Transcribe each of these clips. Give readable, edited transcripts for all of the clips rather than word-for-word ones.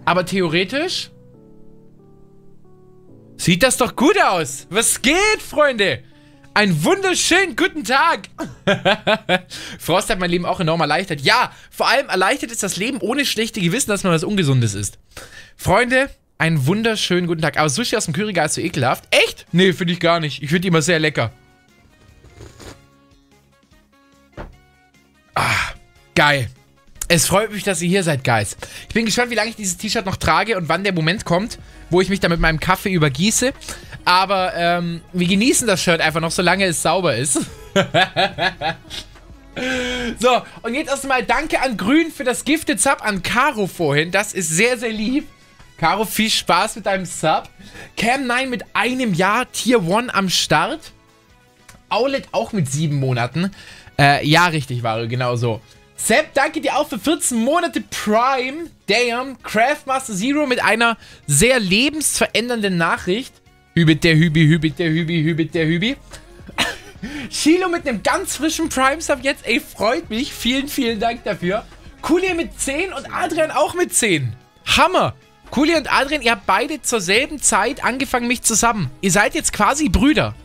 Aber theoretisch sieht das doch gut aus. Was geht, Freunde? Einen wunderschönen guten Tag. Frost hat mein Leben auch enorm erleichtert. Ja, vor allem erleichtert ist das Leben ohne schlechte Gewissen, dass man was Ungesundes isst. Freunde, einen wunderschönen guten Tag. Aber Sushi aus dem Currygar ist so ekelhaft. Echt? Nee, finde ich gar nicht. Ich finde die immer sehr lecker. Ah, geil. Es freut mich, dass ihr hier seid, Guys. Ich bin gespannt, wie lange ich dieses T-Shirt noch trage und wann der Moment kommt, wo ich mich da mit meinem Kaffee übergieße. Aber wir genießen das Shirt einfach noch, solange es sauber ist. So, und jetzt erstmal danke an Grün für das Gifted Sub, an Caro vorhin. Das ist sehr, sehr lieb. Caro, viel Spaß mit deinem Sub. Cam9 mit einem Jahr, Tier 1 am Start. Owlet auch mit 7 Monaten. Ja, richtig, Wario, genau so. Sepp, danke dir auch für 14 Monate Prime. Damn. Craftmaster Zero mit einer sehr lebensverändernden Nachricht. Hübit der Hübi, Hübit der Hübi, Hübit der Hübi. Shilo mit einem ganz frischen Prime-Sub jetzt. Ey, freut mich. Vielen, vielen Dank dafür. Kuli mit 10 und Adrian auch mit 10. Hammer. Kuli und Adrian, ihr habt beide zur selben Zeit angefangen, mich zu subben. Ihr seid jetzt quasi Brüder.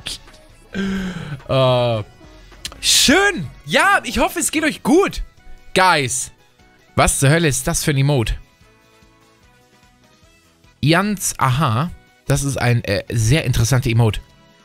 Schön. Ja, ich hoffe, es geht euch gut. Guys. Was zur Hölle ist das für ein Emote? Jans, aha. Das ist ein sehr interessanter Emote.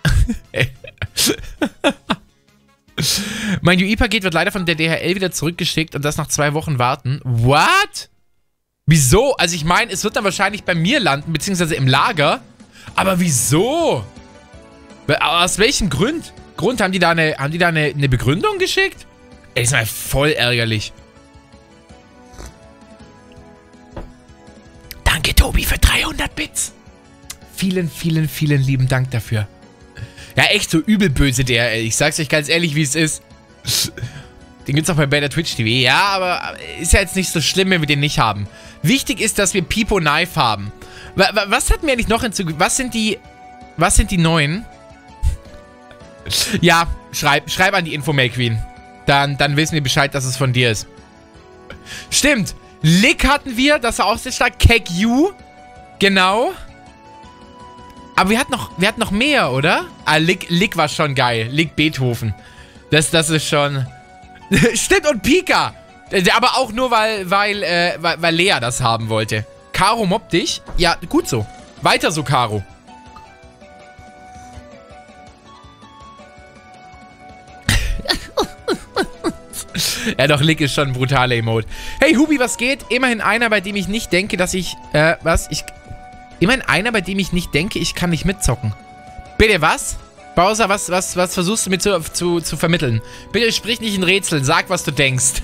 Mein UI-Paket wird leider von der DHL wieder zurückgeschickt und das nach 2 Wochen warten. What? Wieso? Also ich meine, es wird dann wahrscheinlich bei mir landen, beziehungsweise im Lager. Aber wieso? Aus welchem Grund? Haben die da eine Begründung geschickt? Ey, das ist mal voll ärgerlich. Danke, Tobi, für 300 Bits. Vielen, vielen, vielen lieben Dank dafür. Ja, echt so übel böse DRL. Ich sag's euch ganz ehrlich, wie es ist. Den gibt's auch bei Better Twitch TV. Ja, aber ist ja jetzt nicht so schlimm, wenn wir den nicht haben. Wichtig ist, dass wir Pipo Knife haben. Was hatten wir eigentlich noch hinzugefügt? Was sind die neuen? Ja, schreib an die Info-Mail Queen. Dann wissen wir Bescheid, dass es von dir ist. Stimmt. Lick hatten wir, das war auch sehr stark. Kek You. Genau. Aber wir hatten noch mehr, oder? Ah, Lick war schon geil. Lick Beethoven. Das ist schon... Stimmt, und Pika. Aber auch nur, weil Lea das haben wollte. Caro mobbt dich? Ja, gut so. Weiter so, Caro. Ja, doch, Lick ist schon ein brutaler Emote. Hey, Hubi, was geht? Immerhin einer, bei dem ich nicht denke, dass ich... Immerhin einer, bei dem ich nicht denke, ich kann nicht mitzocken. Bitte, was? Bowser, was versuchst du mir zu vermitteln? Bitte sprich nicht in Rätseln, sag, was du denkst.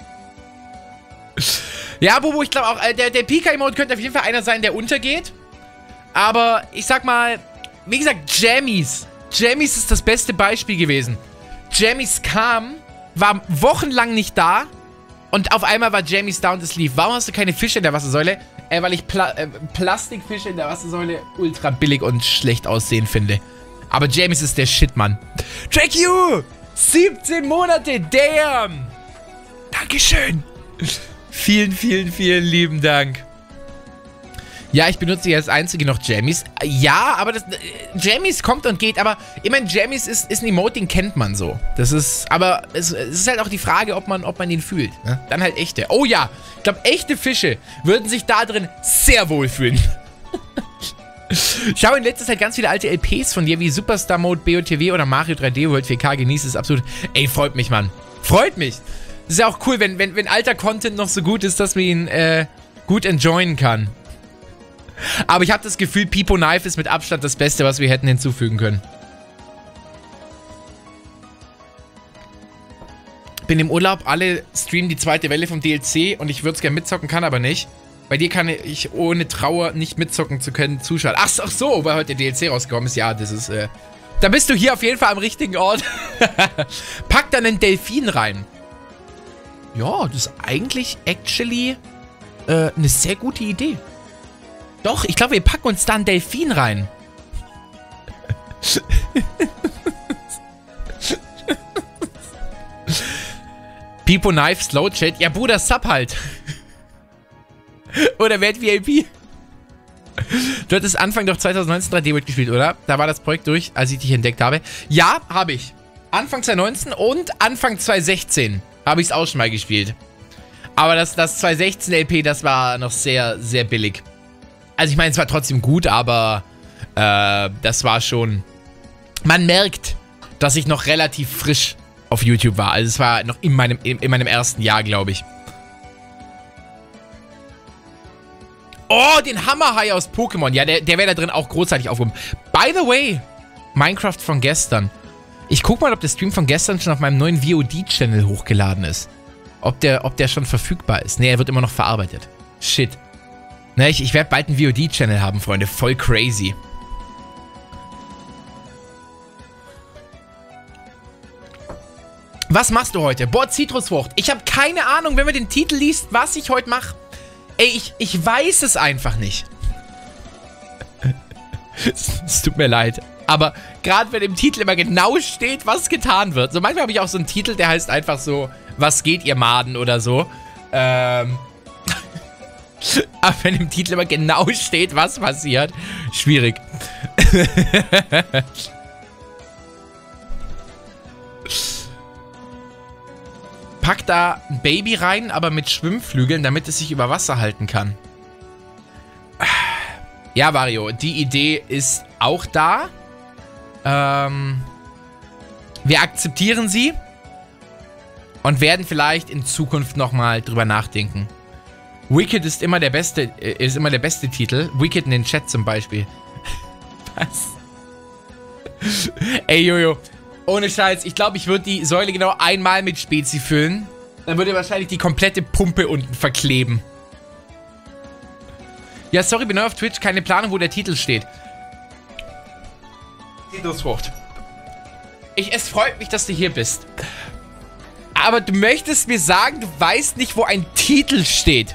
Ja, Bubu, ich glaube auch, der Pika-Emote könnte auf jeden Fall einer sein, der untergeht. Aber ich sag mal, wie gesagt, Jammies. Jammies ist das beste Beispiel gewesen. Jammies kam, war wochenlang nicht da und auf einmal war Jammies da und es lief. Warum hast du keine Fische in der Wassersäule? Weil ich Plastikfische in der Wassersäule ultra billig und schlecht aussehen finde. Aber James ist der Shit, Mann. Track You! 17 Monate, damn! Dankeschön! Vielen, vielen, vielen lieben Dank. Ja, ich benutze hier als einzige noch Jammies. Ja, aber Jammies kommt und geht, aber ich meine, Jammies ist ein Emote, den kennt man so. Das ist, aber es ist halt auch die Frage, ob man ihn fühlt. Ne? Dann halt echte. Oh ja, ich glaube, echte Fische würden sich da drin sehr wohl fühlen. Ich schaue in letzter Zeit ganz viele alte LPs von dir, wie Superstar Mode, BOTW oder Mario 3D World 4K. Genießt es absolut. Ey, freut mich, Mann. Freut mich. Das ist ja auch cool, wenn alter Content noch so gut ist, dass man ihn gut enjoyen kann. Aber ich habe das Gefühl, Pipo Knife ist mit Abstand das Beste, was wir hätten hinzufügen können. Bin im Urlaub, alle streamen die zweite Welle vom DLC und ich würde es gerne mitzocken, kann aber nicht. Bei dir kann ich ohne Trauer nicht mitzocken zu können zuschauen. Ach so, weil heute der DLC rausgekommen ist. Ja, das ist, da bist du hier auf jeden Fall am richtigen Ort. Pack dann einen Delfin rein. Ja, das ist eigentlich actually eine sehr gute Idee. Doch, ich glaube, wir packen uns da einen Delfin rein. Pipo Knife Slow Chat. Ja, Bruder, Sub halt. Oder werd VIP. Du hattest Anfang doch 2019 3D World gespielt, oder? Da war das Projekt durch, als ich dich entdeckt habe. Ja, habe ich. Anfang 2019 und Anfang 2016 habe ich es auch schon mal gespielt. Aber das 2016 LP, das war noch sehr, sehr billig. Also ich meine, es war trotzdem gut, aber das war schon... Man merkt, dass ich noch relativ frisch auf YouTube war. Also es war noch in meinem ersten Jahr, glaube ich. Oh, den Hammerhai aus Pokémon. Ja, der wäre da drin auch großartig aufgehoben. By the way, Minecraft von gestern. Ich guck mal, ob der Stream von gestern schon auf meinem neuen VOD-Channel hochgeladen ist. Ob der schon verfügbar ist. Ne, er wird immer noch verarbeitet. Shit. Ne, ich werde bald einen VOD-Channel haben, Freunde. Voll crazy. Was machst du heute? Boah, Zitrusfrucht. Ich habe keine Ahnung, wenn man den Titel liest, was ich heute mache. Ey, ich weiß es einfach nicht. Es tut mir leid. Aber gerade wenn im Titel immer genau steht, was getan wird. So manchmal habe ich auch so einen Titel, der heißt einfach so, was geht ihr Maden oder so. Aber wenn im Titel immer genau steht, was passiert, schwierig. Pack da ein Baby rein, aber mit Schwimmflügeln, damit es sich über Wasser halten kann. Ja, Vario, die Idee ist auch da. Wir akzeptieren sie und werden vielleicht in Zukunft nochmal drüber nachdenken. Wicked ist immer der beste Titel. Wicked in den Chat zum Beispiel. Was? Ey, Jojo. Ohne Scheiß, ich glaube, ich würde die Säule genau einmal mit Spezi füllen. Dann würde wahrscheinlich die komplette Pumpe unten verkleben. Ja, sorry, bin neu auf Twitch. Keine Planung, wo der Titel steht. Zitrusfrucht. Es freut mich, dass du hier bist. Aber du möchtest mir sagen, du weißt nicht, wo ein Titel steht.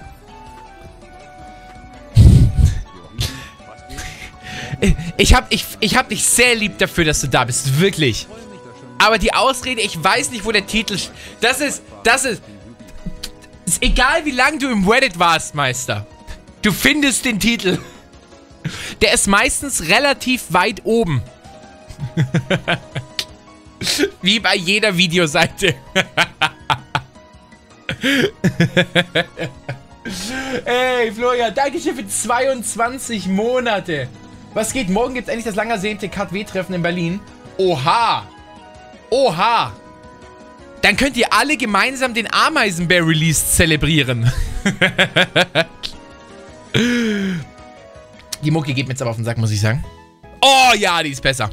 Ich hab dich sehr lieb dafür, dass du da bist. Wirklich. Aber die Ausrede, ich weiß nicht, wo der Titel steht. Das ist egal, wie lange du im Reddit warst, Meister. Du findest den Titel. Der ist meistens relativ weit oben. Wie bei jeder Videoseite. Ey, Florian, danke schön für 22 Monate. Was geht? Morgen gibt es endlich das lang ersehnte KW-Treffen in Berlin. Oha. Oha. Dann könnt ihr alle gemeinsam den Ameisenbär-Release zelebrieren. Die Mucke geht mir jetzt aber auf den Sack, muss ich sagen. Oh ja, die ist besser.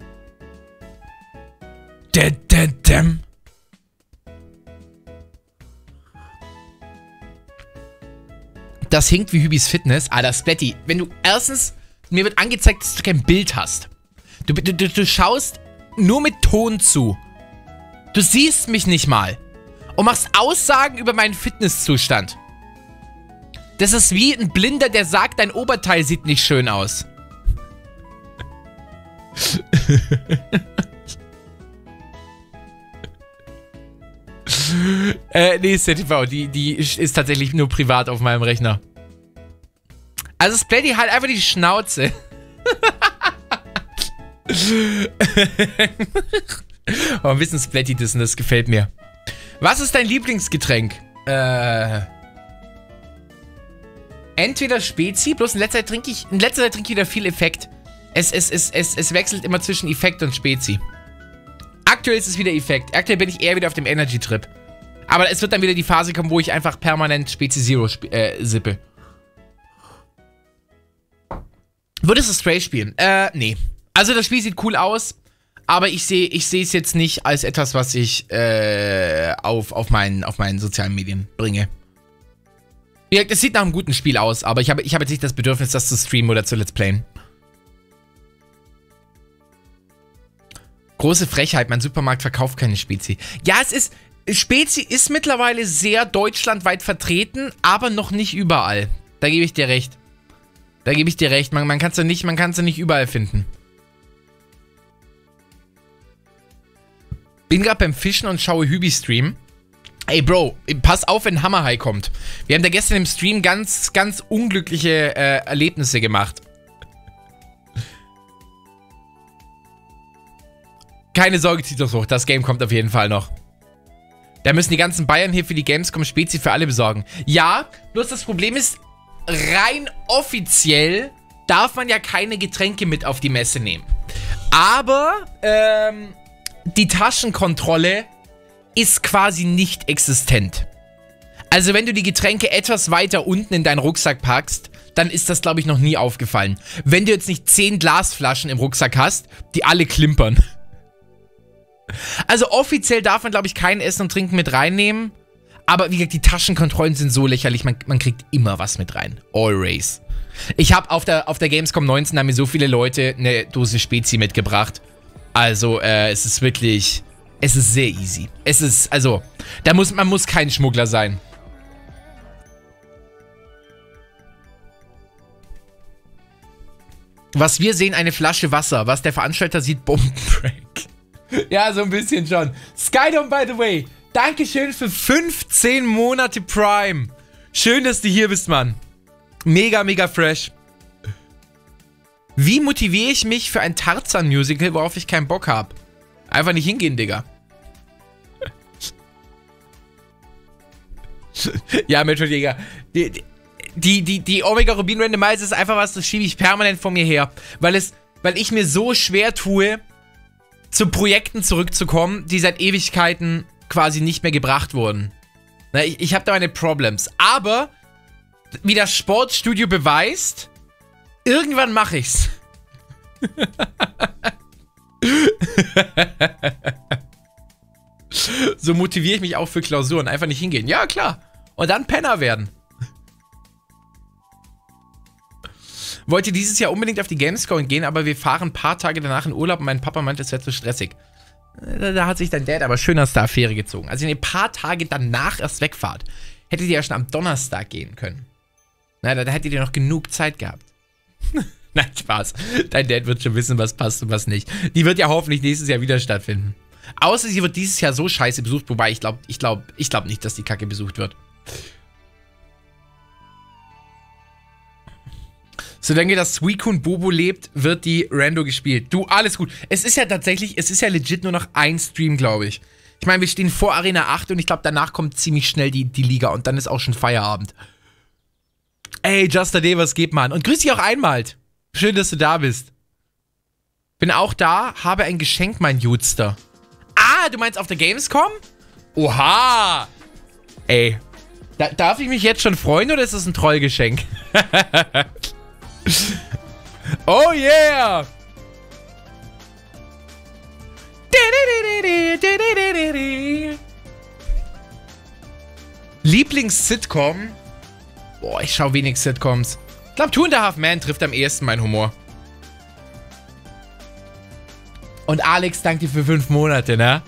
Das hinkt wie Hübis Fitness. Alter, Splatty, wenn du erstens... Mir wird angezeigt, dass du kein Bild hast. Du schaust nur mit Ton zu. Du siehst mich nicht mal. Und machst Aussagen über meinen Fitnesszustand. Das ist wie ein Blinder, der sagt, dein Oberteil sieht nicht schön aus. Nee, CTV, die ist tatsächlich nur privat auf meinem Rechner. Also Splatty halt einfach die Schnauze. Oh, ein bisschen Splatty dissen, das gefällt mir. Was ist dein Lieblingsgetränk? Entweder Spezi, bloß in letzter Zeit trinke ich wieder viel Effekt. Es wechselt immer zwischen Effekt und Spezi. Aktuell ist es wieder Effekt. Aktuell bin ich eher wieder auf dem Energy-Trip. Aber es wird dann wieder die Phase kommen, wo ich einfach permanent Spezi Zero sippe. Würdest du Stray spielen? Nee. Also das Spiel sieht cool aus, aber ich sehe es jetzt nicht als etwas, was ich auf meinen sozialen Medien bringe. Es sieht nach einem guten Spiel aus, aber ich habe jetzt nicht das Bedürfnis, das zu streamen oder zu Let's Playen. Große Frechheit, mein Supermarkt verkauft keine Spezi. Ja, Spezi ist mittlerweile sehr deutschlandweit vertreten, aber noch nicht überall. Da gebe ich dir recht. Man kann es ja nicht überall finden. Bin gerade beim Fischen und schaue Hübi-Stream. Ey, Bro, pass auf, wenn Hammer High kommt. Wir haben da gestern im Stream ganz, ganz unglückliche Erlebnisse gemacht. Keine Sorge, zieht das hoch. Das Game kommt auf jeden Fall noch. Da müssen die ganzen Bayern hier für die Gamescom Spezi für alle besorgen. Ja, bloß das Problem ist, rein offiziell darf man ja keine Getränke mit auf die Messe nehmen. Aber, die Taschenkontrolle ist quasi nicht existent. Also wenn du die Getränke etwas weiter unten in deinen Rucksack packst, dann ist das, glaube ich, noch nie aufgefallen. Wenn du jetzt nicht 10 Glasflaschen im Rucksack hast, die alle klimpern. Also offiziell darf man, glaube ich, kein Essen und Trinken mit reinnehmen. Aber wie gesagt, die Taschenkontrollen sind so lächerlich, man kriegt immer was mit rein. Always. Ich habe auf der Gamescom 19 haben mir so viele Leute eine Dose Spezi mitgebracht. Also, es ist wirklich... Es ist sehr easy. Es ist, also, man muss kein Schmuggler sein. Was wir sehen, eine Flasche Wasser. Was der Veranstalter sieht, Bombenbreak. Ja, so ein bisschen schon. Skydome, by the way. Dankeschön für 15 Monate Prime. Schön, dass du hier bist, Mann. Mega, mega fresh. Wie motiviere ich mich für ein Tarzan-Musical, worauf ich keinen Bock habe? Einfach nicht hingehen, Digga. Ja, Mensch, Digga. Die Omega Rubin Randomizer ist einfach was, das schiebe ich permanent vor mir her. Weil ich mir so schwer tue, zu Projekten zurückzukommen, die seit Ewigkeiten quasi nicht mehr gebracht wurden. Na, ich habe da meine Problems. Aber, wie das Sportstudio beweist, irgendwann mache ich's. So motiviere ich mich auch für Klausuren. Einfach nicht hingehen. Ja, klar. Und dann Penner werden. Wollte dieses Jahr unbedingt auf die Gamescom gehen, aber wir fahren ein paar Tage danach in Urlaub und mein Papa meinte, es wäre zu stressig. Da hat sich dein Dad aber schön aus der Affäre gezogen. Also wenn ihr ein paar Tage danach erst wegfahrt, hättet ihr ja schon am Donnerstag gehen können. Na, da hättet ihr noch genug Zeit gehabt. Nein, Spaß. Dein Dad wird schon wissen, was passt und was nicht. Die wird ja hoffentlich nächstes Jahr wieder stattfinden. Außer sie wird dieses Jahr so scheiße besucht, wobei ich glaube nicht, dass die Kacke besucht wird. Solange das Suicune Bobo lebt, wird die Rando gespielt. Du, alles gut. Es ist ja legit nur noch ein Stream, glaube ich. Ich meine, wir stehen vor Arena 8 und ich glaube, danach kommt ziemlich schnell die Liga und dann ist auch schon Feierabend. Ey, Juster D, was geht, Mann? Und grüß dich auch einmal. Schön, dass du da bist. Bin auch da, habe ein Geschenk, mein Jutster. Ah, du meinst auf der Gamescom? Oha! Ey, darf ich mich jetzt schon freuen oder ist das ein Trollgeschenk? Oh yeah! Lieblings-Sitcom? Boah, ich schaue wenig Sitcoms. Ich glaube, Two and a Half Men trifft am ehesten meinen Humor. Und Alex, danke dir für 5 Monate, ne?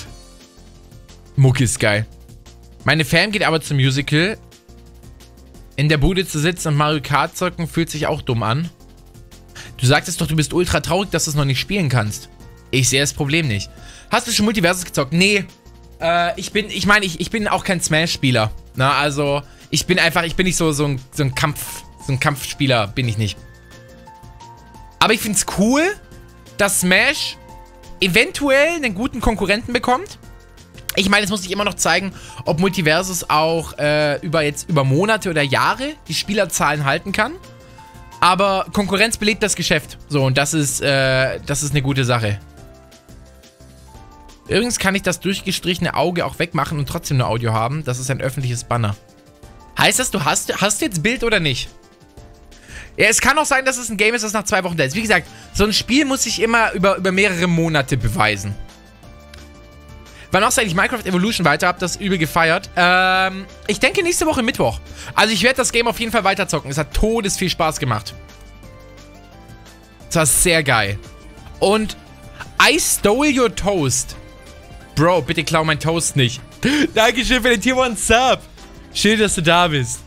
Mucki ist geil. Meine Fam geht aber zum Musical. In der Bude zu sitzen und Mario Kart zocken fühlt sich auch dumm an. Du sagtest doch, du bist ultra traurig, dass du es noch nicht spielen kannst. Ich sehe das Problem nicht. Hast du schon Multiversus gezockt? Nee. Ich bin auch kein Smash-Spieler. Na, also, ich bin nicht so ein Kampfspieler, bin ich nicht. Aber ich finde es cool, dass Smash eventuell einen guten Konkurrenten bekommt. Ich meine, es muss sich immer noch zeigen, ob Multiversus auch über Monate oder Jahre die Spielerzahlen halten kann. Aber Konkurrenz belebt das Geschäft. So, und das ist eine gute Sache. Übrigens kann ich das durchgestrichene Auge auch wegmachen und trotzdem nur Audio haben. Das ist ein öffentliches Banner. Heißt das, du hast jetzt Bild oder nicht? Ja, es kann auch sein, dass es ein Game ist, das nach 2 Wochen da ist. Wie gesagt, so ein Spiel muss sich immer über mehrere Monate beweisen. Wann machst du eigentlich Minecraft Evolution weiter? Hab das übel gefeiert. Ich denke nächste Woche Mittwoch. Also ich werde das Game auf jeden Fall weiterzocken. Es hat todesviel Spaß gemacht. Das war sehr geil. Und I stole your toast. Bro, bitte klau mein Toast nicht. Dankeschön für den Tier 1 Sub. Schön, dass du da bist.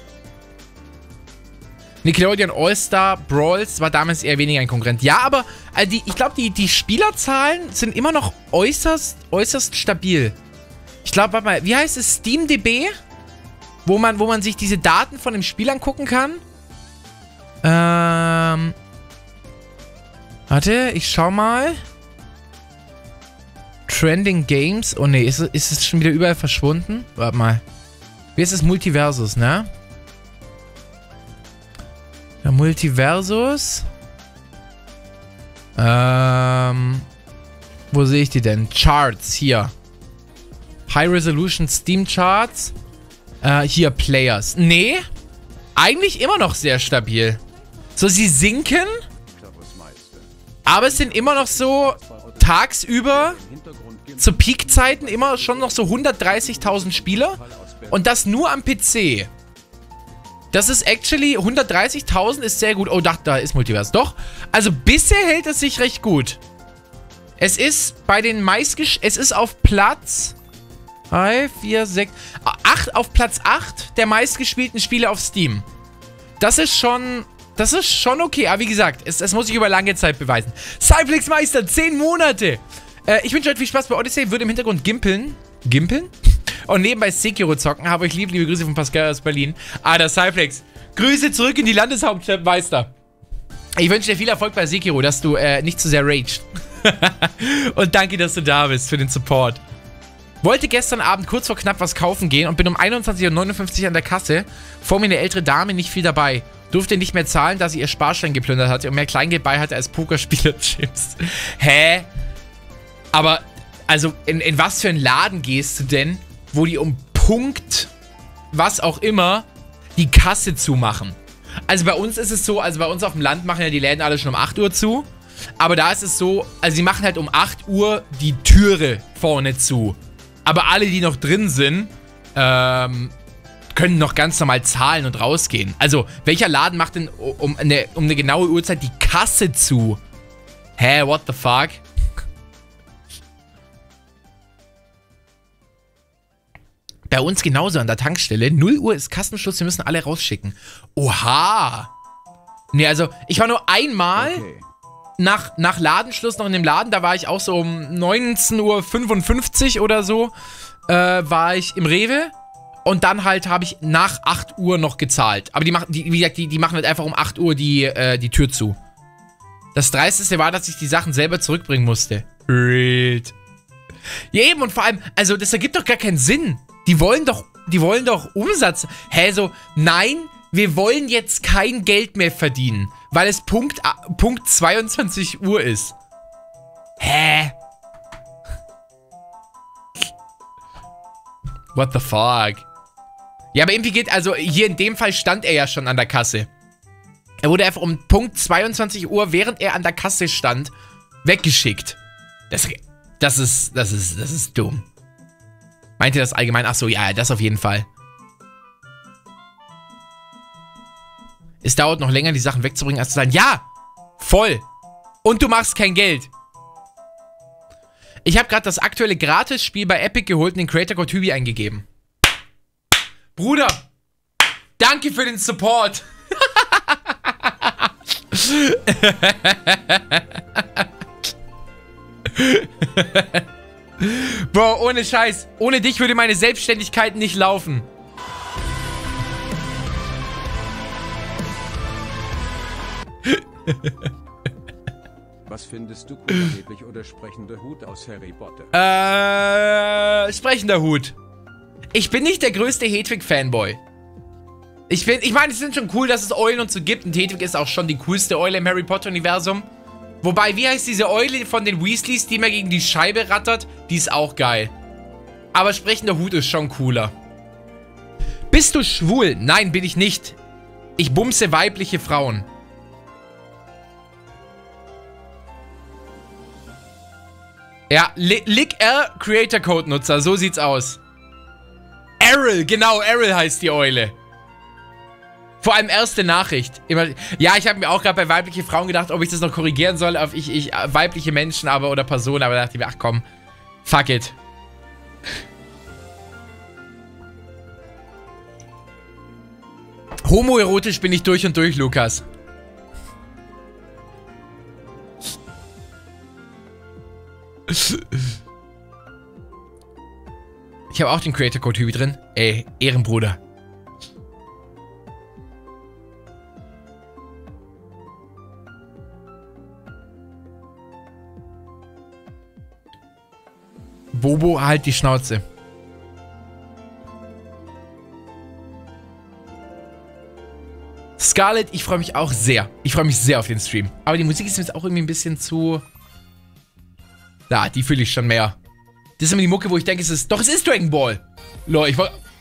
Nickelodeon All-Star Brawls war damals eher weniger ein Konkurrent. Ja, aber Also ich glaube, die Spielerzahlen sind immer noch äußerst stabil. Ich glaube, warte mal, wie heißt es? SteamDB? Wo man sich diese Daten von dem Spiel angucken kann. Warte, ich schau mal. Trending Games. Oh ne, ist es schon wieder überall verschwunden? Warte mal. Wie ist es? Multiversus, ne? Ja, Multiversus. Wo sehe ich die denn? Charts, hier. High Resolution Steam Charts. Hier, Players. Nee, eigentlich immer noch sehr stabil. So, sie sinken. Aber es sind immer noch so tagsüber zu Peakzeiten immer schon noch so 130.000 Spieler. Und das nur am PC. Das ist actually, 130.000 ist sehr gut. Oh, da ist Multiverse. Doch, also bisher hält es sich recht gut. Es ist bei den es ist auf Platz 3, 4, 6, 8, auf Platz 8 der meistgespielten Spiele auf Steam. Das ist schon okay. Aber wie gesagt, es muss sich über lange Zeit beweisen. Cyflix Meister, 10 Monate. Ich wünsche euch viel Spaß bei Odyssey. Würde im Hintergrund gimpeln. Gimpeln? Und nebenbei Sekiro zocken. Habe euch liebe Grüße von Pascal aus Berlin. Der Cyflix. Grüße zurück in die Landeshauptstadt, Meister. Ich wünsche dir viel Erfolg bei Sekiro, dass du nicht zu sehr raged. Und danke, dass du da bist für den Support. Wollte gestern Abend kurz vor knapp was kaufen gehen und bin um 21:59 Uhr an der Kasse. Vor mir eine ältere Dame, nicht viel dabei. Durfte nicht mehr zahlen, da sie ihr Sparschwein geplündert hatte und mehr Kleingeld bei hatte als Pokerspieler-Chips. Hä? Aber, also, in was für einen Laden gehst du denn, wo die um Punkt, was auch immer, die Kasse zumachen? Also bei uns ist es so, also bei uns auf dem Land machen ja die Läden alle schon um 8 Uhr zu. Aber da ist es so, also sie machen halt um 8 Uhr die Türe vorne zu. Aber alle, die noch drin sind, können noch ganz normal zahlen und rausgehen. Also, welcher Laden macht denn um eine genaue Uhrzeit die Kasse zu? Hä, what the fuck? Bei uns genauso an der Tankstelle. 0 Uhr ist Kassenschluss, wir müssen alle rausschicken. Oha! Nee, also, ich war nur einmal nach Ladenschluss noch in dem Laden. Da war ich auch so um 19:55 Uhr oder so. War ich im Rewe. Und dann halt habe ich nach 8 Uhr noch gezahlt. Aber wie gesagt, die machen halt einfach um 8 Uhr die Tür zu. Das Dreisteste war, dass ich die Sachen selber zurückbringen musste. Real. Ja eben, und vor allem, also das ergibt doch gar keinen Sinn. Die wollen doch Umsatz. Hä, so, nein, wir wollen jetzt kein Geld mehr verdienen. Weil es Punkt 22 Uhr ist. Hä? What the fuck? Ja, aber irgendwie geht, also hier in dem Fall stand er ja schon an der Kasse. Er wurde einfach um Punkt 22 Uhr, während er an der Kasse stand, weggeschickt. Das ist dumm. Meint ihr das allgemein? Ach so, ja, das auf jeden Fall. Es dauert noch länger, die Sachen wegzubringen, als zu sagen, ja, voll. Und du machst kein Geld. Ich habe gerade das aktuelle Gratis-Spiel bei Epic geholt und den Creator Code Hübi eingegeben. Bruder, danke für den Support. Bro, ohne Scheiß. Ohne dich würde meine Selbstständigkeit nicht laufen. Was findest du cool, angeblich oder sprechender Hut aus Harry Potter? Sprechender Hut. Ich bin nicht der größte Hedwig-Fanboy. Ich meine, es ist schon cool, dass es Eulen und so gibt. Und Hedwig ist auch schon die coolste Eule im Harry Potter-Universum. Wobei, wie heißt diese Eule von den Weasleys, die immer gegen die Scheibe rattert? Die ist auch geil. Aber sprechender Hut ist schon cooler. Bist du schwul? Nein, bin ich nicht. Ich bumse weibliche Frauen. Ja, Lick R, Creator Code Nutzer, so sieht's aus. Errol, genau, Errol heißt die Eule. Vor allem erste Nachricht. Ja, ich habe mir auch gerade bei weibliche Frauen gedacht, ob ich das noch korrigieren soll auf weibliche Menschen oder Personen, aber da dachte ich mir, ach komm, fuck it. Homoerotisch bin ich durch und durch, Lukas. Ich habe auch den Creator Code Hübi drin. Ey, Ehrenbruder. Bobo, halt die Schnauze. Scarlett, ich freue mich auch sehr. Ich freue mich sehr auf den Stream. Aber die Musik ist mir jetzt auch irgendwie ein bisschen zu... Ja, die fühle ich schon mehr. Das ist immer die Mucke, wo ich denke, es ist... Doch, es ist Dragon Ball. Lol,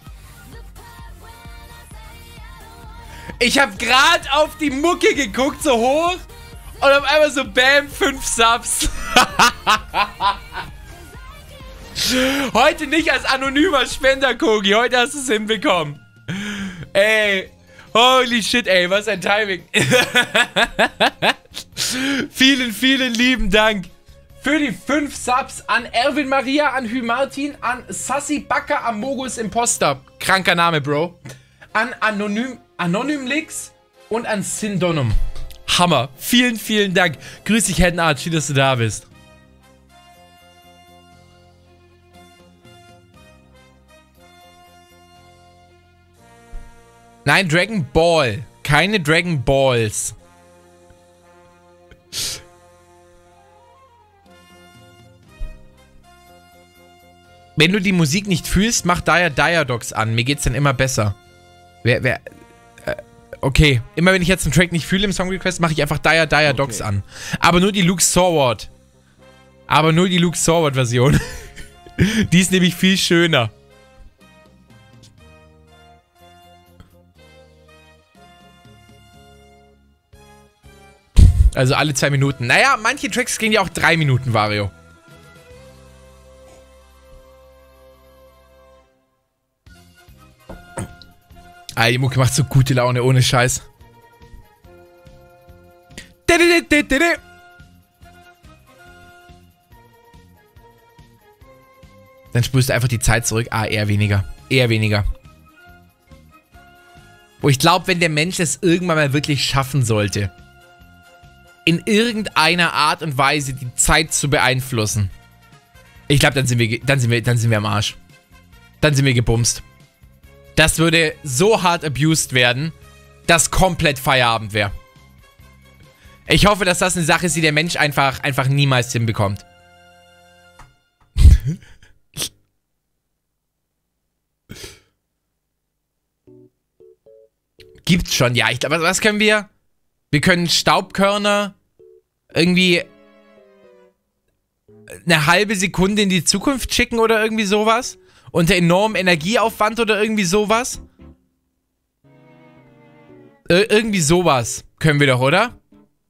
ich habe gerade auf die Mucke geguckt, so hoch. Und auf einmal so, bam, 5 Subs. Heute nicht als anonymer Spender, Kogi. Heute hast du es hinbekommen. Ey. Holy shit, ey. Was ein Timing. Vielen, vielen lieben Dank. Für die 5 Subs an Erwin Maria, an Hü Martin, an Sassi Backer, an Mogus Imposter. Kranker Name, Bro. An Anonymlix und an Sindonum. Hammer. Vielen, vielen Dank. Grüß dich, Hedden Archie, dass du da bist. Nein, Dragon Ball. Keine Dragon Balls. Wenn du die Musik nicht fühlst, mach Diadox an. Mir geht's dann immer besser. Okay. Immer wenn ich jetzt einen Track nicht fühle im Song Request, mache ich einfach Diadox an. Aber nur die Luke Sword. Aber nur die Luke Sword Version. Die ist nämlich viel schöner. Also alle 2 Minuten. Naja, manche Tracks gehen ja auch 3 Minuten, Vario. Ah, die Mucke macht so gute Laune, ohne Scheiß. Dann spulst du einfach die Zeit zurück. Ah, eher weniger. Eher weniger. Wo ich glaube, wenn der Mensch es irgendwann mal wirklich schaffen sollte, in irgendeiner Art und Weise die Zeit zu beeinflussen, ich glaube, dann sind wir am Arsch. Dann sind wir gebumst. Das würde so hart abused werden, dass komplett Feierabend wäre. Ich hoffe, dass das eine Sache ist, die der Mensch einfach niemals hinbekommt. Gibt's schon, ja. Ich glaube, was können wir? Wir können Staubkörner irgendwie eine halbe Sekunde in die Zukunft schicken oder irgendwie sowas. Unter enormem Energieaufwand oder irgendwie sowas. Irgendwie sowas können wir doch, oder?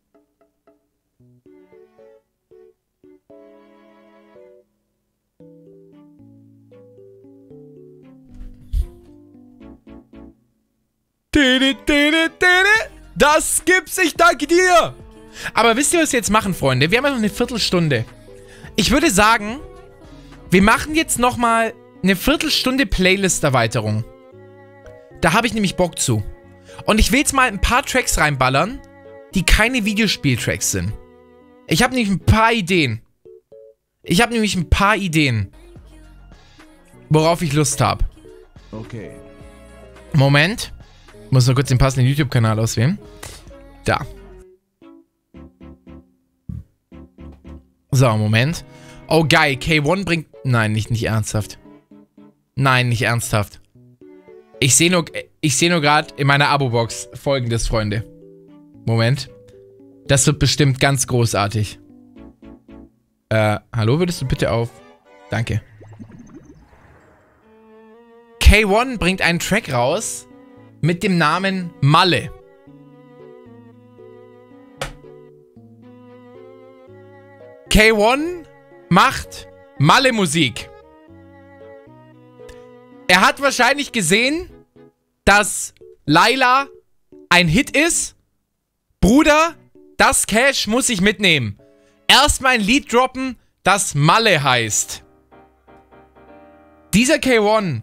Das gibt's, ich danke dir! Aber wisst ihr, was wir jetzt machen, Freunde? Wir haben ja noch eine Viertelstunde. Ich würde sagen, wir machen jetzt nochmal eine Viertelstunde Playlist-Erweiterung. Da habe ich nämlich Bock zu. Und ich will jetzt mal ein paar Tracks reinballern, die keine Videospiel-Tracks sind. Ich habe nämlich ein paar Ideen. Worauf ich Lust habe. Okay. Moment. Ich muss noch kurz den passenden YouTube-Kanal auswählen. Da. So, Moment. Oh, geil. K1 bringt... Nein, nicht ernsthaft. Nein, nicht ernsthaft. Ich sehe nur gerade in meiner Abo-Box Folgendes, Freunde. Moment. Das wird bestimmt ganz großartig. Hallo, würdest du bitte auf... Danke. K1 bringt einen Track raus mit dem Namen Malle. K1 macht Malle-Musik. Er hat wahrscheinlich gesehen, dass Laila ein Hit ist. Bruder, das Cash muss ich mitnehmen. Erstmal ein Lied droppen, das Malle heißt. Dieser K1.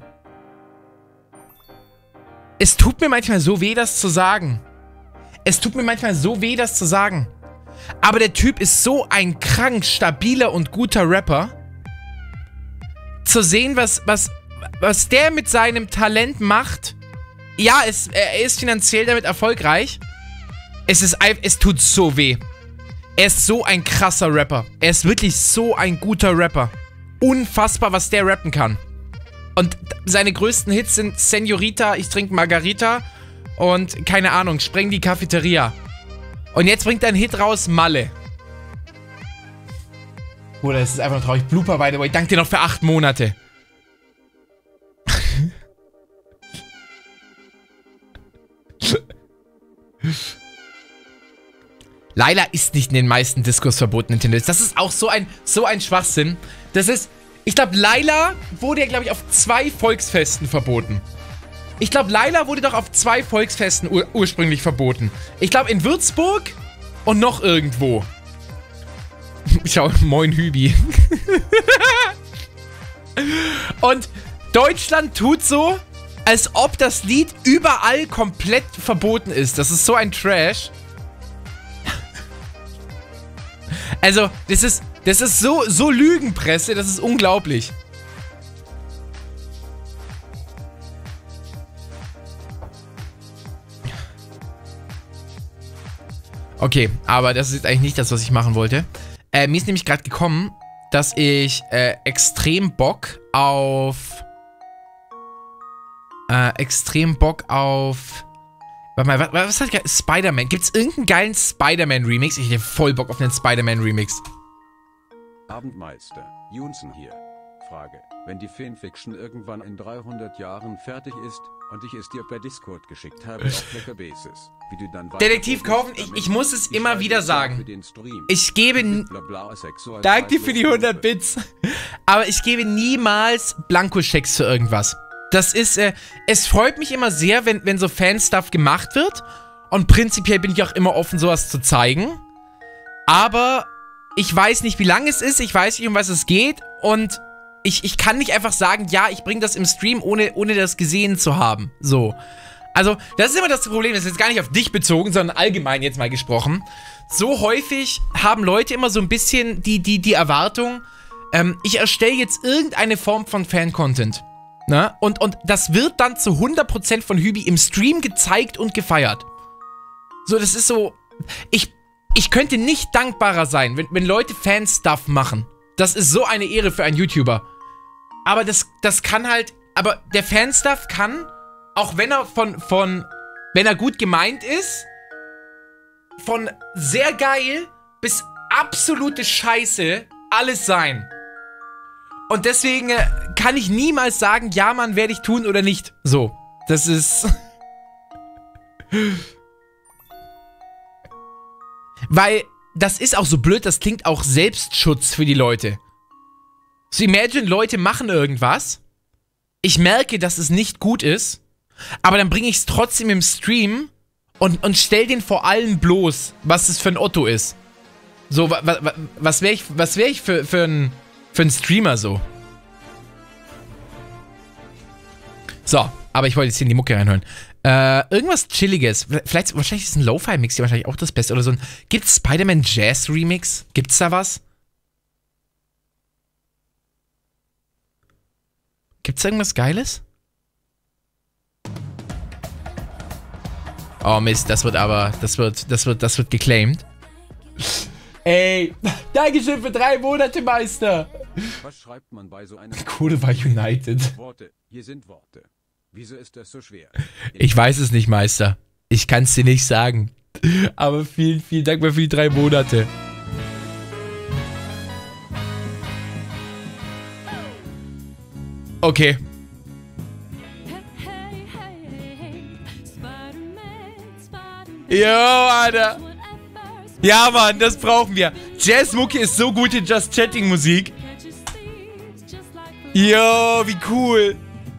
Es tut mir manchmal so weh, das zu sagen. Aber der Typ ist so ein krank stabiler und guter Rapper. Zu sehen, was der mit seinem Talent macht. Ja, er ist finanziell damit erfolgreich. Es tut so weh. Er ist so ein krasser Rapper. Er ist wirklich so ein guter Rapper. Unfassbar, was der rappen kann. Und seine größten Hits sind Senorita, ich trinke Margarita und, keine Ahnung, spreng die Cafeteria. Und jetzt bringt er einen Hit raus, Malle. Bruder, das ist einfach nur traurig. Blooper, by the way. Danke dir noch für 8 Monate. Laila ist nicht in den meisten Discos verboten, Nintendo. Das ist auch so ein Schwachsinn. Das ist, ich glaube, Laila wurde ja, glaube ich, auf 2 Volksfesten verboten. Ich glaube, Laila wurde doch auf 2 Volksfesten ursprünglich verboten. Ich glaube, in Würzburg und noch irgendwo. Schau, moin Hübi. Und Deutschland tut so, als ob das Lied überall komplett verboten ist. Das ist so ein Trash. Also, das ist so Lügenpresse, das ist unglaublich. Okay, aber das ist jetzt eigentlich nicht das, was ich machen wollte. Mir ist nämlich gerade gekommen, dass ich extrem Bock auf... Warte mal, was hat Spider-Man? Gibt's irgendeinen geilen Spider-Man-Remix? Ich hätte voll Bock auf einen Spider-Man-Remix. Abendmeister, Junsen hier. Frage, wenn die Fanfiction irgendwann in 300 Jahren fertig ist und ich es dir per Discord geschickt habe auf Lecker Basis, wie du dann Detektiv kaufen, ich muss es immer wieder sagen. Ich gebe... Danke für die 100 Bits. Aber ich gebe niemals Blankoschecks für irgendwas. Das ist, es freut mich immer sehr, wenn so Fan-Stuff gemacht wird. Und prinzipiell bin ich auch immer offen, sowas zu zeigen. Aber ich weiß nicht, wie lang es ist. Ich weiß nicht, um was es geht. Und ich kann nicht einfach sagen, ja, ich bringe das im Stream, ohne das gesehen zu haben. So. Also, das ist immer das Problem. Das ist jetzt gar nicht auf dich bezogen, sondern allgemein jetzt mal gesprochen. So häufig haben Leute immer so ein bisschen die Erwartung, ich erstelle jetzt irgendeine Form von Fan-Content. Ne? Und das wird dann zu 100% von Hübi im Stream gezeigt und gefeiert. So, das ist so... Ich könnte nicht dankbarer sein, wenn Leute Fan-Stuff machen. Das ist so eine Ehre für einen YouTuber. Aber das kann halt... Aber der Fan-Stuff kann, auch wenn er wenn er gut gemeint ist, von sehr geil bis absolute Scheiße alles sein. Und deswegen kann ich niemals sagen, ja, Mann, werde ich tun oder nicht. So, das ist... Weil, das ist auch so blöd, das klingt auch Selbstschutz für die Leute. So, imagine, Leute machen irgendwas. Ich merke, dass es nicht gut ist. Aber dann bringe ich es trotzdem im Stream und stell den vor allem bloß, was es für ein Otto ist. So, was wäre ich für ein Streamer so? So, aber ich wollte jetzt hier in die Mucke reinhören. Irgendwas Chilliges. Wahrscheinlich ist ein Lo-Fi-Mix hier wahrscheinlich auch das Beste. Oder so ein... Gibt's Spider-Man Jazz Remix? Gibt's da was? Gibt's irgendwas Geiles? Oh Mist, das wird geclaimed. Ey, Dankeschön für 3 Monate, Meister. Was schreibt man bei so einem... Kohle war United. Worte, hier sind Worte. Wieso ist das so schwer? Ich weiß es nicht, Meister. Ich kann es dir nicht sagen. Aber vielen, vielen Dank für die 3 Monate. Okay. Jo, Alter. Ja, Mann, das brauchen wir. Jazzmucke ist so gute Just Chatting Musik. Jo, wie cool.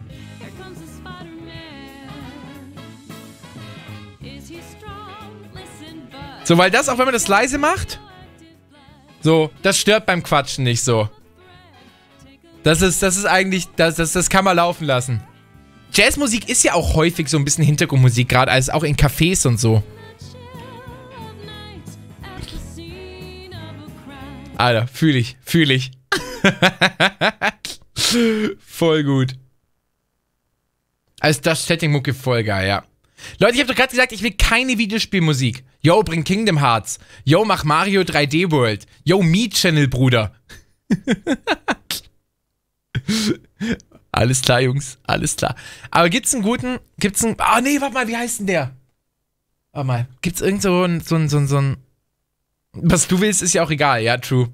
So, weil das, auch wenn man das leise macht, so, das stört beim Quatschen nicht so. Das ist eigentlich, das kann man laufen lassen. Jazzmusik ist ja auch häufig so ein bisschen Hintergrundmusik, gerade als auch in Cafés und so. Alter, fühle ich, fühle ich. Voll gut. Also das Setting-Mucke voll geil, ja. Leute, ich habe doch gerade gesagt, ich will keine Videospielmusik. Yo, bring Kingdom Hearts. Yo, mach Mario 3D World. Yo, Meat Channel, Bruder. Alles klar, Jungs. Alles klar. Aber gibt's einen guten... Ah, nee, warte mal, wie heißt denn der? Warte mal. Gibt's irgend so ein... Was du willst, ist ja auch egal. Ja, true.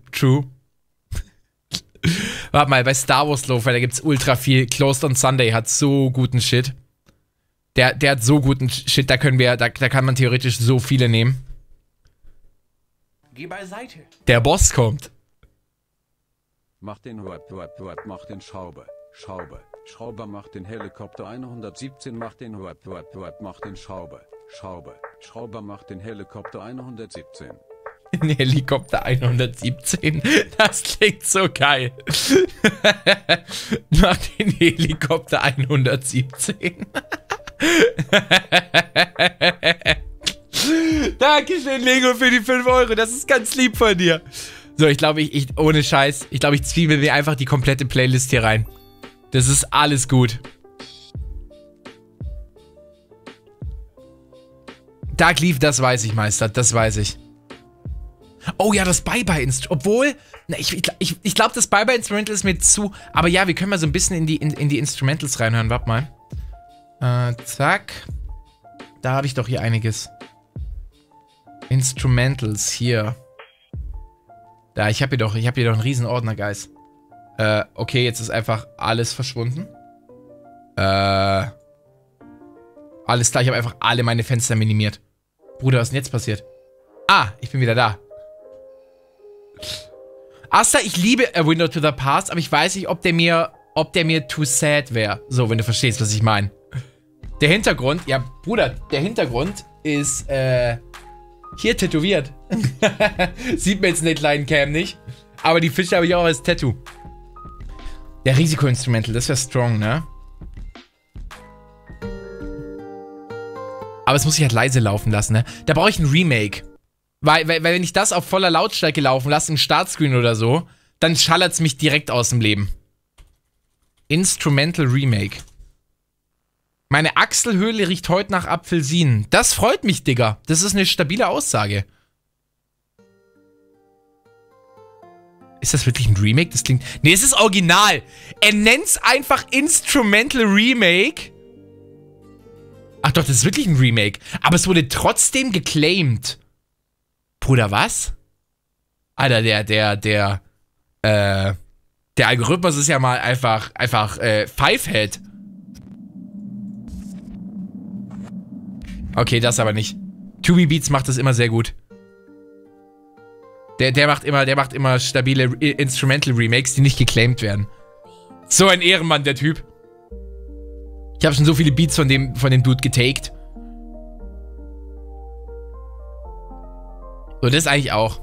Warte mal, bei Star Wars Lo-Fi, da gibt's ultra viel. Closed on Sunday hat so guten Shit. Der hat so guten Shit, da kann man theoretisch so viele nehmen. Geh beiseite. Der Boss kommt. Mach den mach den Schraube. Schrauber macht den Helikopter 117, macht den macht den Schrauber macht den Helikopter 117. Ein Helikopter 117. Das klingt so geil. Mach den Helikopter 117. Dankeschön, Lego, für die 5 Euro. Das ist ganz lieb von dir. So, ich glaube, ohne Scheiß, ich glaube, ich zwiebel mir einfach die komplette Playlist hier rein. Das ist alles gut. Dark Leaf, das weiß ich, Meister, das weiß ich. Oh ja, das Bye-Bye-Instrumental. Obwohl, na, ich glaube, das Bye-Bye-Instrumental ist mir zu... Aber ja, wir können mal so ein bisschen in die Instrumentals reinhören. Warte mal. Zack. Da habe ich doch hier einiges. Instrumentals, hier. Da, ich habe hier doch einen riesen Ordner, Guys. Okay, jetzt ist einfach alles verschwunden. Alles klar, ich habe einfach alle meine Fenster minimiert. Bruder, was ist denn jetzt passiert? Ah, ich bin wieder da. Asta, ich liebe A Window to the Past, aber ich weiß nicht, ob der mir too sad wäre. So, wenn du verstehst, was ich meine. Der Hintergrund, ja, Bruder, der Hintergrund ist, hier tätowiert. Sieht man jetzt in der kleinen Cam nicht. Aber die Fische habe ich auch als Tattoo. Der Risiko-Instrumental, das wäre strong, ne? Aber es muss sich halt leise laufen lassen, ne? Da brauche ich ein Remake. Weil wenn ich das auf voller Lautstärke laufen lasse, im Startscreen oder so, dann schallert es mich direkt aus dem Leben. Instrumental Remake. Meine Achselhöhle riecht heute nach Apfelsinen. Das freut mich, Digga. Das ist eine stabile Aussage. Ist das wirklich ein Remake? Das klingt... Nee, es ist original. Er nennt's einfach Instrumental Remake. Ach doch, das ist wirklich ein Remake. Aber es wurde trotzdem geclaimed. Bruder, was? Alter, der Algorithmus ist ja mal einfach Fivehead. Okay, das aber nicht. 2B Beats macht das immer sehr gut. Der macht immer stabile Instrumental Remakes, die nicht geclaimed werden. So ein Ehrenmann, der Typ. Ich habe schon so viele Beats von dem Dude getaked. So, das eigentlich auch.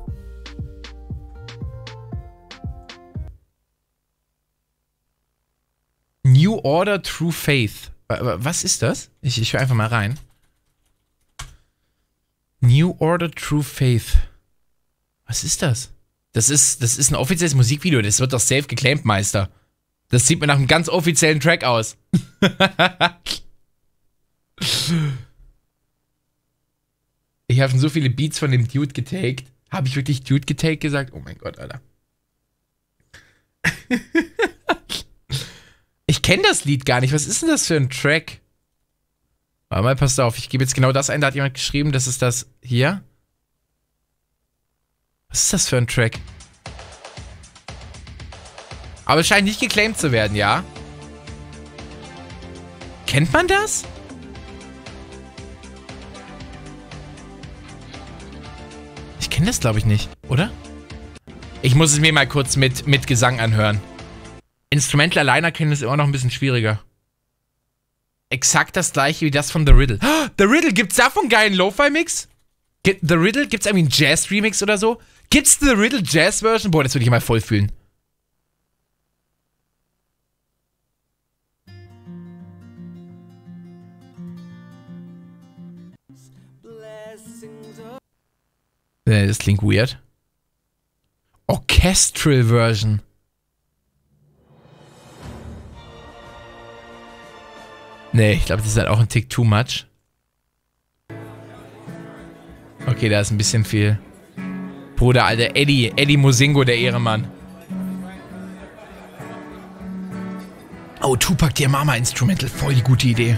New Order True Faith. Was ist das? Ich höre einfach mal rein. New Order True Faith. Was ist das? Das ist ein offizielles Musikvideo. Das wird doch safe geclaimed, Meister. Das sieht mir nach einem ganz offiziellen Track aus. Ich habe schon so viele Beats von dem Dude getaked. Habe ich wirklich Dude getaked gesagt? Oh mein Gott, Alter. Ich kenne das Lied gar nicht. Was ist denn das für ein Track? Warte mal, passt auf. Ich gebe jetzt genau das ein. Da hat jemand geschrieben, das ist das hier. Was ist das für ein Track? Aber es scheint nicht geclaimed zu werden, ja? Kennt man das? Ich kenne das, glaube ich, nicht, oder? Ich muss es mir mal kurz mit Gesang anhören. Instrumental alleine kennen ist immer noch ein bisschen schwieriger. Exakt das gleiche wie das von The Riddle. Oh, The Riddle, gibt's davon einen geilen Lo-Fi-Mix? The Riddle, gibt's irgendwie einen Jazz-Remix oder so? Gibt's The Riddle Jazz-Version? Boah, das würde ich mal voll fühlen. Das klingt weird. Okay. Orchestral Version. Nee, ich glaube, das ist halt auch ein Tick too much. Okay, da ist ein bisschen viel. Bruder, Alter, Eddie Mosingo, der Ehrenmann. Oh, Tupac, Dear Mama Instrumental, voll die gute Idee.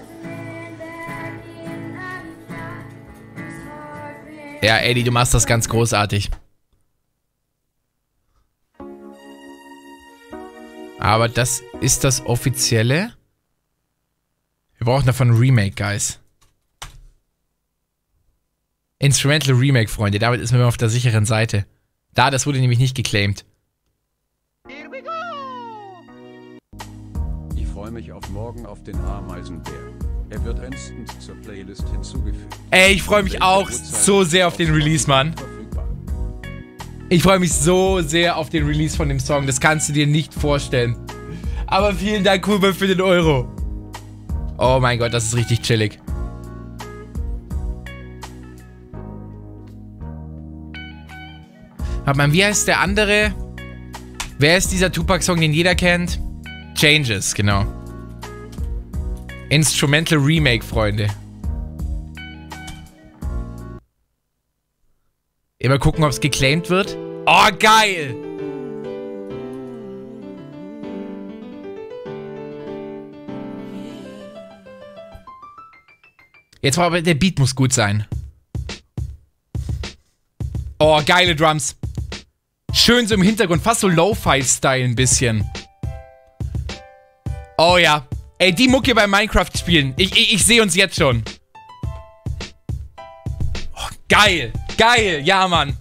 Ja, Eddie, du machst das ganz großartig. Aber das ist das Offizielle. Wir brauchen davon ein Remake, Guys. Instrumental Remake, Freunde. Damit ist man auf der sicheren Seite. Das wurde nämlich nicht geclaimed. Ich freue mich auf morgen auf den Ameisenbär. Er wird instant zur Playlist hinzugefügt. Ey, ich freue mich auch so sehr auf den Release, Mann. Ich freue mich so sehr auf den Release von dem Song. Das kannst du dir nicht vorstellen. Aber vielen Dank, Kuba, für den Euro. Oh mein Gott, das ist richtig chillig. Warte mal, wie heißt der andere? Wer ist dieser Tupac-Song, den jeder kennt? Changes, genau. Instrumental Remake, Freunde. Immer gucken, ob es geclaimed wird. Oh, geil! Jetzt aber der Beat muss gut sein. Oh, geile Drums. Schön so im Hintergrund, fast so Lo-Fi-Style ein bisschen. Oh ja. Ey, die Mucke bei Minecraft spielen. Ich sehe uns jetzt schon. Oh, geil. Geil. Ja, Mann.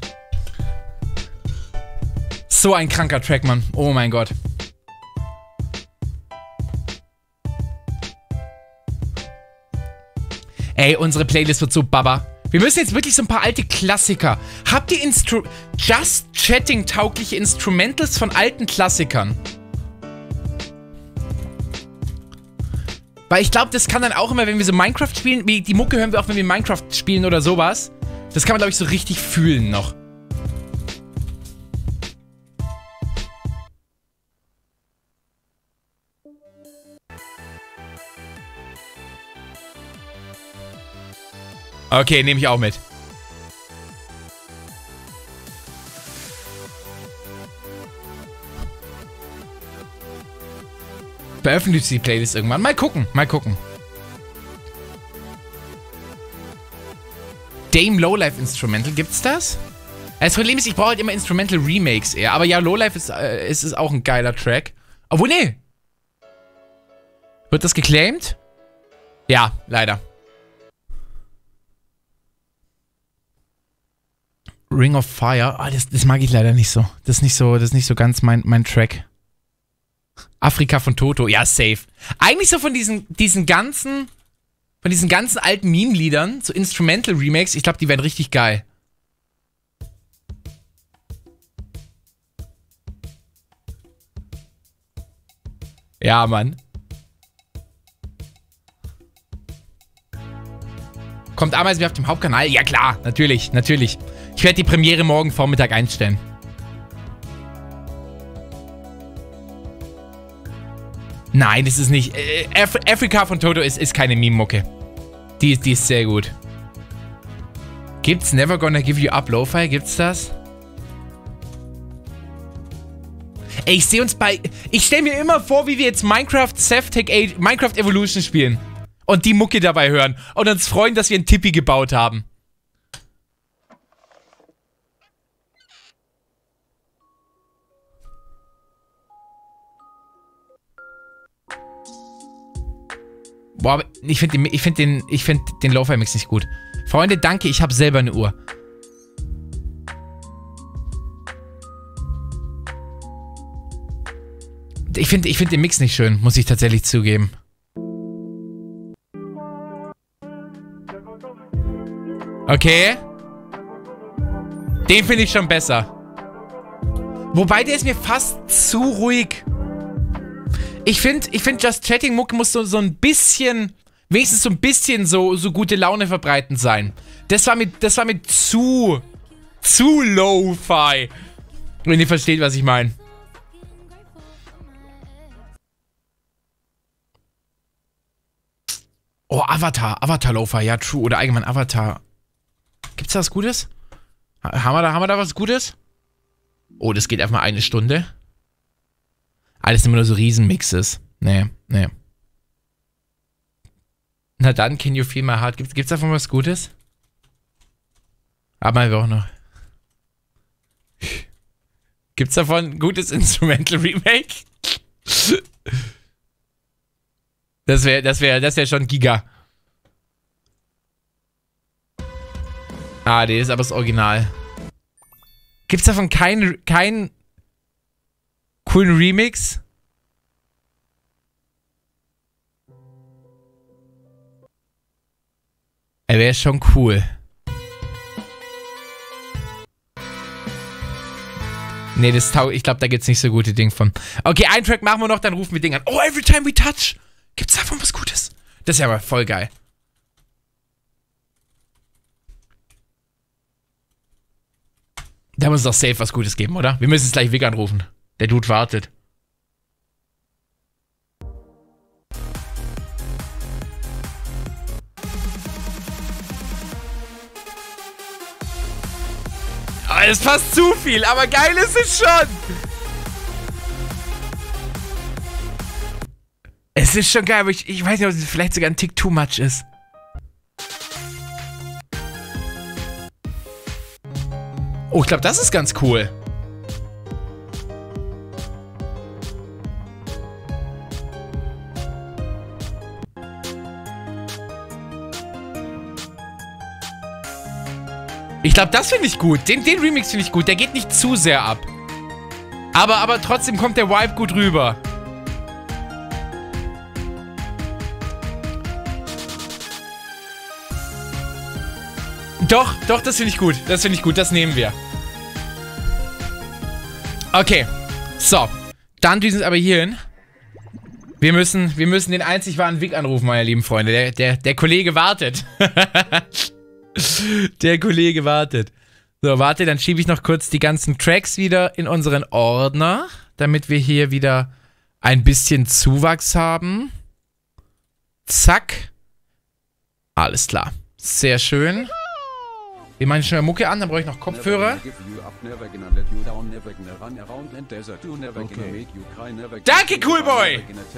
So ein kranker Track, Mann. Oh mein Gott. Ey, unsere Playlist wird so baba. Wir müssen jetzt wirklich so ein paar alte Klassiker. Habt ihr Just Chatting taugliche Instrumentals von alten Klassikern? Weil ich glaube, das kann dann auch immer, wenn wir so Minecraft spielen, die Mucke hören wir auch, wenn wir Minecraft spielen oder sowas. Das kann man, glaube ich, so richtig fühlen noch. Okay, nehme ich auch mit. Veröffentlicht die Playlist irgendwann. Mal gucken, mal gucken. Dame Lowlife Instrumental, gibt's das? Das Problem ist, ich brauche halt immer Instrumental Remakes eher. Aber ja, Lowlife ist auch ein geiler Track. Obwohl, nee. Wird das geclaimed? Ja, leider. Ring of Fire. Ah, das mag ich leider nicht so. Das ist nicht so ganz mein Track. Afrika von Toto. Ja, safe. Eigentlich so von diesen ganzen alten Meme-Liedern, so Instrumental-Remakes, ich glaube, die wären richtig geil. Ja, Mann. Kommt Ameisenbär auf dem Hauptkanal? Ja, klar. Natürlich. Ich werde die Premiere morgen Vormittag einstellen. Nein, das ist nicht... Afrika von Toto ist keine Meme-Mucke. Die ist sehr gut. Gibt's Never Gonna Give You Up Lo-Fi? Gibt's das? Ey, ich sehe uns bei... Ich stelle mir immer vor, wie wir jetzt Minecraft Evolution spielen. Und die Mucke dabei hören. Und uns freuen, dass wir einen Tippi gebaut haben. Boah, aber ich find den Lo-Fi-Mix nicht gut. Freunde, danke, ich habe selber eine Uhr. Ich find den Mix nicht schön, muss ich tatsächlich zugeben. Okay. Den finde ich schon besser. Wobei, der ist mir fast zu ruhig. Ich find Just Chatting Mucke muss so ein bisschen, wenigstens so ein bisschen so gute Laune verbreitend sein. Das war mir zu Lo-Fi. Wenn ihr versteht, was ich meine. Oh, Avatar. Avatar-Loafer. Ja, true. Oder allgemein Avatar. Gibt's da was Gutes? Haben wir da was Gutes? Oh, das geht einfach mal 1 Stunde. Alles immer nur so Riesenmixes. Nee. Na dann, Can You Feel My Heart? Gibt's davon was Gutes? Aber wir auch noch. Gibt's davon ein gutes Instrumental Remake? Das wär schon Giga. Ah, nee, ist aber das Original. Gibt's davon keinen coolen Remix? Er wäre schon cool. Nee, ich glaube, da gibt's nicht so gute Dinge von. Okay, einen Track machen wir noch, dann rufen wir Ding an. Oh, Every Time We Touch. Gibt's davon was Gutes? Das ist ja aber voll geil. Da muss es doch safe was Gutes geben, oder? Wir müssen es gleich Vic anrufen. Der Dude wartet. Oh, das ist fast zu viel, aber geil ist es schon. Es ist schon geil, aber ich weiß nicht, ob es vielleicht sogar ein Tick too much ist. Oh, ich glaube, das ist ganz cool. Ich glaube, das finde ich gut. Den Remix finde ich gut. Der geht nicht zu sehr ab. Aber trotzdem kommt der Vibe gut rüber. Doch, das finde ich gut. Das finde ich gut. Das nehmen wir. Okay. So. Dann düsen wir aber hier hin. Wir müssen den einzig wahren Vic anrufen, meine lieben Freunde. Der Kollege wartet. Der Kollege wartet. So, warte, dann schiebe ich noch kurz die ganzen Tracks wieder in unseren Ordner, damit wir hier wieder ein bisschen Zuwachs haben. Zack. Alles klar. Sehr schön. Wir machen schon mal Mucke an, dann brauche ich noch Kopfhörer. Okay. Danke, Coolboy!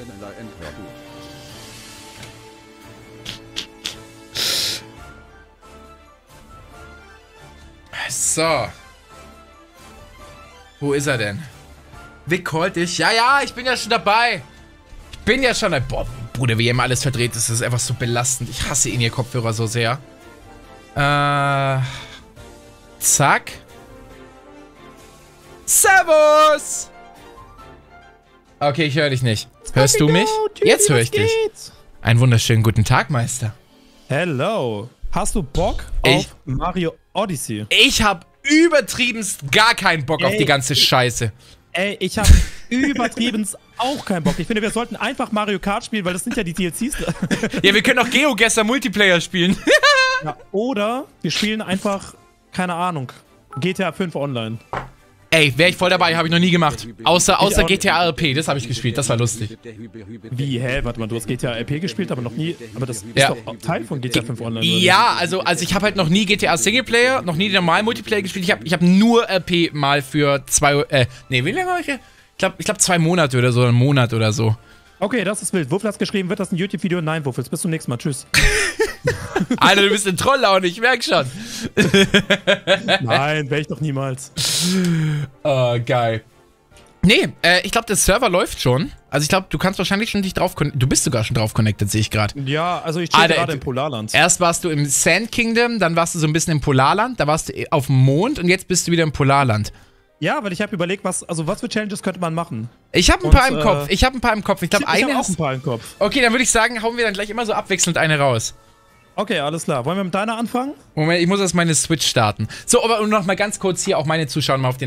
So. Wo ist er denn? Vic callt dich. Ja, ich bin ja schon dabei. Ich bin ja schon dabei. Boah, Bruder, wie ihr immer alles verdreht ist, das ist einfach so belastend. Ich hasse ihn, ihr Kopfhörer, so sehr. Zack. Servus! Okay, ich höre dich nicht. Hörst du mich? Jetzt höre ich dich. Einen wunderschönen guten Tag, Meister. Hello. Hast du Bock auf Mario Odyssey? Ich hab übertriebenst gar keinen Bock auf die ganze Scheiße. Ey, ich hab übertriebenst auch keinen Bock. Ich finde, wir sollten einfach Mario Kart spielen, weil das sind ja die DLCs. Ja, wir können auch GeoGuessr Multiplayer spielen. Ja, oder wir spielen einfach, keine Ahnung, GTA 5 online. Ey, wäre ich voll dabei, habe ich noch nie gemacht. Außer GTA RP, das habe ich gespielt, das war lustig. Wie, hä? Warte mal, du hast GTA RP gespielt, aber noch nie, aber das ist doch Teil von GTA 5 online, oder? Ja, also ich habe halt noch nie GTA Singleplayer, noch nie den normalen Multiplayer gespielt. Ich hab nur RP mal für wie lange war ich? Ich glaube 2 Monate oder so, einen Monat oder so. Okay, das ist wild. Wuffel hat's geschrieben, wird das ein YouTube-Video? Nein, Wuffels, bis zum nächsten Mal, tschüss. Alter, du bist in Trolllaune, ich merk schon. Nein, wär ich doch niemals. Oh, geil. Nee, ich glaube, der Server läuft schon. Also ich glaube, du kannst wahrscheinlich schon dich drauf connecten. Du bist sogar schon drauf connected, sehe ich gerade. Ja, also ich stehe gerade im Polarland. Erst warst du im Sand Kingdom, dann warst du so ein bisschen im Polarland, da warst du auf dem Mond und jetzt bist du wieder im Polarland. Ja, weil ich habe überlegt, was für Challenges könnte man machen. Ich habe ein paar im Kopf. Ich glaube, eine ich hab auch ein paar im Kopf. Okay, dann würde ich sagen, hauen wir dann gleich immer so abwechselnd eine raus. Okay, alles klar. Wollen wir mit deiner anfangen? Moment, ich muss erst meine Switch starten. So, aber noch mal ganz kurz hier auch meine Zuschauer mal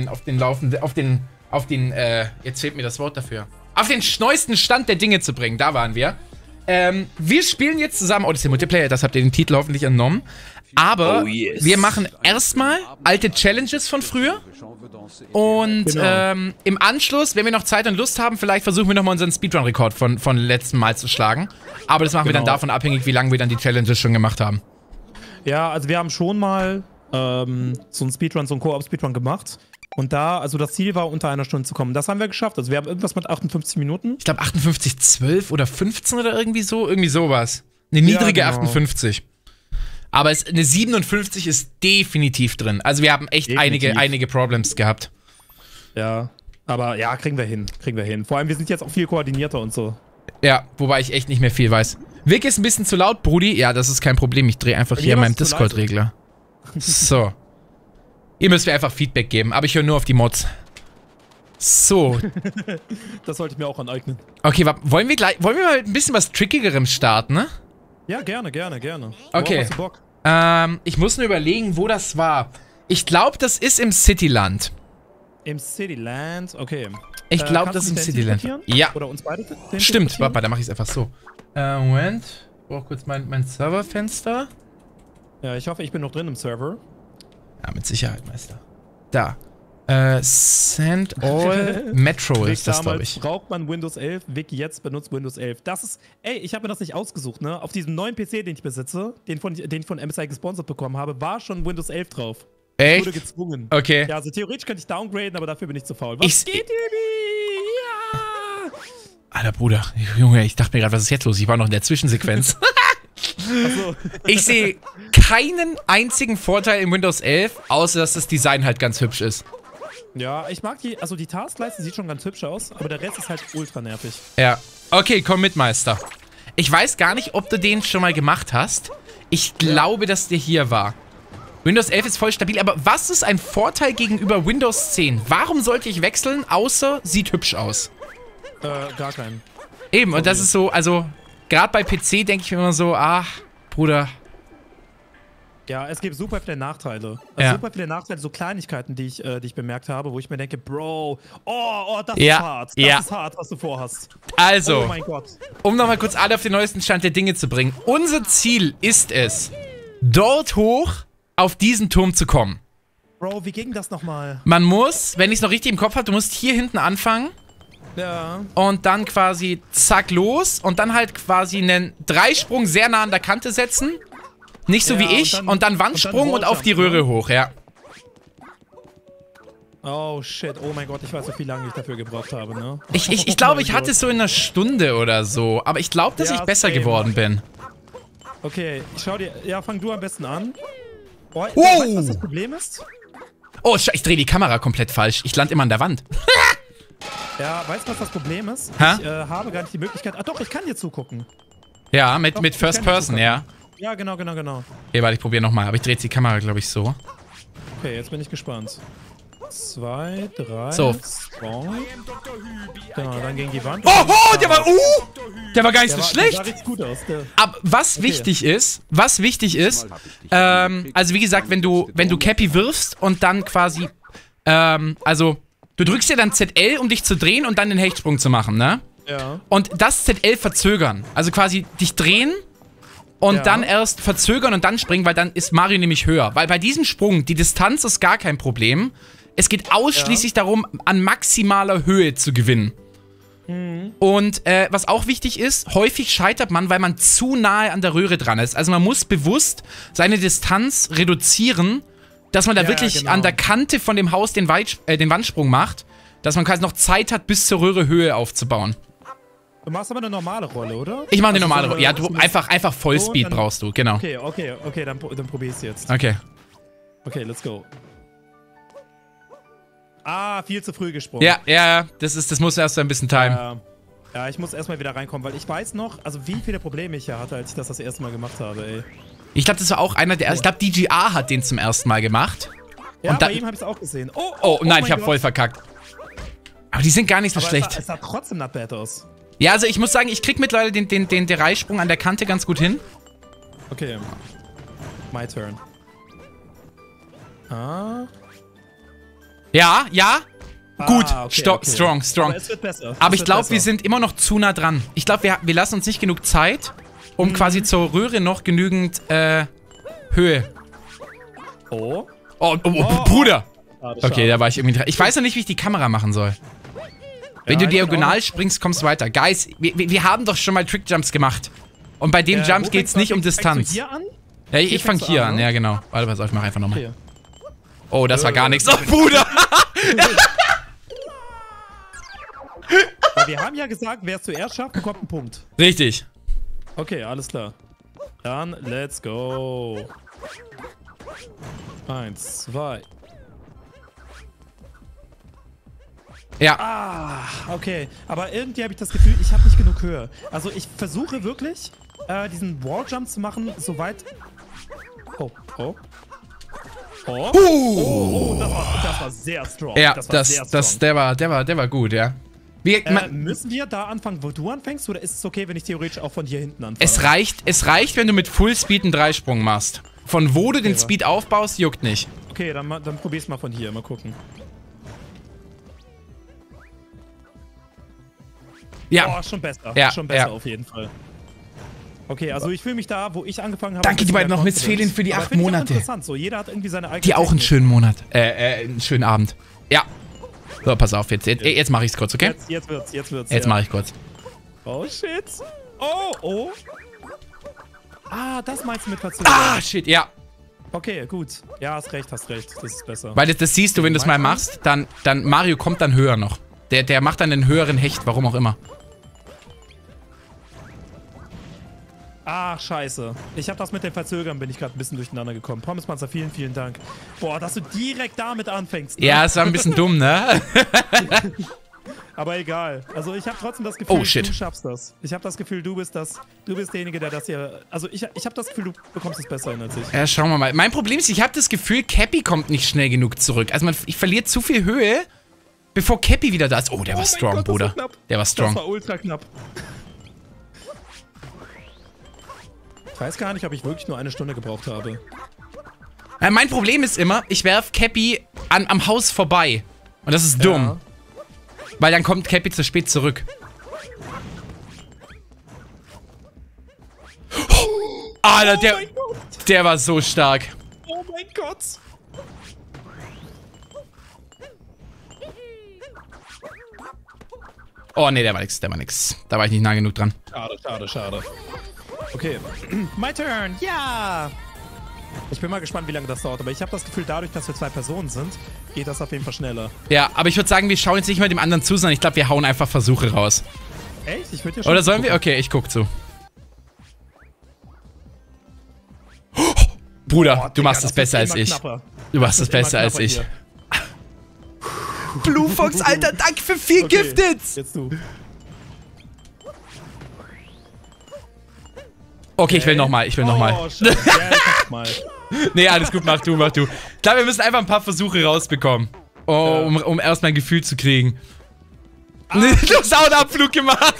jetzt fehlt mir das Wort dafür. Auf den neuesten Stand der Dinge zu bringen. Da waren wir. Wir spielen jetzt zusammen Odyssey Multiplayer, das habt ihr den Titel hoffentlich entnommen. Aber Oh, yes. wir machen erstmal alte Challenges von früher. Und Genau. im Anschluss, wenn wir noch Zeit und Lust haben, vielleicht versuchen wir nochmal unseren Speedrun-Rekord von letztem Mal zu schlagen. Aber das machen wir dann Genau. davon abhängig, wie lange wir dann die Challenges schon gemacht haben. Ja, also wir haben schon mal so einen Speedrun, so einen Koop-Speedrun gemacht. Und da, also das Ziel war, unter einer Stunde zu kommen. Das haben wir geschafft. Also wir haben irgendwas mit 58 Minuten. Ich glaube 58, 12 oder 15 oder irgendwie so. Irgendwie sowas. Eine niedrige Ja, genau. 58. Aber eine 57 ist definitiv drin. Also wir haben echt Definitiv. einige Problems gehabt. Ja. Aber ja, kriegen wir hin. Kriegen wir hin. Vor allem, wir sind jetzt auch viel koordinierter und so. Ja, wobei ich echt nicht mehr viel weiß. Vic ist ein bisschen zu laut, Brudi. Ja, das ist kein Problem. Ich drehe einfach Bei hier mir an meinem war's zu leise. Discord-Regler. So. Ihr müsst mir einfach Feedback geben, aber ich höre nur auf die Mods. So. Das sollte ich mir auch aneignen. Okay, wollen wir mal ein bisschen was Trickigerem starten, ne? Ja, gerne. Okay. Worauf hast du Bock? Ich muss nur überlegen, wo das war. Ich glaube, das ist im Cityland. Im Cityland, okay. Ich glaube, Kannst das ist du im mich Cityland. teleportieren? Ja, Oder uns beide teleportieren? stimmt. Warte, dann mache ich es einfach so. Moment. Ich brauche kurz mein Serverfenster. Ja, ich hoffe, ich bin noch drin im Server. Ja, mit Sicherheit, Meister. Da. Send all Metro Vic, ist das, glaube damals ich. braucht man Windows 11. Vic jetzt benutzt Windows 11. Das ist, ey, ich habe mir das nicht ausgesucht, ne? Auf diesem neuen PC, den ich besitze, den ich von MSI gesponsert bekommen habe, war schon Windows 11 drauf. Ich wurde Echt? gezwungen. Okay. Ja, also theoretisch könnte ich downgraden, aber dafür bin ich zu faul. Was Ich- geht, Baby? Ja! Alter Bruder, Junge, ich dachte mir gerade, was ist jetzt los? Ich war noch in der Zwischensequenz. Achso. Ich sehe keinen einzigen Vorteil in Windows 11, außer dass das Design halt ganz hübsch ist. Ja, ich mag die, also die Taskleiste sieht schon ganz hübsch aus, aber der Rest ist halt ultra nervig. Ja. Okay, komm mit, Meister. Ich weiß gar nicht, ob du den schon mal gemacht hast. Ich glaube, dass der hier war. Windows 11 ist voll stabil, aber was ist ein Vorteil gegenüber Windows 10? Warum sollte ich wechseln, außer sieht hübsch aus? Gar keinen. Eben, und das ist so, also, gerade bei PC denke ich mir immer so, ach, Bruder. Ja, es gibt super viele Nachteile. Ja. Super viele Nachteile, so Kleinigkeiten, die ich bemerkt habe, wo ich mir denke, Bro, das Ja, ist hart. ja. Das ist hart, was du vorhast. Also, Oh mein Gott. um nochmal kurz alle auf den neuesten Stand der Dinge zu bringen. Unser Ziel ist es, dort hoch auf diesen Turm zu kommen. Bro, wie ging das nochmal? Man muss, wenn ich es noch richtig im Kopf habe, du musst hier hinten anfangen Ja. und dann quasi zack los und dann halt quasi einen Dreisprung sehr nah an der Kante setzen. Nicht so Ja, wie ich und dann Wandsprung und auf die Röhre hoch, ja. Oh shit, oh mein Gott, ich weiß noch, wie lange ich dafür gebraucht habe, ne? Ich glaube, ich hatte es so in einer Stunde oder so, aber ich glaube, dass Ja, ich besser same. geworden bin. Okay, ich schau dir. Ja, fang du am besten an. Oh, Oh! weißt du, was das Problem ist? Oh, ich drehe die Kamera komplett falsch. Ich lande immer an der Wand. Ja, weißt du, was das Problem ist? Hä? Ich habe gar nicht die Möglichkeit. Ah, doch, ich kann dir zugucken. Ja, mit Doch, First ich kann Person, nicht ja. Ja, genau. Okay, warte, ich probiere nochmal. Aber ich drehe jetzt die Kamera, glaube ich, so. Okay, jetzt bin ich gespannt. 2, 3. So. Strong. Genau, dann gegen die Wand. Oh, der war gar nicht so Der schlecht. sah richtig gut aus. Aber was wichtig ist, also wie gesagt, wenn du Cappy wirfst und dann quasi, also du drückst ja dann ZL, um dich zu drehen und dann den Hechtsprung zu machen, ne? Ja. Und das ZL verzögern, also quasi dich drehen und Ja. dann erst verzögern und dann springen, weil dann ist Mario nämlich höher. Weil bei diesem Sprung, die Distanz ist gar kein Problem. Es geht ausschließlich darum, an maximaler Höhe zu gewinnen. Und was auch wichtig ist, häufig scheitert man, weil man zu nahe an der Röhre dran ist. Also man muss bewusst seine Distanz reduzieren, dass man da Ja, wirklich genau. an der Kante von dem Haus den Wandsprung macht, dass man quasi noch Zeit hat, bis zur Röhre Höhe aufzubauen. Du machst aber eine normale Rolle, oder? Ich mache eine Also normale so Rolle. Ja, du so einfach Vollspeed dann- brauchst du, genau. Okay, dann probier ich's jetzt. Okay. Okay, let's go. Ah, viel zu früh gesprungen. Ja, das muss erst so ein bisschen timen. Ja, ich muss erstmal wieder reinkommen, weil ich weiß noch, also wie viele Probleme ich hier hatte, als ich das erste Mal gemacht habe, ey. Ich glaube, das war auch einer der. Ich glaube, DGA hat den zum ersten Mal gemacht. Ja, Und da- bei ihm habe ich es auch gesehen. Oh, nein, ich mein habe Gott. voll verkackt. Aber die sind gar nicht so Aber schlecht. Es sah trotzdem not bad aus. Ja, also ich muss sagen, ich krieg mittlerweile den Dreisprung an der Kante ganz gut hin. Okay. My turn. Ah. Ja. Gut, Okay. strong. Aber es wird besser. Aber Es ich wird glaube, besser. wir sind immer noch zu nah dran. Ich glaube, wir lassen uns nicht genug Zeit, um quasi zur Röhre noch genügend Höhe Oh. Bruder! Schade, Okay, schade. da war ich irgendwie dran. Ich weiß noch nicht, wie ich die Kamera machen soll. Wenn du ich bin diagonal springst, kommst du weiter. Guys, wir haben doch schon mal Trickjumps gemacht. Und bei dem Jump wo geht's fängst nicht um fängst Distanz. du hier an? Ja, ich fang fängst du hier an, an, ne? ja genau. Warte, pass auf, ich mach einfach nochmal. Okay. Oh, das war gar nichts. Oh, Bruder! Weil wir haben ja gesagt, wer es zuerst schafft, bekommt einen Punkt. Richtig. Okay, alles klar. Dann, let's go. 1, 2. Ja. Okay, aber irgendwie habe ich das Gefühl, ich habe nicht genug Höhe. Also ich versuche wirklich, diesen Walljump zu machen, soweit... Oh. Das war sehr strong. Ja, das war sehr strong. der war gut, ja. Müssen wir da anfangen, wo du anfängst, oder ist es okay, wenn ich theoretisch auch von hier hinten anfange? Es reicht, wenn du mit Full Speed einen Dreisprung machst. Von wo du den Speed aufbaust, juckt nicht. Okay, dann probier's mal von hier, mal gucken. Ja. Oh, schon besser. Ja, schon besser ja. auf jeden Fall. Okay, also ich fühle mich da, wo ich angefangen habe. Danke, die beiden noch Miss Felin für die Aber 8 finde ich auch Monate. Interessant, so jeder hat irgendwie seine eigene Die auch einen Technik. schönen Monat. Einen schönen Abend. Ja. So, pass auf, jetzt mach ich's kurz, okay? Jetzt wird's. Jetzt mach ich kurz. Oh, shit. Oh. Ah, das meinst du mit Verzögerung. Ah, shit, ja. Okay, gut. Ja, hast recht. Das ist besser. Weil das siehst du, wenn du es mal machst, dann Mario kommt dann höher noch. Der macht dann einen höheren Hecht, warum auch immer. Ach, scheiße. Ich habe das mit dem Verzögern, bin ich gerade ein bisschen durcheinander gekommen. Pommespanzer, vielen, vielen Dank. Boah, dass du direkt damit anfängst. Ne? Ja, es war ein bisschen dumm, ne? Aber egal. Also ich habe trotzdem das Gefühl, Oh, shit. du schaffst das. Ich habe das Gefühl, du bist derjenige, der das hier... Also ich habe das Gefühl, du bekommst es besser hin als ich. Ja, schauen wir mal. Mein Problem ist, ich habe das Gefühl, Cappy kommt nicht schnell genug zurück. Also ich verliere zu viel Höhe, bevor Cappy wieder da ist. Oh, der war strong, Gott, Bruder. das war knapp. Der war strong. Das war ultra knapp. Ich weiß gar nicht, ob ich wirklich nur 1 Stunde gebraucht habe. Mein Problem ist immer, ich werf Cappy am Haus vorbei. Und das ist dumm. Ja. Weil dann kommt Cappy zu spät zurück. Alter, mein Gott. der war so stark. Oh mein Gott. Oh nee, der war nix. Da war ich nicht nah genug dran. Schade. Okay, my turn, ja! Ich bin mal gespannt, wie lange das dauert, aber ich habe das Gefühl, dadurch, dass wir 2 Personen sind, geht das auf jeden Fall schneller. Ja, aber ich würde sagen, wir schauen jetzt nicht mal dem anderen zu, sondern ich glaube, wir hauen einfach Versuche raus. Echt? Ich würde ja schon... Oder sollen wir? Okay, ich guck zu. Bruder, Boah, du machst Digga, es besser das als wird ich. immer knapper. Du machst es Das wird besser immer als knapper ich. hier. Blue Fox, Alter, danke für 4 Okay, Gifteds! jetzt du. Okay, ich will nochmal. Oh, scheiße. Ja, ich mach's mal. Nee, alles gut, mach du. Ich glaube, wir müssen einfach ein paar Versuche rausbekommen. Um erst mal ein Gefühl zu kriegen. Du hast auch einen Abflug gemacht!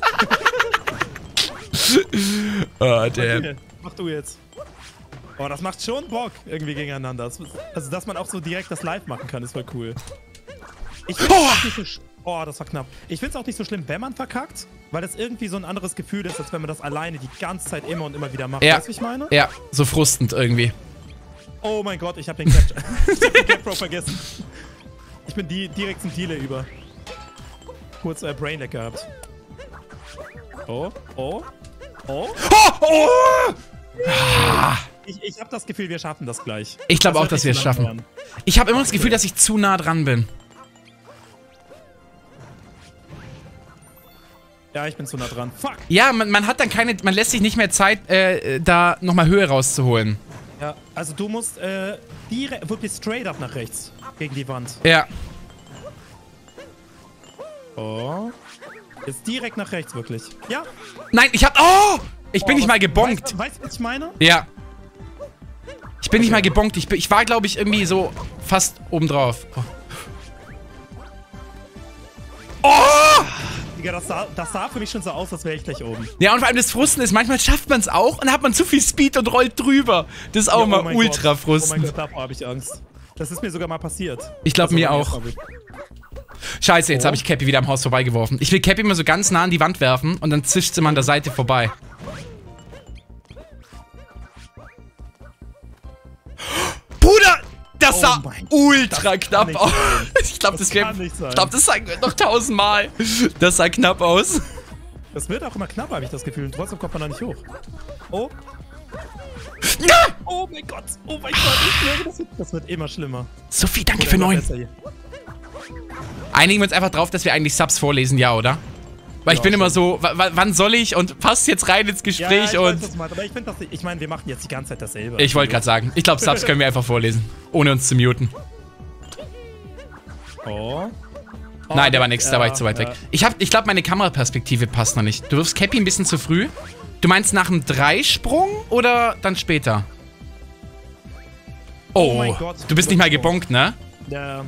Oh, damn. Okay, mach du jetzt. Oh, das macht schon Bock, irgendwie gegeneinander. Also, dass man auch so direkt das live machen kann, ist voll cool. Ich find's auch nicht so das war knapp. Ich find's auch nicht so schlimm, wenn man verkackt, weil das irgendwie so ein anderes Gefühl ist, als wenn man das alleine die ganze Zeit immer und immer wieder macht. Ja. Weißt du, wie ich meine? Ja, so frustend irgendwie. Oh mein Gott, ich hab den Cap Pro vergessen. Ich bin direkt zum Dealer über. Kurz Brainlag gehabt. Oh. Ich hab das Gefühl, wir schaffen das gleich. Ich glaube auch, wird dass wir nicht es so lang schaffen. dauern. Ich habe immer das Gefühl, dass ich zu nah dran bin. Ja, ich bin zu nah dran. Fuck! Ja, man hat dann man lässt sich nicht mehr Zeit, da nochmal Höhe rauszuholen. Ja, also du musst direkt, wirklich straight up nach rechts. Gegen die Wand. Ja. Oh. Jetzt direkt nach rechts, wirklich. Ja. Nein, ich bin nicht mal gebonkt. Weißt du, was ich meine? Ja. Ich bin nicht mal gebonkt. Ich war, glaube ich, irgendwie so fast obendrauf. Digga, das sah für mich schon so aus, als wäre ich gleich oben. Ja, und vor allem das Frusten ist, manchmal schafft man es auch und dann hat man zu viel Speed und rollt drüber. Das ist auch Ja, mal oh mein ultra Gott. frustend. Oh mein Gott, davor habe ich Angst. Das ist mir sogar mal passiert. Ich glaube, Das mir war auch. mir Scheiße, jetzt Oh. habe ich Cappy wieder am Haus vorbeigeworfen. Ich will Cappy immer so ganz nah an die Wand werfen und dann zischt sie mal an der Seite vorbei. Bruder! das sah ultra knapp aus. Ich glaube, das kann nicht sein. Ich glaube, das sagen wir noch 1000-mal. Das sah knapp aus. Das wird auch immer knapper, habe ich das Gefühl. Und trotzdem kommt man da nicht hoch. Oh. Oh mein Gott. Oh mein Gott. Ich glaube, das wird immer schlimmer. Sophie, danke für 9. Einigen wir uns einfach drauf, dass wir eigentlich Subs vorlesen, ja, oder? Weil ich bin immer so, wann soll ich und passt jetzt rein ins Gespräch ja, und... Weiß, aber ich meine, wir machen jetzt die ganze Zeit dasselbe. Ich wollte gerade sagen, ich glaube, Subs können wir einfach vorlesen, ohne uns zu muten. Oh. Nein, der war nix, da war ich zu weit weg. Ich glaube, meine Kameraperspektive passt noch nicht. Du wirfst Cappy ein bisschen zu früh. Du meinst nach dem 3-Sprung oder dann später? Oh, mein Gott, du bist nicht mal gebonkt, ne? Ja.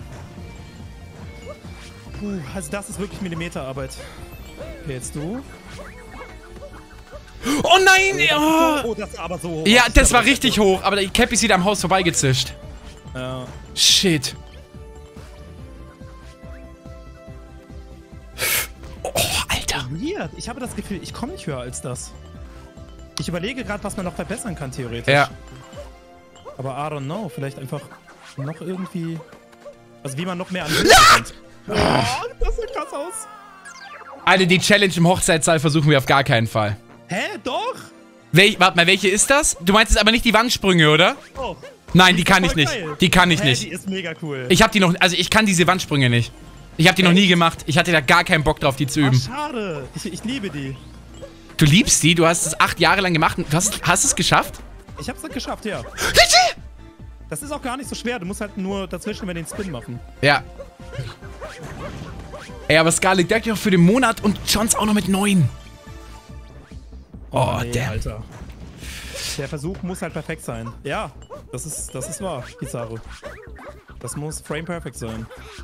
Puh, also das ist wirklich Millimeterarbeit. Okay, jetzt du. Oh nein! Oh, das ist aber so hoch. Ja, das war richtig hoch, aber die Cappy ist wieder am Haus vorbeigezischt. Ja. Shit. Oh, Alter. Weird. Ich habe das Gefühl, ich komme nicht höher als das. Ich überlege gerade, was man noch verbessern kann, theoretisch. Ja. Aber I don't know. Vielleicht einfach noch irgendwie... Also wie man noch mehr an Höhe kommt. Oh, das sieht krass aus. Alter, die Challenge im Hochzeitssaal versuchen wir auf gar keinen Fall. Hä? Doch? Warte mal, welche ist das? Du meinst jetzt aber nicht die Wandsprünge, oder? Oh. Nein, die kann ich nicht. Die kann ich nicht. Die ist mega cool. Ich hab die noch... Also ich kann diese Wandsprünge nicht. Ich hab die noch nie gemacht. Ich hatte da gar keinen Bock drauf, die zu üben. Schade. Ich liebe die. Du liebst die? Du hast es 8 Jahre lang gemacht und hast es geschafft? Ich hab's dann geschafft, ja. Das ist auch gar nicht so schwer. Du musst halt nur dazwischen immer den Spin machen. Ja. Ey, aber Scarlet Jack auch für den Monat und Johns auch noch mit 9. Oh, nee, der. Alter. Der Versuch muss halt perfekt sein. Ja, das ist wahr, Kizaru. Das muss frame perfect sein.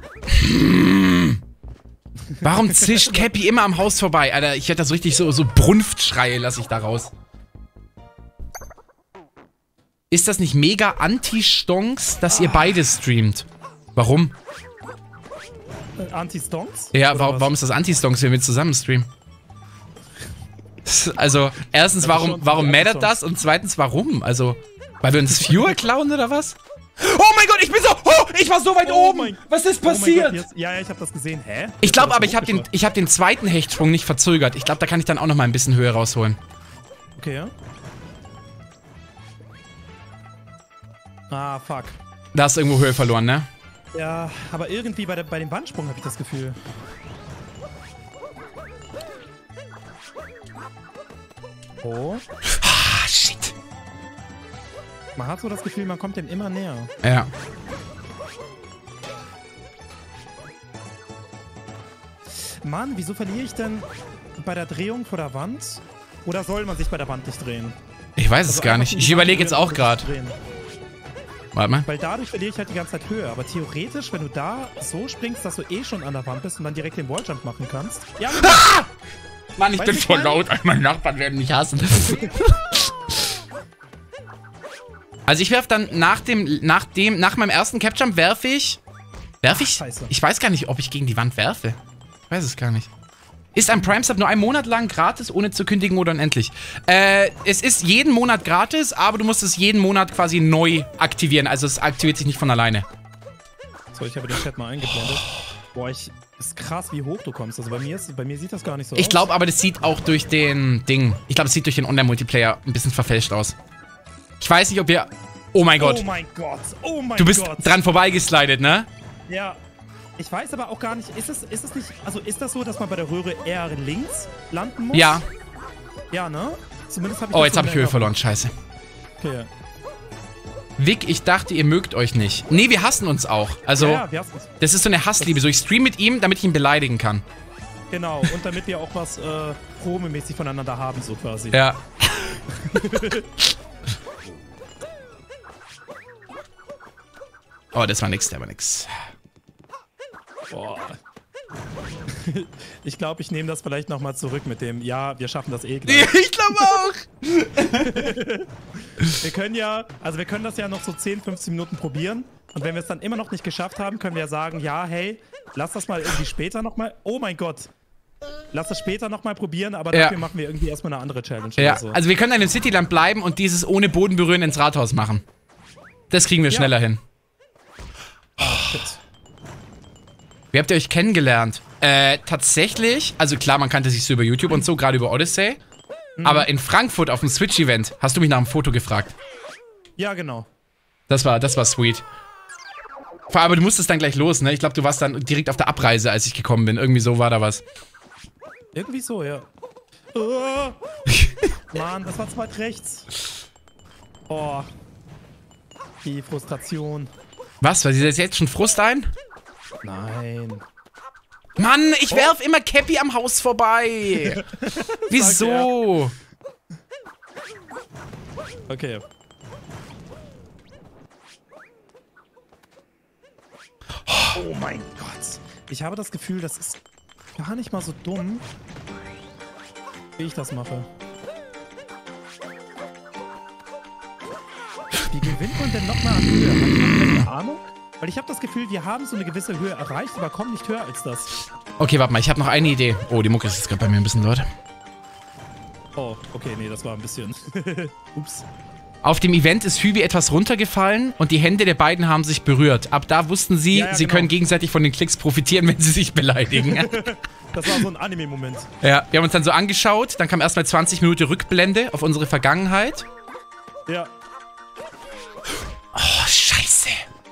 Warum zischt Cappy immer am Haus vorbei? Alter, ich hätte das richtig so Brunftschreie lasse ich da raus. Ist das nicht mega Anti-Stonks, dass ihr beide streamt? Warum? Anti-Stonks? Ja, warum ist das Anti-Stonks, wenn wir zusammen streamen? Also, erstens, warum mattert das? Und zweitens, warum? Also, weil wir uns Viewer klauen oder was? Oh mein Gott, ich bin so... Oh, ich war so weit oben! Was ist passiert? Ja, ich habe das gesehen. Hä? Ich glaube aber, ich hab den zweiten Hechtsprung nicht verzögert. Ich glaube, da kann ich dann auch noch mal ein bisschen Höhe rausholen. Okay, ja. Ah, fuck. Da hast du irgendwo Höhe verloren, ne? Ja, aber irgendwie bei dem Wandsprung habe ich das Gefühl. Oh. Ah, shit. Man hat so das Gefühl, man kommt dem immer näher. Ja. Mann, wieso verliere ich denn bei der Drehung vor der Wand? Oder soll man sich bei der Wand nicht drehen? Ich weiß es gar nicht. Ich überlege jetzt auch gerade. Warte mal. Weil dadurch verliere ich halt die ganze Zeit Höhe. Aber theoretisch, wenn du da so springst, dass du eh schon an der Wand bist und dann direkt den Walljump machen kannst. Ja, ah! Mann, ich weißt bin voll laut. Meine Nachbarn werden mich hassen. Also ich werfe dann nach meinem ersten Capjump werfe ich... Scheiße. Ich weiß gar nicht, ob ich gegen die Wand werfe. Ich weiß es gar nicht. Ist ein Prime-Sub nur einen Monat lang gratis, ohne zu kündigen oder unendlich? Es ist jeden Monat gratis, aber du musst es jeden Monat quasi neu aktivieren. Also es aktiviert sich nicht von alleine. So, ich habe den Chat mal eingeblendet. Boah, ist krass, wie hoch du kommst. Also bei mir sieht das gar nicht so aus. Ich glaube aber, das sieht auch durch den Ding. Ich glaube, es sieht durch den Online-Multiplayer ein bisschen verfälscht aus. Ich weiß nicht, ob wir... Oh mein Gott. Oh mein Gott. Oh mein Gott. Du bist dran vorbeigeslidet, ne? Ja. Ich weiß aber auch gar nicht, ist es nicht, also ist das so, dass man bei der Röhre eher links landen muss? Ja. Ja, ne? Zumindest habe ich Oh, jetzt habe ich Höhe verloren, scheiße. Okay. Vic, ich dachte, ihr mögt euch nicht. Nee, wir hassen uns auch. Also, ja, wir hassen uns. Das ist so eine Hassliebe. So, ich stream mit ihm, damit ich ihn beleidigen kann. Genau, und damit wir auch was promemäßig voneinander haben, so quasi. Ja. Oh, das war nix, der war nix. Boah. Ich glaube, ich nehme das vielleicht nochmal zurück mit dem, ja, wir schaffen das eh gleich. Ich glaube auch. Wir können das ja noch so 10, 15 Minuten probieren. Und wenn wir es dann immer noch nicht geschafft haben, können wir ja sagen, ja, hey, lass das mal irgendwie später nochmal. Oh mein Gott. Lass das später nochmal probieren, aber dafür machen wir irgendwie erstmal eine andere Challenge. Ja, oder so. also wir können dann im Cityland bleiben und dieses ohne Boden berühren ins Rathaus machen. Das kriegen wir schneller hin. Wie habt ihr euch kennengelernt? Tatsächlich, also klar, man kannte sich so über YouTube und so, gerade über Odyssey. Aber in Frankfurt auf dem Switch-Event hast du mich nach einem Foto gefragt. Ja, genau. Das war sweet. Vor allem, aber du musstest dann gleich los, ne? Ich glaube, du warst dann direkt auf der Abreise, als ich gekommen bin. Irgendwie so war da was. Irgendwie so, ja. Oh. Mann, das war zu weit rechts. Oh. Die Frustration. Was? Weil sie jetzt schon Frust ein? Nein. Mann, ich werf immer Cappy am Haus vorbei. Wieso? Okay. Oh mein Gott. Ich habe das Gefühl, das ist gar nicht mal so dumm, wie ich das mache. Wie gewinnt man denn nochmal an Höhe? Habt ihr eine Ahnung? Weil ich habe das Gefühl, wir haben so eine gewisse Höhe erreicht, aber kommen nicht höher als das. Okay, warte mal, ich habe noch eine Idee. Oh, die Mucke ist jetzt gerade bei mir ein bisschen laut. Oh, okay, nee, das war ein bisschen... Ups. Auf dem Event ist Hübi etwas runtergefallen und die Hände der beiden haben sich berührt. Ab da wussten sie, Ja, sie genau. können gegenseitig von den Klicks profitieren, wenn sie sich beleidigen. Das war so ein Anime-Moment. Ja, wir haben uns dann so angeschaut, dann kam erstmal 20 Minuten Rückblende auf unsere Vergangenheit. Ja. Oh, scheiße.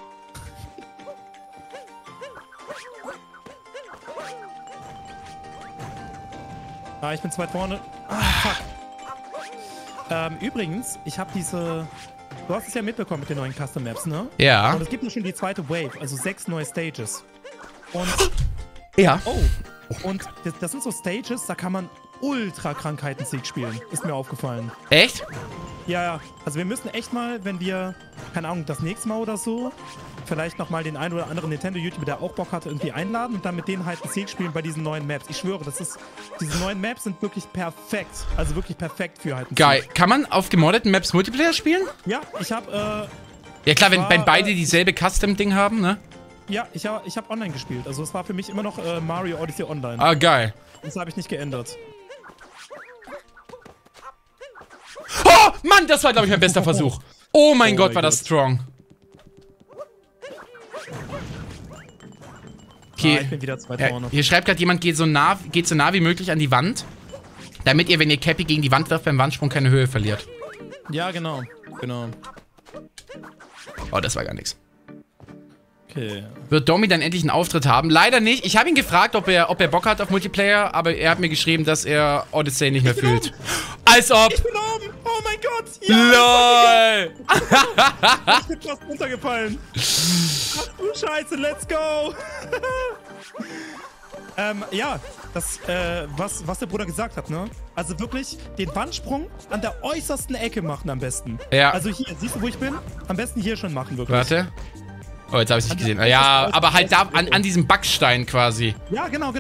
Ah, ich bin zu weit vorne. Ah, fuck. Übrigens, ich habe diese... Du hast es ja mitbekommen mit den neuen Custom Maps, ne? Ja. Und es gibt ja schon die zweite Wave, also 6 neue Stages. Und... Ja. Oh. Und das sind so Stages, da kann man Ultra-Krankheiten-Sieg spielen. Ist mir aufgefallen. Echt? Ja, ja. Also wir müssen echt mal, wenn wir, keine Ahnung, das nächste Mal oder so, vielleicht nochmal den einen oder anderen Nintendo-YouTuber, der auch Bock hat, irgendwie einladen und dann mit denen halt einen Sieg spielen bei diesen neuen Maps. Ich schwöre, diese neuen Maps sind wirklich perfekt. Also wirklich perfekt für halt einen Geil. Sieg. Kann man auf gemoddeten Maps Multiplayer spielen? Ja, ich habe, Ja klar, wenn war, beide dieselbe Custom-Ding haben, ne? ja, ich hab online gespielt. Also es war für mich immer noch Mario Odyssey Online. Ah, geil. Das habe ich nicht geändert. Oh, Mann, das war, glaube ich, mein bester Versuch. Oh mein Gott, war das strong. Okay. Ah, ich bin wieder zu weit Ja, vorne. hier schreibt gerade jemand, geht so nah wie möglich an die Wand, damit ihr, wenn ihr Cappy gegen die Wand wirft, beim Wandsprung keine Höhe verliert. Ja, genau. Genau. Oh, das war gar nichts. Okay. Wird Domi dann endlich einen Auftritt haben? Leider nicht. Ich habe ihn gefragt, ob er Bock hat auf Multiplayer, aber er hat mir geschrieben, dass er Odyssey nicht mehr fühlt. Als ob! Ich bin oben! Oh mein Gott! Ja! LOL! Ich bin fast runtergefallen. Ach du Scheiße, let's go! Ja, das, was der Bruder gesagt hat, ne? Also wirklich den Wandsprung an der äußersten Ecke machen am besten. Ja. Also hier, siehst du, wo ich bin? Am besten hier schon machen, wirklich. Warte. Oh, jetzt habe ich es nicht gesehen. Ja, aber halt da an diesem Backstein quasi. Ja, genau.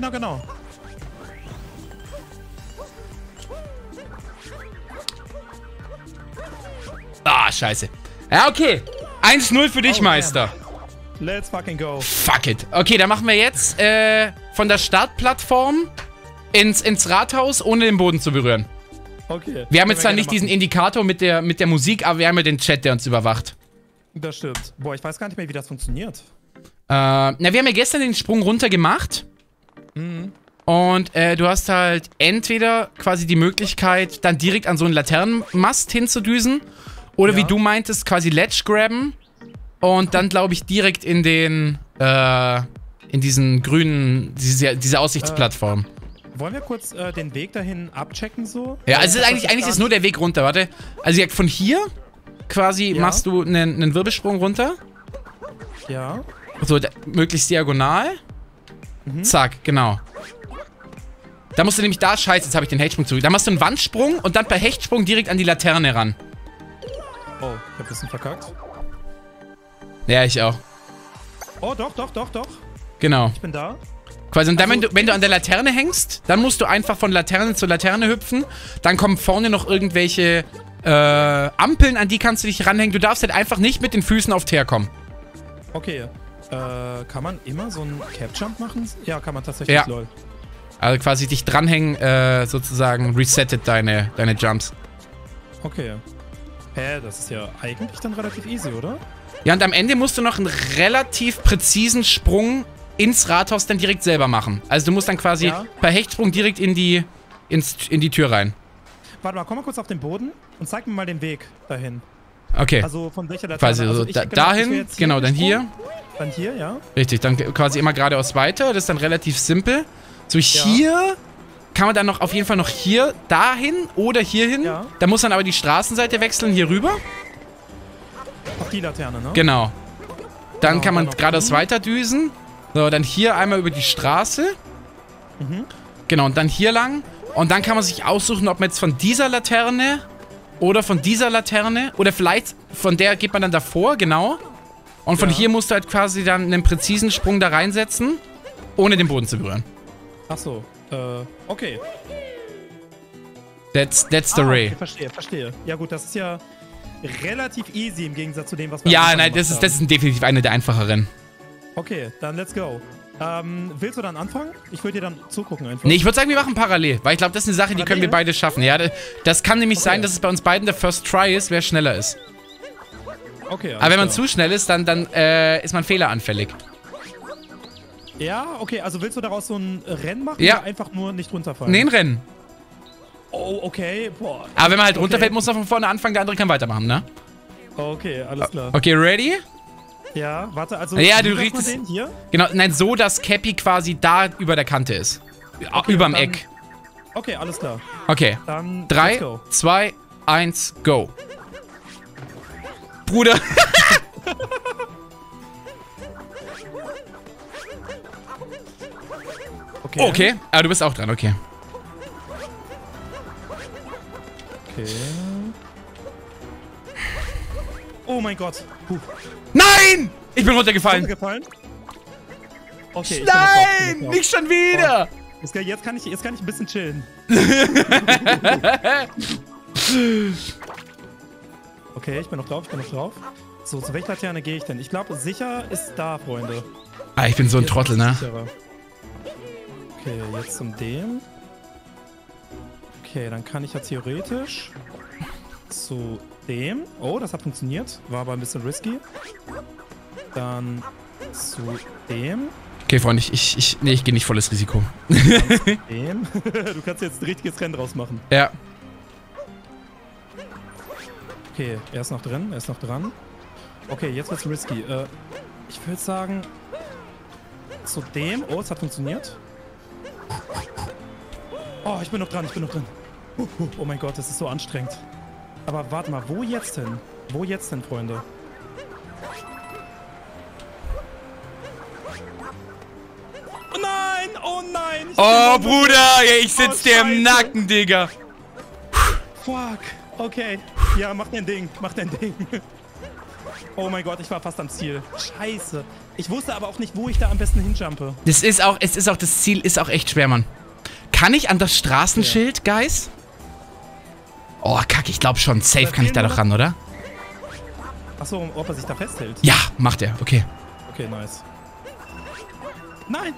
Ah, scheiße. Ja, okay. 1-0 für dich, Oh, Meister. Let's fucking go. Fuck it. Okay, dann machen wir jetzt von der Startplattform ins Rathaus, ohne den Boden zu berühren. Okay. Wir haben jetzt zwar Können wir nicht diesen gerne Indikator mit der Musik, aber wir haben ja den Chat, der uns überwacht. machen. Das stimmt. Boah, ich weiß gar nicht mehr, wie das funktioniert. Wir haben ja gestern den Sprung runter gemacht. Und du hast halt entweder quasi die Möglichkeit, dann direkt an so einen Laternenmast hinzudüsen. Oder Ja. wie du meintest, quasi Ledge grabben. Und dann, glaube ich, direkt in den, in diesen grünen, diese Aussichtsplattform. Wollen wir kurz den Weg dahin abchecken so? Ja, also eigentlich ist es nur der Weg runter, warte. Also von hier quasi Ja. machst du einen Wirbelsprung runter. Ja. So, möglichst diagonal. Zack, genau. Da musst du nämlich scheiße, jetzt habe ich den Hechtsprung zurück. Da machst du einen Wandsprung und dann per Hechtsprung direkt an die Laterne ran. Oh, ich hab ein bisschen verkackt. Ja, ich auch. Oh, doch. Genau. Ich bin da. Quasi, und dann, Also, wenn du an der Laterne hängst, dann musst du einfach von Laterne zu Laterne hüpfen. Dann kommen vorne noch irgendwelche Ampeln, an die kannst du dich ranhängen. Du darfst halt einfach nicht mit den Füßen auf Teer kommen. Okay. Kann man immer so einen Cap-Jump machen? Ja, kann man tatsächlich, Ja. lol. Also quasi dich dranhängen, sozusagen resettet deine Jumps. Okay. Das ist ja eigentlich dann relativ easy, oder? Ja, und am Ende musst du noch einen relativ präzisen Sprung ins Rathaus dann direkt selber machen. Also du musst dann quasi per Hechtsprung direkt in die Tür rein. Warte mal, komm mal kurz auf den Boden und zeig mir mal den Weg dahin. Okay. Also von welcher Laterne? Quasi also dahin, genau, dann hier. Dann hier, ja. Richtig, dann quasi immer geradeaus weiter. Das ist dann relativ simpel. So hier kann man dann noch auf jeden Fall noch hier dahin oder hier hin. Ja. Da muss man aber die Straßenseite wechseln, hier rüber. Auf die Laterne, ne? Genau. Dann kann man geradeaus weiter düsen. So, dann hier einmal über die Straße. Mhm. Genau, und dann hier lang. Und dann kann man sich aussuchen, ob man jetzt von dieser Laterne oder von dieser Laterne oder vielleicht von der geht man dann davor, genau. Und von hier musst du halt quasi dann einen präzisen Sprung da reinsetzen, ohne den Boden zu berühren. Ach so, okay. That's the Ray. Okay, verstehe. Ja gut, das ist ja relativ easy im Gegensatz zu dem, was wir nein, das ist definitiv eine der einfacheren. Okay, dann let's go. Willst du dann anfangen? Ich würde dir dann zugucken einfach. Nee, ich würde sagen, wir machen parallel, weil ich glaube, das ist eine Sache, die können wir beide schaffen. Ja, das kann nämlich sein, dass es bei uns beiden der First Try ist, wer schneller ist. Okay, aber wenn man zu schnell ist, dann ist man fehleranfällig. Ja, okay, also willst du daraus so ein Rennen machen oder einfach nur nicht runterfallen? Nee, ein Rennen. Oh, okay, boah. Aber wenn man halt runterfällt, muss man von vorne anfangen, der andere kann weitermachen, ne? Okay, alles klar. Okay, ready? Ja, warte, also... Ja, du riechst den hier? Genau, nein, so, dass Cappy quasi da über der Kante ist. Okay, überm Eck. Okay, alles klar. Okay. Dann 3, 2, 1, go. Bruder. Okay, aber du bist auch dran, okay. Okay. Oh mein Gott. Nein! Ich bin runtergefallen. Okay, nein! Nicht schon wieder! Oh. Jetzt kann ich ein bisschen chillen. Okay, ich bin noch drauf. So, zu welcher Laterne gehe ich denn? Ich glaube, sicher ist da, Freunde. Ah, ich bin so ein Trottel, ne? Okay, jetzt zum dem. Okay, dann kann ich ja theoretisch zu dem. Oh, das hat funktioniert. War aber ein bisschen risky. Dann zu dem. Okay, Freunde, ich gehe nicht volles Risiko. Dem. Du kannst jetzt ein richtiges Rennen draus machen. Ja. Okay, er ist noch drin, Okay, jetzt wird's risky. Ich würde sagen, zu dem. Oh, es hat funktioniert. Oh, ich bin noch dran. Oh mein Gott, das ist so anstrengend. Aber warte mal, wo jetzt hin? Freunde? Oh nein! Oh, Bruder, ich sitz dir im Nacken, Digga. Fuck, okay. Ja, mach dein Ding. Oh mein Gott, ich war fast am Ziel. Scheiße. Ich wusste aber auch nicht, wo ich da am besten hinjumpe. Das Ziel ist auch echt schwer, Mann. Kann ich an das Straßenschild, Guys? Oh, kacke, ich glaube schon. Safe kann ich da doch ran, oder? Achso, ob er sich da festhält? Ja, macht er. Okay. Okay, nice. Nein!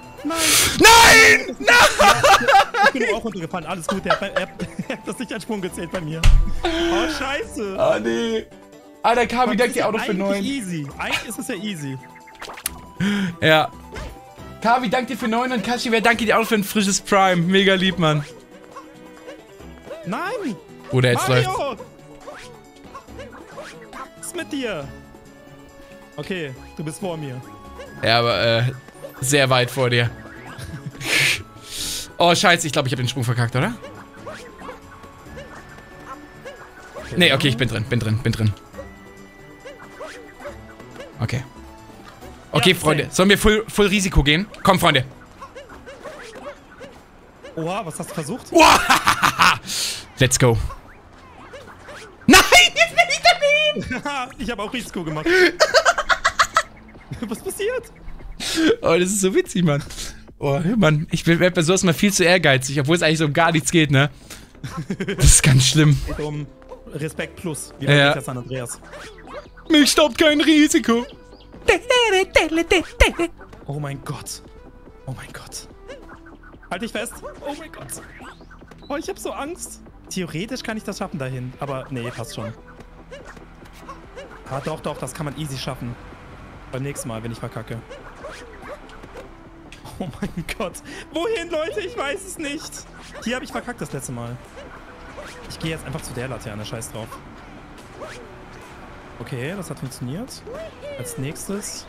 Ich bin auch runtergefallen. Alles gut, er hat das nicht als Sprung gezählt bei mir. Oh, scheiße. Oh, nee. Alter, Kavi, danke dir auch noch für 9. Easy. Eigentlich ist es ja easy. Ja. Kavi, danke dir für 9 und Kashiwer, danke dir auch für ein frisches Prime. Mega lieb, Mann. Nein! Oder jetzt läuft. Was ist mit dir? Okay, du bist vor mir. Ja, aber, sehr weit vor dir. Oh, scheiße, ich glaube, ich habe den Sprung verkackt, oder? Okay. Nee, okay, ich bin drin. Okay. Okay, ja, Freunde, sollen wir voll Risiko gehen? Komm, Freunde. Oha, was hast du versucht? Let's go. Nein, jetzt bin ich daneben! Ich habe auch Risiko gemacht. Was passiert? Oh, das ist so witzig, Mann. Oh, Mann, ich werde bei sowas mal viel zu ehrgeizig, obwohl es eigentlich so um gar nichts geht, ne? Das ist ganz schlimm. Es geht um Respekt plus, wie bei San Andreas. Mich stoppt kein Risiko. Oh mein Gott. Halt dich fest. Oh mein Gott. Oh, ich hab so Angst. Theoretisch kann ich das schaffen dahin, aber nee, passt schon. Ah, doch, das kann man easy schaffen. Beim nächsten Mal, wenn ich verkacke. Oh mein Gott. Wohin, Leute? Ich weiß es nicht. Hier habe ich verkackt das letzte Mal. Ich gehe jetzt einfach zu der Laterne. Scheiß drauf. Okay, das hat funktioniert. Als nächstes...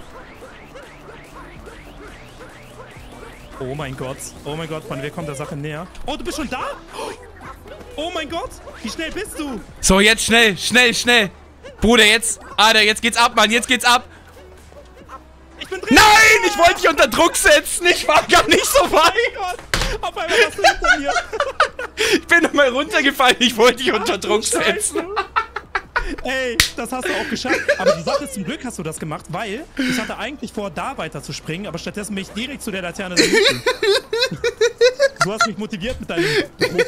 Oh mein Gott, Mann, wir kommen der Sache näher. Oh, du bist schon da? Oh mein Gott, wie schnell bist du? So, jetzt schnell, schnell, schnell. Bruder, jetzt. Alter, jetzt geht's ab, Mann, jetzt geht's ab. Ich bin drin. Nein, ich wollte dich unter Druck setzen. Ich war gar nicht so weit. Oh Gott, auf einmal warst du hinter mir. Ich bin nochmal runtergefallen. Ich wollte dich unter Druck setzen. Ey, das hast du auch geschafft. Aber die Sache ist, zum Glück hast du das gemacht, weil ich hatte eigentlich vor, da weiter zu springen, aber stattdessen bin ich direkt zu der Laterne da hinten. Du hast mich motiviert mit deinem Druck.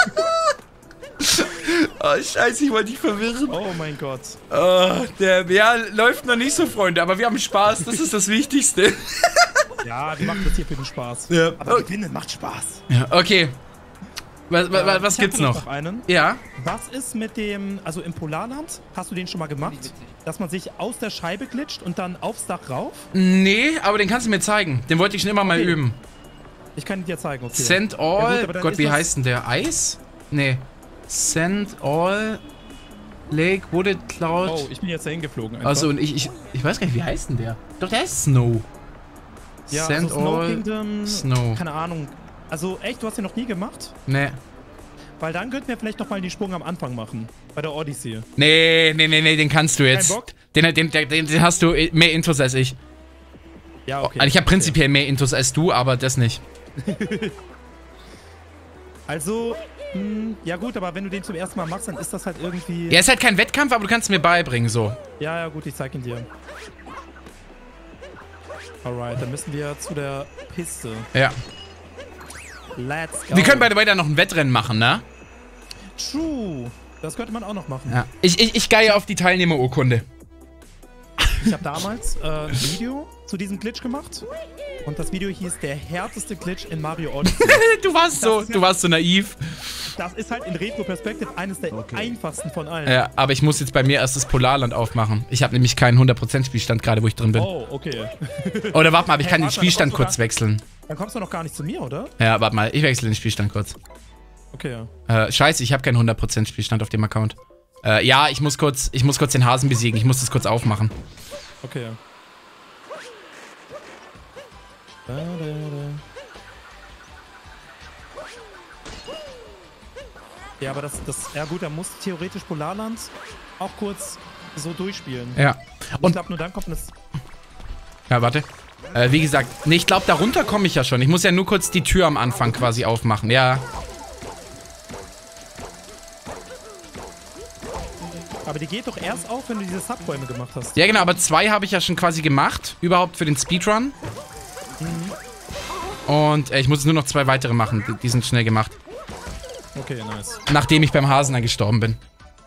Oh, scheiße, ich wollte dich verwirren. Oh mein Gott. Oh, ja, läuft noch nicht so, Freunde, aber wir haben Spaß. Das ist das Wichtigste. Ja, wir machen das hier für den Spaß. Ja. Aber gewinnen macht Spaß. Ja, okay. Was gibt's noch? Einen. Ja. Was ist mit dem, also im Polarland, hast du den schon mal gemacht? Dass man sich aus der Scheibe glitscht und dann aufs Dach rauf? Nee, aber den kannst du mir zeigen. Den wollte ich schon immer mal üben. Ich kann ihn dir zeigen, okay. Send All, Ja, gut, Gott, wie heißt denn der? Eis? Nee. Send All Lake Wooded Cloud. Oh, ich bin jetzt dahin geflogen einfach. Also und ich weiß gar nicht, wie heißt denn der? Doch, der ist Snow. Ja, Send also Snow All Kingdom, Snow. keine Ahnung. Also echt, du hast den noch nie gemacht? Nee. Weil dann könnten wir vielleicht nochmal den Sprung am Anfang machen. Bei der Odyssey. Nee, den kannst du jetzt. Kein Bock? Den hast du mehr Intos als ich. Ja, okay. Also ich habe prinzipiell mehr Intos als du, aber das nicht. Also, ja gut, aber wenn du den zum ersten Mal machst, dann ist das halt irgendwie... Ja, ist halt kein Wettkampf, aber du kannst es mir beibringen, so. Ja, gut, ich zeig ihn dir. Alright, dann müssen wir zu der Piste. Ja. Let's go. Wir können by the way dann noch ein Wettrennen machen, ne? True. Das könnte man auch noch machen. Ja. Ich gehe auf die Teilnehmerurkunde. Ich habe damals ein Video zu diesem Glitch gemacht. Und das Video hieß der härteste Glitch in Mario Odyssey. Du warst so naiv. Das ist halt in Retro-Perspektive eines der einfachsten von allen. Ja, aber ich muss jetzt bei mir erst das Polarland aufmachen. Ich habe nämlich keinen 100% Spielstand gerade, wo ich drin bin. Oh, okay. Oder warte mal, aber ich kann den warte, Spielstand dann kommst kurz du wechseln. Dann kommst du noch gar nicht zu mir, oder? Ja, warte mal, ich wechsle den Spielstand kurz. Okay, ja. Scheiße, ich habe keinen 100% Spielstand auf dem Account. Ja, ich muss kurz den Hasen besiegen. Ich muss das kurz aufmachen. Okay. Ja, aber ja gut, da muss theoretisch Polarland auch kurz so durchspielen. Ja. Und ich Und, glaube, nur dann kommt das... ja, warte. Wie gesagt, nee, ich glaube, darunter komme ich ja schon. Ich muss ja nur kurz die Tür am Anfang quasi aufmachen. Ja. Aber die geht doch erst auf, wenn du diese Subbäume gemacht hast. Ja, genau, aber 2 habe ich ja schon quasi gemacht. Überhaupt für den Speedrun. Und ich muss jetzt nur noch 2 weitere machen. Die sind schnell gemacht. Okay, nice. Nachdem ich beim Hasen dann gestorben bin.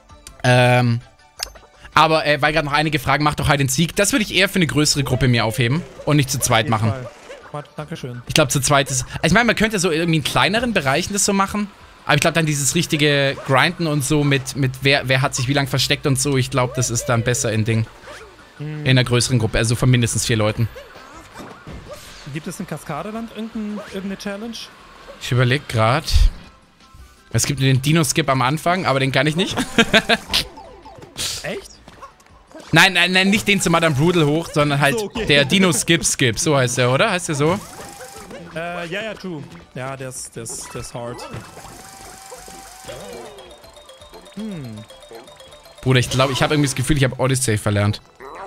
Aber, weil gerade noch einige fragen, macht doch halt den Sieg. Das würde ich eher für eine größere Gruppe mir aufheben. Und nicht zu zweit machen. Dankeschön. Ich glaube, zu zweit ist... Also ich meine, man könnte so irgendwie in kleineren Bereichen das so machen. Aber ich glaube, dann dieses richtige Grinden und so mit wer hat sich wie lang versteckt und so, ich glaube, das ist dann besser in Ding. In einer größeren Gruppe, also von mindestens 4 Leuten. Gibt es in Kaskadeland irgendeine Challenge? Ich überlege gerade. Es gibt den Dino-Skip am Anfang, aber den kann ich nicht. Echt? Nein, nicht den zu Madame Brutal hoch, sondern halt So, okay. der Dino-Skip, so heißt der, oder? Heißt der so? Ja, true. Ja, der ist hard. Bruder, ich glaube, ich habe irgendwie das Gefühl, ich habe Odyssey verlernt.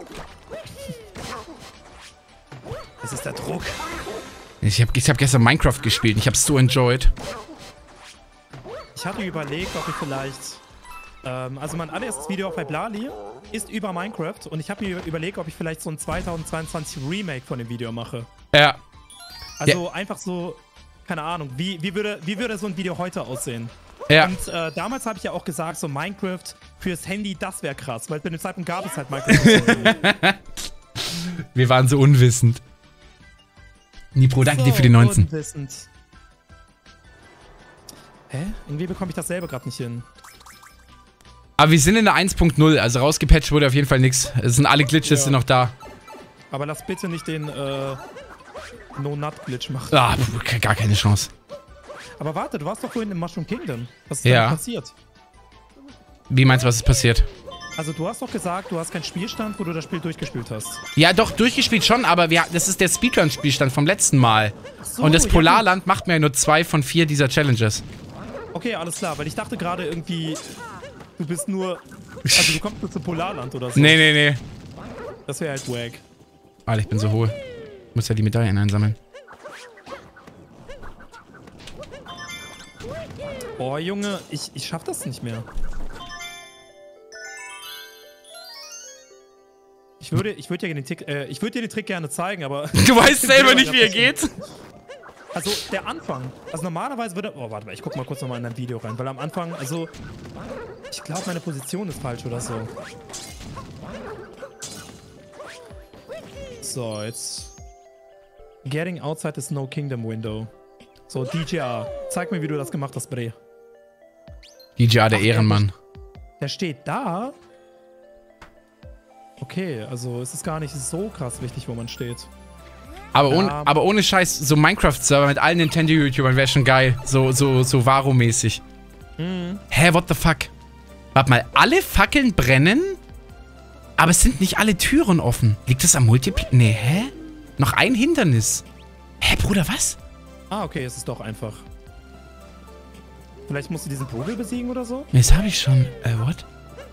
Das ist der Druck. Ich hab gestern Minecraft gespielt und ich habe es so enjoyed. Ich hatte überlegt, ob ich vielleicht... also mein allererstes Video auf Blali ist über Minecraft und ich habe mir überlegt, ob ich vielleicht so ein 2022 Remake von dem Video mache. Ja. Also einfach so, keine Ahnung, wie würde so ein Video heute aussehen? Ja. Und damals habe ich ja auch gesagt, so Minecraft fürs Handy, das wäre krass, weil zu dem Zeitpunkt gab es halt Minecraft. Wir waren so unwissend. Nipro, danke dir für die 19. Unwissend. Hä? Irgendwie bekomme ich dasselbe gerade nicht hin. Aber wir sind in der 1.0, also rausgepatcht wurde auf jeden Fall nichts. Es sind alle Glitches sind noch da. Aber lass bitte nicht den No-Nut-Glitch macht. Ah, gar keine Chance. Aber warte, du warst doch vorhin im Mushroom Kingdom. Was ist da passiert? Wie meinst du, was ist passiert? Also du hast doch gesagt, du hast keinen Spielstand, wo du das Spiel durchgespielt hast. Ja, doch, durchgespielt schon, aber das ist der Speedrun-Spielstand vom letzten Mal. So, und das ja, Polarland macht mir ja nur 2 von 4 dieser Challenges. Okay, alles klar, weil ich dachte gerade irgendwie, du bist nur... Also du kommst nur zum Polarland oder so. Nee. Das wäre halt wack. Alter, ich bin so hohl. Ich muss ja die Medaillen einsammeln. Oh, Junge, ich schaff das nicht mehr. Ich würde dir den Trick gerne zeigen, aber... Du weißt selber nicht, wie er geht. Also, der Anfang. Also, normalerweise würde... Oh, warte mal, ich guck mal kurz nochmal in dein Video rein. Weil am Anfang, also... Ich glaube, meine Position ist falsch oder so. So, jetzt... Getting outside the Snow Kingdom window. So, DJR. Zeig mir, wie du das gemacht hast, Bre. DJR, der Ehrenmann. Der steht da... Okay, also es ist gar nicht so krass wichtig, wo man steht. Aber ohne Scheiß, so Minecraft-Server mit allen Nintendo-YouTubern wäre schon geil. So Varo-mäßig. Hä, what the fuck? Warte mal, alle Fackeln brennen? Aber es sind nicht alle Türen offen. Liegt das am Multiplayer? Nee, hä? Noch ein Hindernis. Hä, Bruder, was? Ah, okay, es ist doch einfach. Vielleicht musst du diesen Vogel besiegen oder so? Nee, das habe ich schon. What?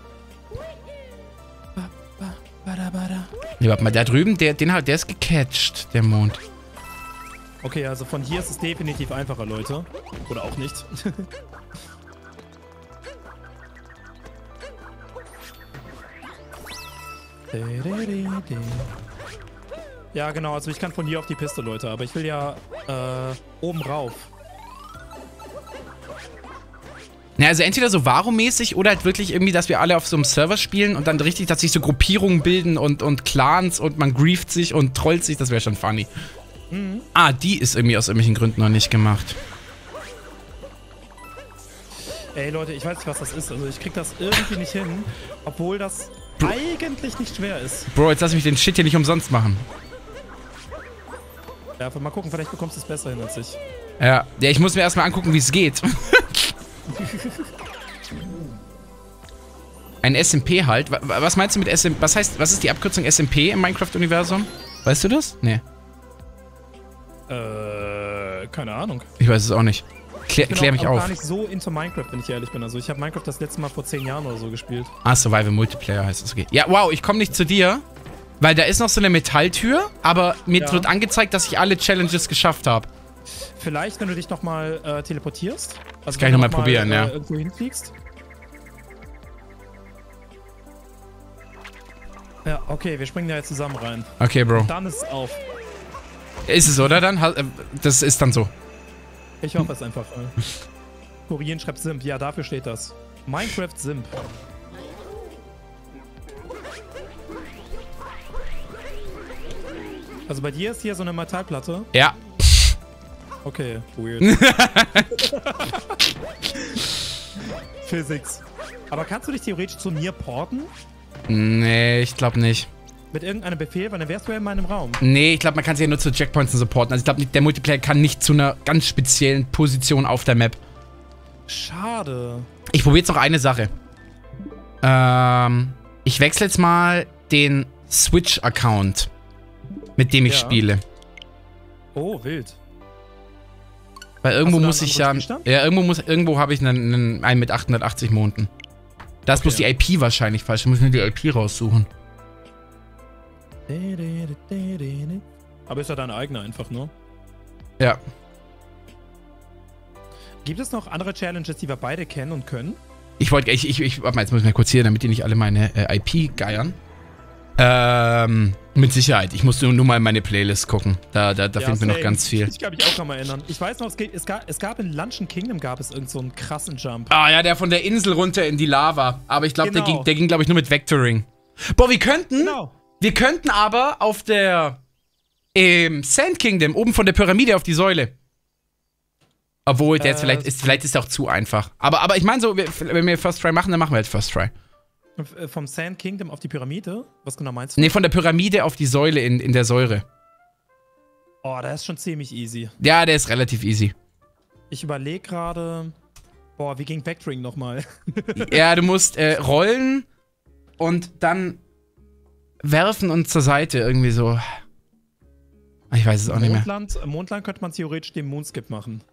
Nee, warte mal, da drüben, der ist gecatcht, der Mond. Okay, also von hier ist es definitiv einfacher, Leute. Oder auch nicht. Ja, genau, also ich kann von hier auf die Piste, Leute, aber ich will ja oben rauf. Ja, also entweder so Varo-mäßig oder halt wirklich irgendwie, dass wir alle auf so einem Server spielen und dann richtig, dass sich so Gruppierungen bilden und Clans und man grieft sich und trollt sich, das wäre schon funny. Ah, die ist irgendwie aus irgendwelchen Gründen noch nicht gemacht. Ey, Leute, ich weiß nicht, was das ist. Also ich krieg das irgendwie nicht hin, obwohl das eigentlich nicht schwer ist. Bro, jetzt lass mich den Shit hier nicht umsonst machen. Ja, mal gucken, vielleicht bekommst du es besser hin als ich. Ja, ich muss mir erstmal angucken, wie es geht. Ein SMP halt. Was meinst du mit SMP? Was ist die Abkürzung SMP im Minecraft-Universum? Weißt du das? Nee. Keine Ahnung. Ich weiß es auch nicht. Klär mich auf. Ich bin gar nicht so into Minecraft, wenn ich ehrlich bin. Also ich habe Minecraft das letzte Mal vor 10 Jahren oder so gespielt. Ah, Survival Multiplayer heißt es. Okay. Ja, wow, ich komme nicht zu dir, weil da ist noch so eine Metalltür, aber mir wird angezeigt, dass ich alle Challenges geschafft habe. Vielleicht, wenn du dich nochmal teleportierst. Also das kann ich nochmal probieren, ja. Irgendwo hinfliegst. Ja, okay, wir springen da jetzt zusammen rein. Okay, Bro. Und dann ist es auf. Ist es, oder dann? Das ist dann so. Ich hoffe es einfach. Korean schreibt Simp. Ja, dafür steht das. Minecraft Simp. Also bei dir ist hier so eine Metallplatte? Ja. Okay, weird. Physics. Aber kannst du dich theoretisch zu mir porten? Nee, ich glaube nicht. Mit irgendeinem Befehl, weil dann wärst du ja in meinem Raum. Nee, ich glaube, man kann sich ja nur zu Checkpoints supporten. Also ich glaube, der Multiplayer kann nicht zu einer ganz speziellen Position auf der Map. Schade. Ich probiere jetzt noch eine Sache. Ich wechsle jetzt mal den Switch-Account, mit dem ich spiele. Oh, wild. Weil irgendwo muss ich ja... Ja, irgendwo habe ich einen mit 880 Monden. Da ist bloß die IP wahrscheinlich falsch. Ich muss nur die IP raussuchen. Aber ist ja deine eigene einfach, ne? Ja. Gibt es noch andere Challenges, die wir beide kennen und können? Warte mal, jetzt muss ich mal kurz hier, damit die nicht alle meine IP geiern. Mit Sicherheit. Ich muss nur mal in meine Playlist gucken. Da finden wir noch ganz viel. Ich kann mich auch mal erinnern. Ich weiß noch, es gab in Luncheon Kingdom es irgend so einen krassen Jump. Ah ja, der von der Insel runter in die Lava. Aber ich glaube, der ging glaube ich, nur mit Vectoring. Boah, wir könnten aber auf der Sand Kingdom, oben von der Pyramide auf die Säule. Obwohl, der jetzt vielleicht ist der auch zu einfach. Aber ich meine so, wenn wir First Try machen, dann machen wir halt First Try. Vom Sand Kingdom auf die Pyramide? Was genau meinst du? Nee, von der Pyramide auf die Säule in der Säure. Oh, der ist schon ziemlich easy. Ja, der ist relativ easy. Ich überlege gerade... Boah, wie ging Vectoring nochmal? Ja, du musst rollen und dann werfen und zur Seite irgendwie so. Ich weiß es auch nicht mehr. Mondland könnte man theoretisch den Moonskip machen.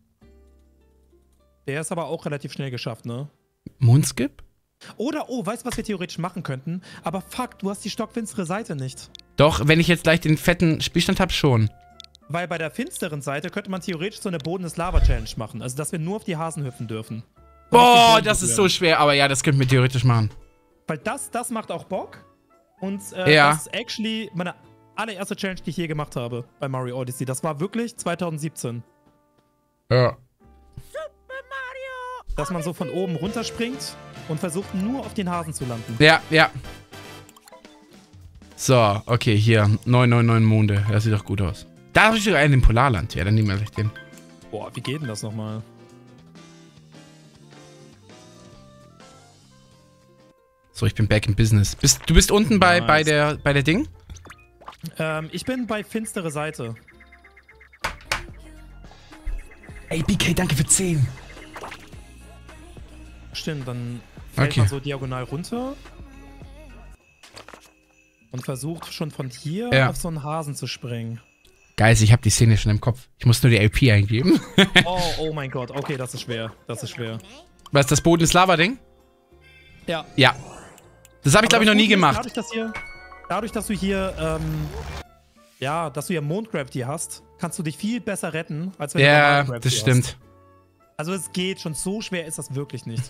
Der ist aber auch relativ schnell geschafft, ne? Moonskip? Oder, oh, weißt du, was wir theoretisch machen könnten? Aber fuck, du hast die stockfinstere Seite nicht. Doch, wenn ich jetzt gleich den fetten Spielstand habe, schon. Weil bei der finsteren Seite könnte man theoretisch so eine Boden-des-Lava-Challenge machen. Also, dass wir nur auf die Hasen hüpfen dürfen. Boah, das ist so schwer. Aber ja, das könnten wir theoretisch machen. Weil das macht auch Bock. Und ja. das ist actually meine allererste Challenge, die ich je gemacht habe bei Mario Odyssey. Das war wirklich 2017. Ja. Dass man so von oben runterspringt und versucht nur auf den Hasen zu landen. Ja, ja. So, okay, hier. 999 Monde. Das sieht doch gut aus. Da habe ich sogar einen im Polarland. Ja, dann nehmen wir gleich den. Boah, wie geht denn das nochmal? So, ich bin back in business. Du bist unten Nice. bei der Ding? Ich bin bei finstere Seite. Ey, BK, danke für 10. Stimmt, dann fällt Okay. man so diagonal runter. Und versucht schon von hier auf so einen Hasen zu springen. Guys, ich habe die Szene schon im Kopf. Ich muss nur die LP eingeben. Oh mein Gott. Okay, das ist schwer. Das ist schwer. Was ist das Boden des Lava-Ding? Ja. Ja. Das habe ich, glaube ich, noch nie gemacht. Dadurch, dass du hier, dass du hier Mondgravity hast, kannst du dich viel besser retten, als wenn du Ja, normale Gravity das stimmt. hast. Also es geht schon, so schwer ist das wirklich nicht.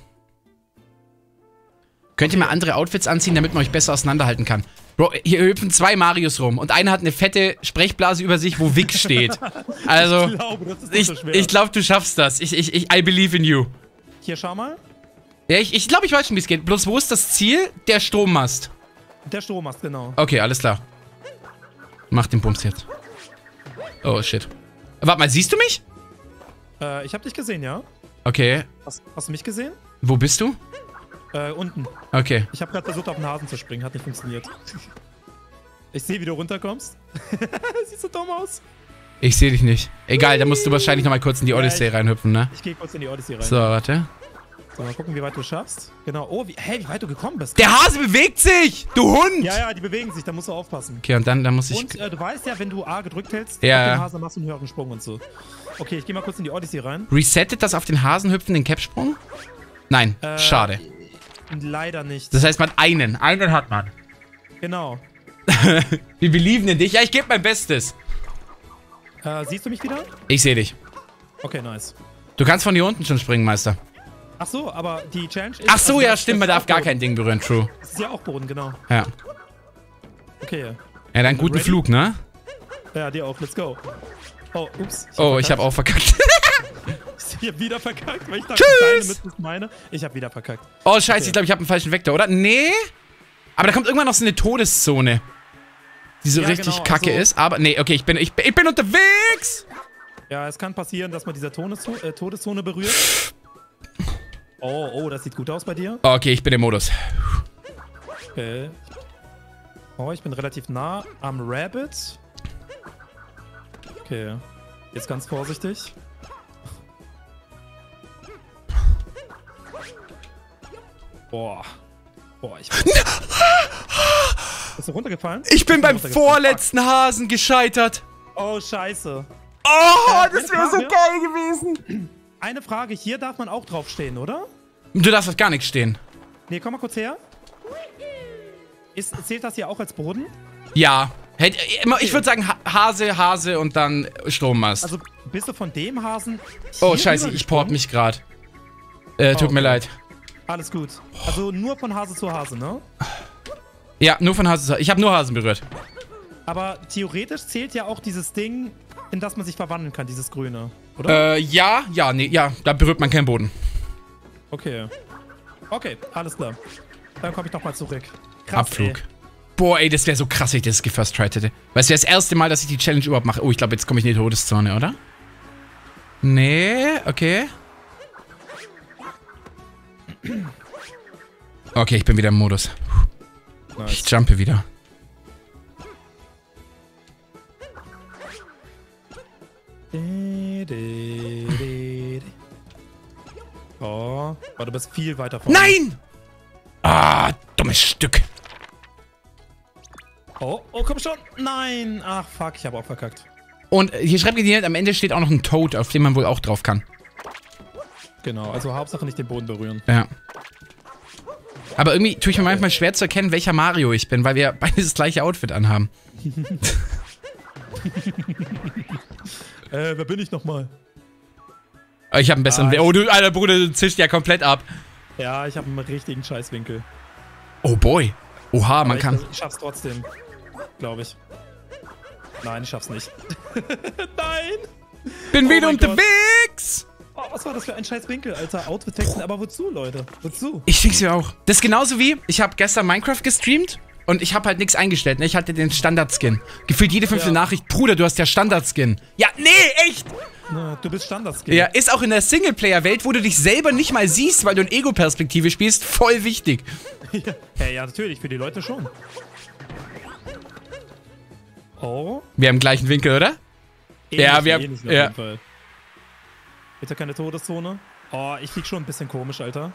Könnt ihr mal andere Outfits anziehen, damit man euch besser auseinanderhalten kann? Bro, hier hüpfen 2 Marios rum und einer hat eine fette Sprechblase über sich, wo Vic steht. Also, Ich glaube, das ist nicht so schwer. ich glaube, du schaffst das. I believe in you. Hier, schau mal. Ja, ich glaube, ich weiß schon, wie es geht. Bloß, wo ist das Ziel? Der Strommast. Der Strommast, genau. Okay, alles klar. Mach den Bums jetzt. Oh, shit. Warte mal, siehst du mich? Ich hab dich gesehen, ja? Okay. Hast du mich gesehen? Wo bist du? Unten. Okay. Ich habe gerade versucht, auf den Hasen zu springen. Hat nicht funktioniert. Ich sehe, wie du runterkommst. Siehst so dumm aus. Ich sehe dich nicht. Egal, da musst du wahrscheinlich noch mal kurz in die Odyssey reinhüpfen, ne? Ich gehe kurz in die Odyssey rein. So, warte. So, mal gucken, wie weit du schaffst. Genau. Oh, wie weit du gekommen bist. Der Hase bewegt sich! Du Hund! Ja, die bewegen sich. Da musst du aufpassen. Okay, und dann muss ich... Und du weißt ja, wenn du A gedrückt hältst, Ja. auf den Hasen machst du einen höheren Sprung und so. Okay, ich gehe mal kurz in die Odyssey rein. Resettet das auf den Hasen hüpfen, den Capsprung? Nein, schade. Leider nicht. Das heißt, man hat einen. Einen hat man. Genau. Wir belieben in dich. Ja, ich gebe mein Bestes. Siehst du mich wieder? Ich sehe dich. Okay, nice. Du kannst von hier unten schon springen, Meister. Ach so, aber die Challenge ist... Ach so, also ja, das stimmt. Man ist darf auch gar Boden. kein Ding berühren. True. Das ist ja auch Boden, genau. Ja. Okay. Ja, dann guten Ready? Flug, ne? Ja, dir auch. Let's go. Oh, ups. Oh, ich habe auch verkackt. Ich hab wieder verkackt, weil ich dachte, deine mit ist meine. Ich hab wieder verkackt. Oh, scheiße. Ich glaube, ich habe einen falschen Vektor, oder? Nee. Aber da kommt irgendwann noch so eine Todeszone. Die so Ja, richtig genau, kacke also- ist. Aber, nee, okay, ich bin unterwegs. Ja, es kann passieren, dass man dieser Todeszone berührt. Oh, das sieht gut aus bei dir. Okay, ich bin im Modus. Okay. Oh, ich bin relativ nah am Rabbit. Okay. Jetzt ganz vorsichtig. Boah, ich bin... Bist du runtergefallen? Ich bin beim runtergefallen. vorletzten Hasen gescheitert. Oh, scheiße. Oh, das wäre so Frage? geil gewesen. Eine Frage, hier darf man auch draufstehen, oder? Du darfst auf gar nichts stehen. Nee, komm mal kurz her. Zählt das hier auch als Boden? Ja. Ich würde sagen Hase und dann Strommast. Also bist du von dem Hasen Oh, hier scheiße, ich rübergesprungen? port mich gerade. Tut mir okay. leid. Alles gut. Also nur von Hase zu Hase, ne? Ja, nur von Hase zu Hase. Ich habe nur Hasen berührt. Aber theoretisch zählt ja auch dieses Ding, in das man sich verwandeln kann, dieses Grüne, oder? Ja, da berührt man keinen Boden. Okay. Okay, alles klar. Dann komme ich nochmal zurück. Krass, Abflug. ey. Boah, ey, das wäre so krass, wenn ich das gefirst tried hätte. Weißt du, das erste Mal, dass ich die Challenge überhaupt mache. Oh, ich glaube, jetzt komme ich in die Todeszone, oder? Nee, okay. Okay, ich bin wieder im Modus. Nice. Ich jumpe wieder. Oh, aber du bist viel weiter vorne. Nein! Ah, dummes Stück. Oh, komm schon. Nein. Ach, fuck, ich habe auch verkackt. Und hier schreibt gedient, am Ende steht auch noch ein Toad, auf dem man wohl auch drauf kann. Genau, also Hauptsache nicht den Boden berühren. Ja. Aber irgendwie tue ich mir manchmal schwer zu erkennen, welcher Mario ich bin, weil wir beide das gleiche Outfit anhaben. Wer bin ich nochmal? Ich habe einen besseren... Oh, du, alter Bruder, du zischt ja komplett ab. Ja, ich habe einen richtigen Scheißwinkel. Oh boy. Oha, Aber man kann... Ich schaff's trotzdem, glaube ich. Nein, ich schaff's nicht. Nein! Bin wieder mein Gott. unterwegs! Oh, was war das für ein Scheißwinkel, Alter? Outfit wechseln, aber wozu, Leute? Wozu? Ich denke mir auch. Das ist genauso wie, ich habe gestern Minecraft gestreamt und ich habe halt nichts eingestellt. Ne? Ich hatte den Standard-Skin. Gefühlt jede 5. Nachricht, Bruder, du hast ja Standard-Skin. Ja, nee, echt! Na, du bist Standard-Skin. Ja, ist auch in der Singleplayer-Welt, wo du dich selber nicht mal siehst, weil du in Ego-Perspektive spielst, voll wichtig. Ja, natürlich, für die Leute schon. Oh. Wir haben gleichen Winkel, oder? Ja, wir haben... Auf Ja. jeden Fall. Bitte keine Todeszone. Oh, ich flieg schon ein bisschen komisch, Alter.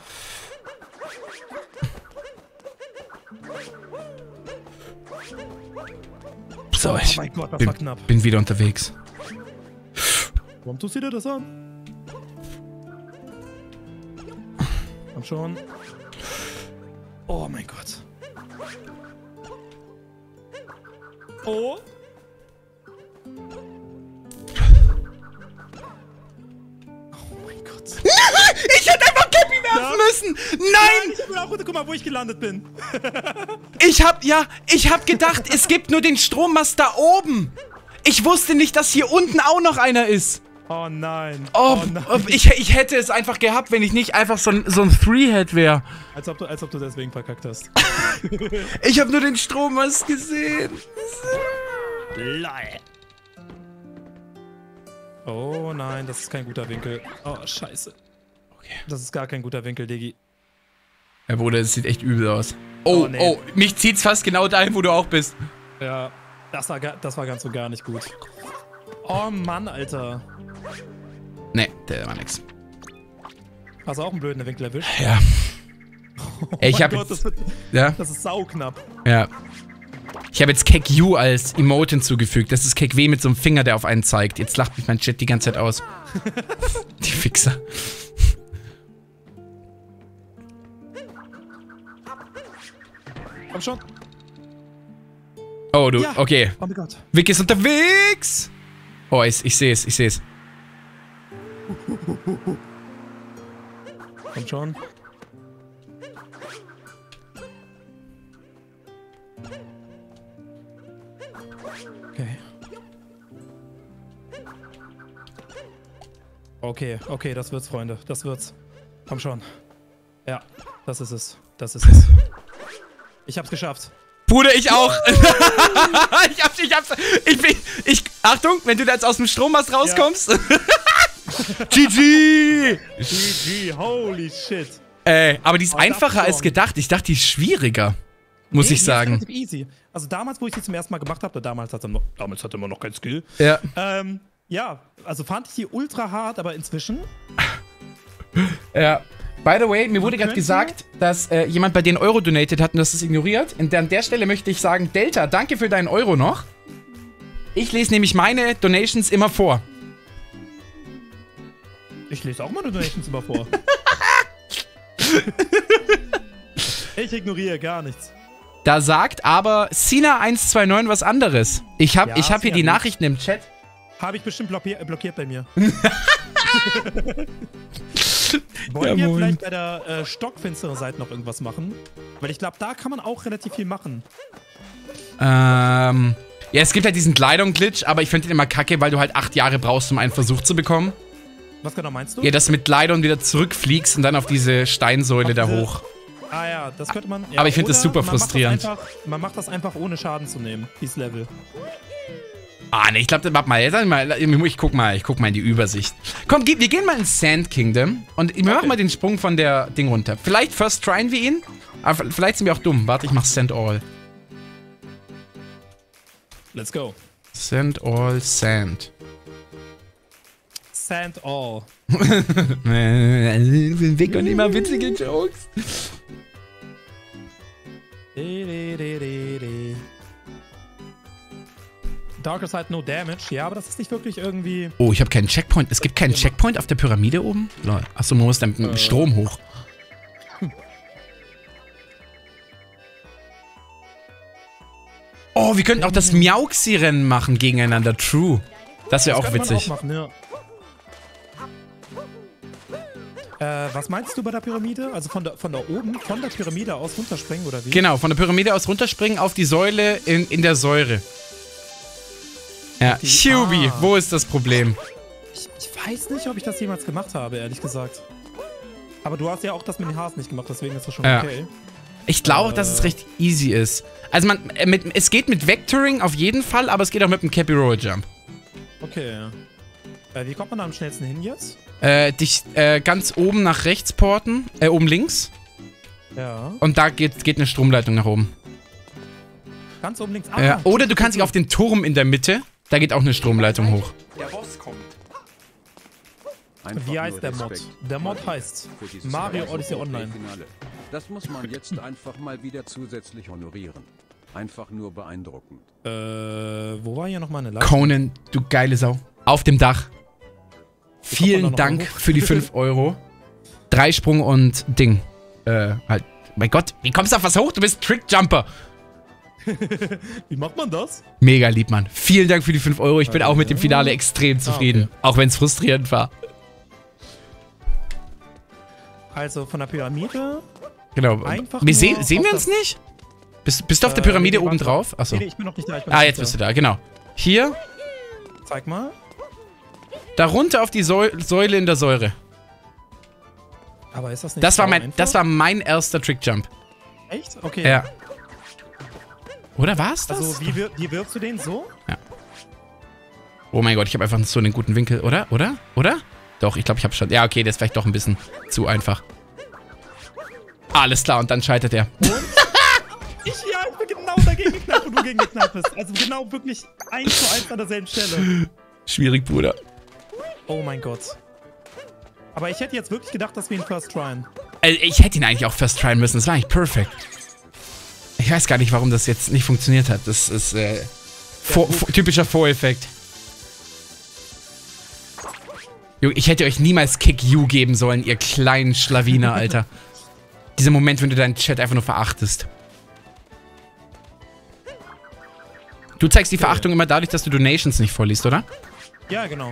So, ich mein Gott, das war knapp. bin wieder unterwegs. Warum tust du dir das an? Komm schon. Oh mein Gott. Oh. Oh mein Gott. Ich hätte einfach Cappy werfen müssen! Nein! Ich hab mir auch, guck mal, wo ich gelandet bin. Ich hab gedacht, es gibt nur den Strommast da oben. Ich wusste nicht, dass hier unten auch noch einer ist. Oh nein. Oh, nein. ich hätte es einfach gehabt, wenn ich nicht einfach so ein Three-Head wäre. Als ob du deswegen verkackt hast. Ich habe nur den Strommast gesehen. Oh nein, das ist kein guter Winkel. Oh, scheiße. Okay. Das ist gar kein guter Winkel, Diggi. Ja, Bruder, das sieht echt übel aus. Oh, nee. oh, mich zieht's fast genau dahin, wo du auch bist. Ja, das war ganz und gar nicht gut. Oh Mann, Alter. Nee, der war nix. Hast du auch einen blöden Winkel erwischt? Ja. Oh Ey, ich mein hab Gott, jetzt, ja? das ist sauknapp. Ja. Ich habe jetzt Kek U als Emote hinzugefügt. Das ist Kek W mit so einem Finger, der auf einen zeigt. Jetzt lacht mich mein Chat die ganze Zeit aus. Die Fixer. Komm schon. Oh, du, Ja. okay. Oh mein Gott. Vic ist unterwegs! Oh, ich seh's, ich seh's. Komm schon. Okay. Okay, das wird's, Freunde. Das wird's. Komm schon. Ja, das ist es. Das ist es. Ich hab's geschafft. Bruder, ich auch. Achtung, wenn du da jetzt aus dem Strommast rauskommst. GG! GG, holy shit. Aber die ist einfacher als gedacht. Ich dachte, die ist schwieriger. Muss ich sagen. Die ist relativ easy. Also damals, wo ich die zum ersten Mal gemacht habe, damals hatte man noch kein Skill. Ja. Ja, also fand ich die ultra hart, aber inzwischen... Ja. By the way, mir wurde gerade gesagt, dass jemand bei denen Euro donated hat und das ist ignoriert. Und an der Stelle möchte ich sagen, Delta, danke für deinen Euro noch. Ich lese nämlich meine Donations immer vor. Ich lese auch meine Donations immer vor. Ich ignoriere gar nichts. Da sagt aber Sina129 was anderes. Ich hab hier die Nachrichten im Chat. Habe ich bestimmt blockiert bei mir. Wollen wir vielleicht bei der stockfinsteren Seite noch irgendwas machen? Weil ich glaube, da kann man auch relativ viel machen. Ja, es gibt halt diesen Glidon-Glitch, aber ich finde den immer kacke, weil du halt 8 Jahre brauchst, um einen Versuch zu bekommen. Was genau meinst du? Ja, dass du mit Glidon wieder zurückfliegst und dann auf diese Steinsäule da hoch. Ah ja, das könnte man... Ja, aber ich finde das super frustrierend. Man macht das einfach ohne Schaden zu nehmen, dieses Level. Ah, ne, ich glaube, warte mal, ich guck mal in die Übersicht. Komm, wir gehen mal ins Sand Kingdom und wir machen mal den Sprung von der Ding runter. Vielleicht first tryen wir ihn, aber vielleicht sind wir auch dumm. Warte, ich mach Sand All. Let's go. Sand All Sand. Sand all. Weg und immer witzige Jokes. Darker Side no damage. Ja, aber das ist nicht wirklich irgendwie... Oh, ich habe keinen Checkpoint. Es gibt keinen Checkpoint auf der Pyramide oben? Achso, man muss dann mit dem Strom hoch. Oh, wir könnten auch das Miauxi-Rennen machen gegeneinander. True. Das wäre auch witzig. Auch machen, ja. Was meinst du bei der Pyramide? Also von da oben, von der Pyramide aus runterspringen, oder wie? Genau, von der Pyramide aus runterspringen auf die Säule in der Säure. Ja, Hubi, wo ist das Problem? Ich weiß nicht, ob ich das jemals gemacht habe, ehrlich gesagt. Aber du hast ja auch das mit den Haaren nicht gemacht, deswegen ist das schon okay. Ich glaube, dass es recht easy ist. Also es geht mit Vectoring auf jeden Fall, aber es geht auch mit dem Cappy Roll Jump. Okay. Wie kommt man da am schnellsten hin jetzt? Dich ganz oben nach rechts porten, oben links. Ja. Und da geht eine Stromleitung nach oben. Ganz oben links. Oder du kannst dich auf den Turm in der Mitte, da geht auch eine Stromleitung hoch. Der Boss kommt. Einfach Wie heißt nur der Mod? Respekt. Der Mod heißt Für dieses Mario große Odyssey Online. Finale. Das muss man jetzt einfach mal wieder zusätzlich honorieren. Einfach nur beeindruckend. Wo war hier nochmal eine Leitung? Conan, du geile Sau. Auf dem Dach. Vielen Dank für die 5 Euro. Dreisprung und Ding. Halt. Mein Gott, wie kommst du auf was hoch? Du bist Trickjumper. Wie macht man das? Mega lieb, Mann. Vielen Dank für die 5 Euro. Ich bin auch mit dem Finale extrem zufrieden. Okay. Auch wenn es frustrierend war. Also von der Pyramide. Genau. Einfach Sehen nur wir auf uns nicht? Bist du auf der Pyramide nee, oben warte. drauf? Achso. Nee, ich bin noch nicht da. Jetzt bist du da, genau. Hier, Zeig mal. darunter auf die Säule in der Säure. Aber ist das nicht Das war einfach? mein erster Trickjump. Echt? Okay. Ja. Oder war's das? Also wie wirkst du den so? Oh mein Gott, ich habe einfach so einen guten Winkel, oder? Oder? Doch, ich glaube, ich habe schon. Ja, okay, das ist vielleicht doch ein bisschen zu einfach. Alles klar, und dann scheitert er. Ich bin genau dagegen geknallt, wo du gegen geknallt bist. Also genau wirklich 1:1 an derselben Stelle. Schwierig, Bruder. Oh mein Gott. Aber ich hätte jetzt wirklich gedacht, dass wir ihn first tryen. Ich hätte ihn eigentlich auch first tryen müssen. Das war eigentlich perfekt. Ich weiß gar nicht, warum das jetzt nicht funktioniert hat. Das ist typischer Voreffekt. Junge, ich hätte euch niemals Kick You geben sollen, ihr kleinen Schlawiner, Alter. Dieser Moment, wenn du deinen Chat einfach nur verachtest. Du zeigst die Verachtung immer dadurch, dass du Donations nicht vorliest, oder? Ja, genau.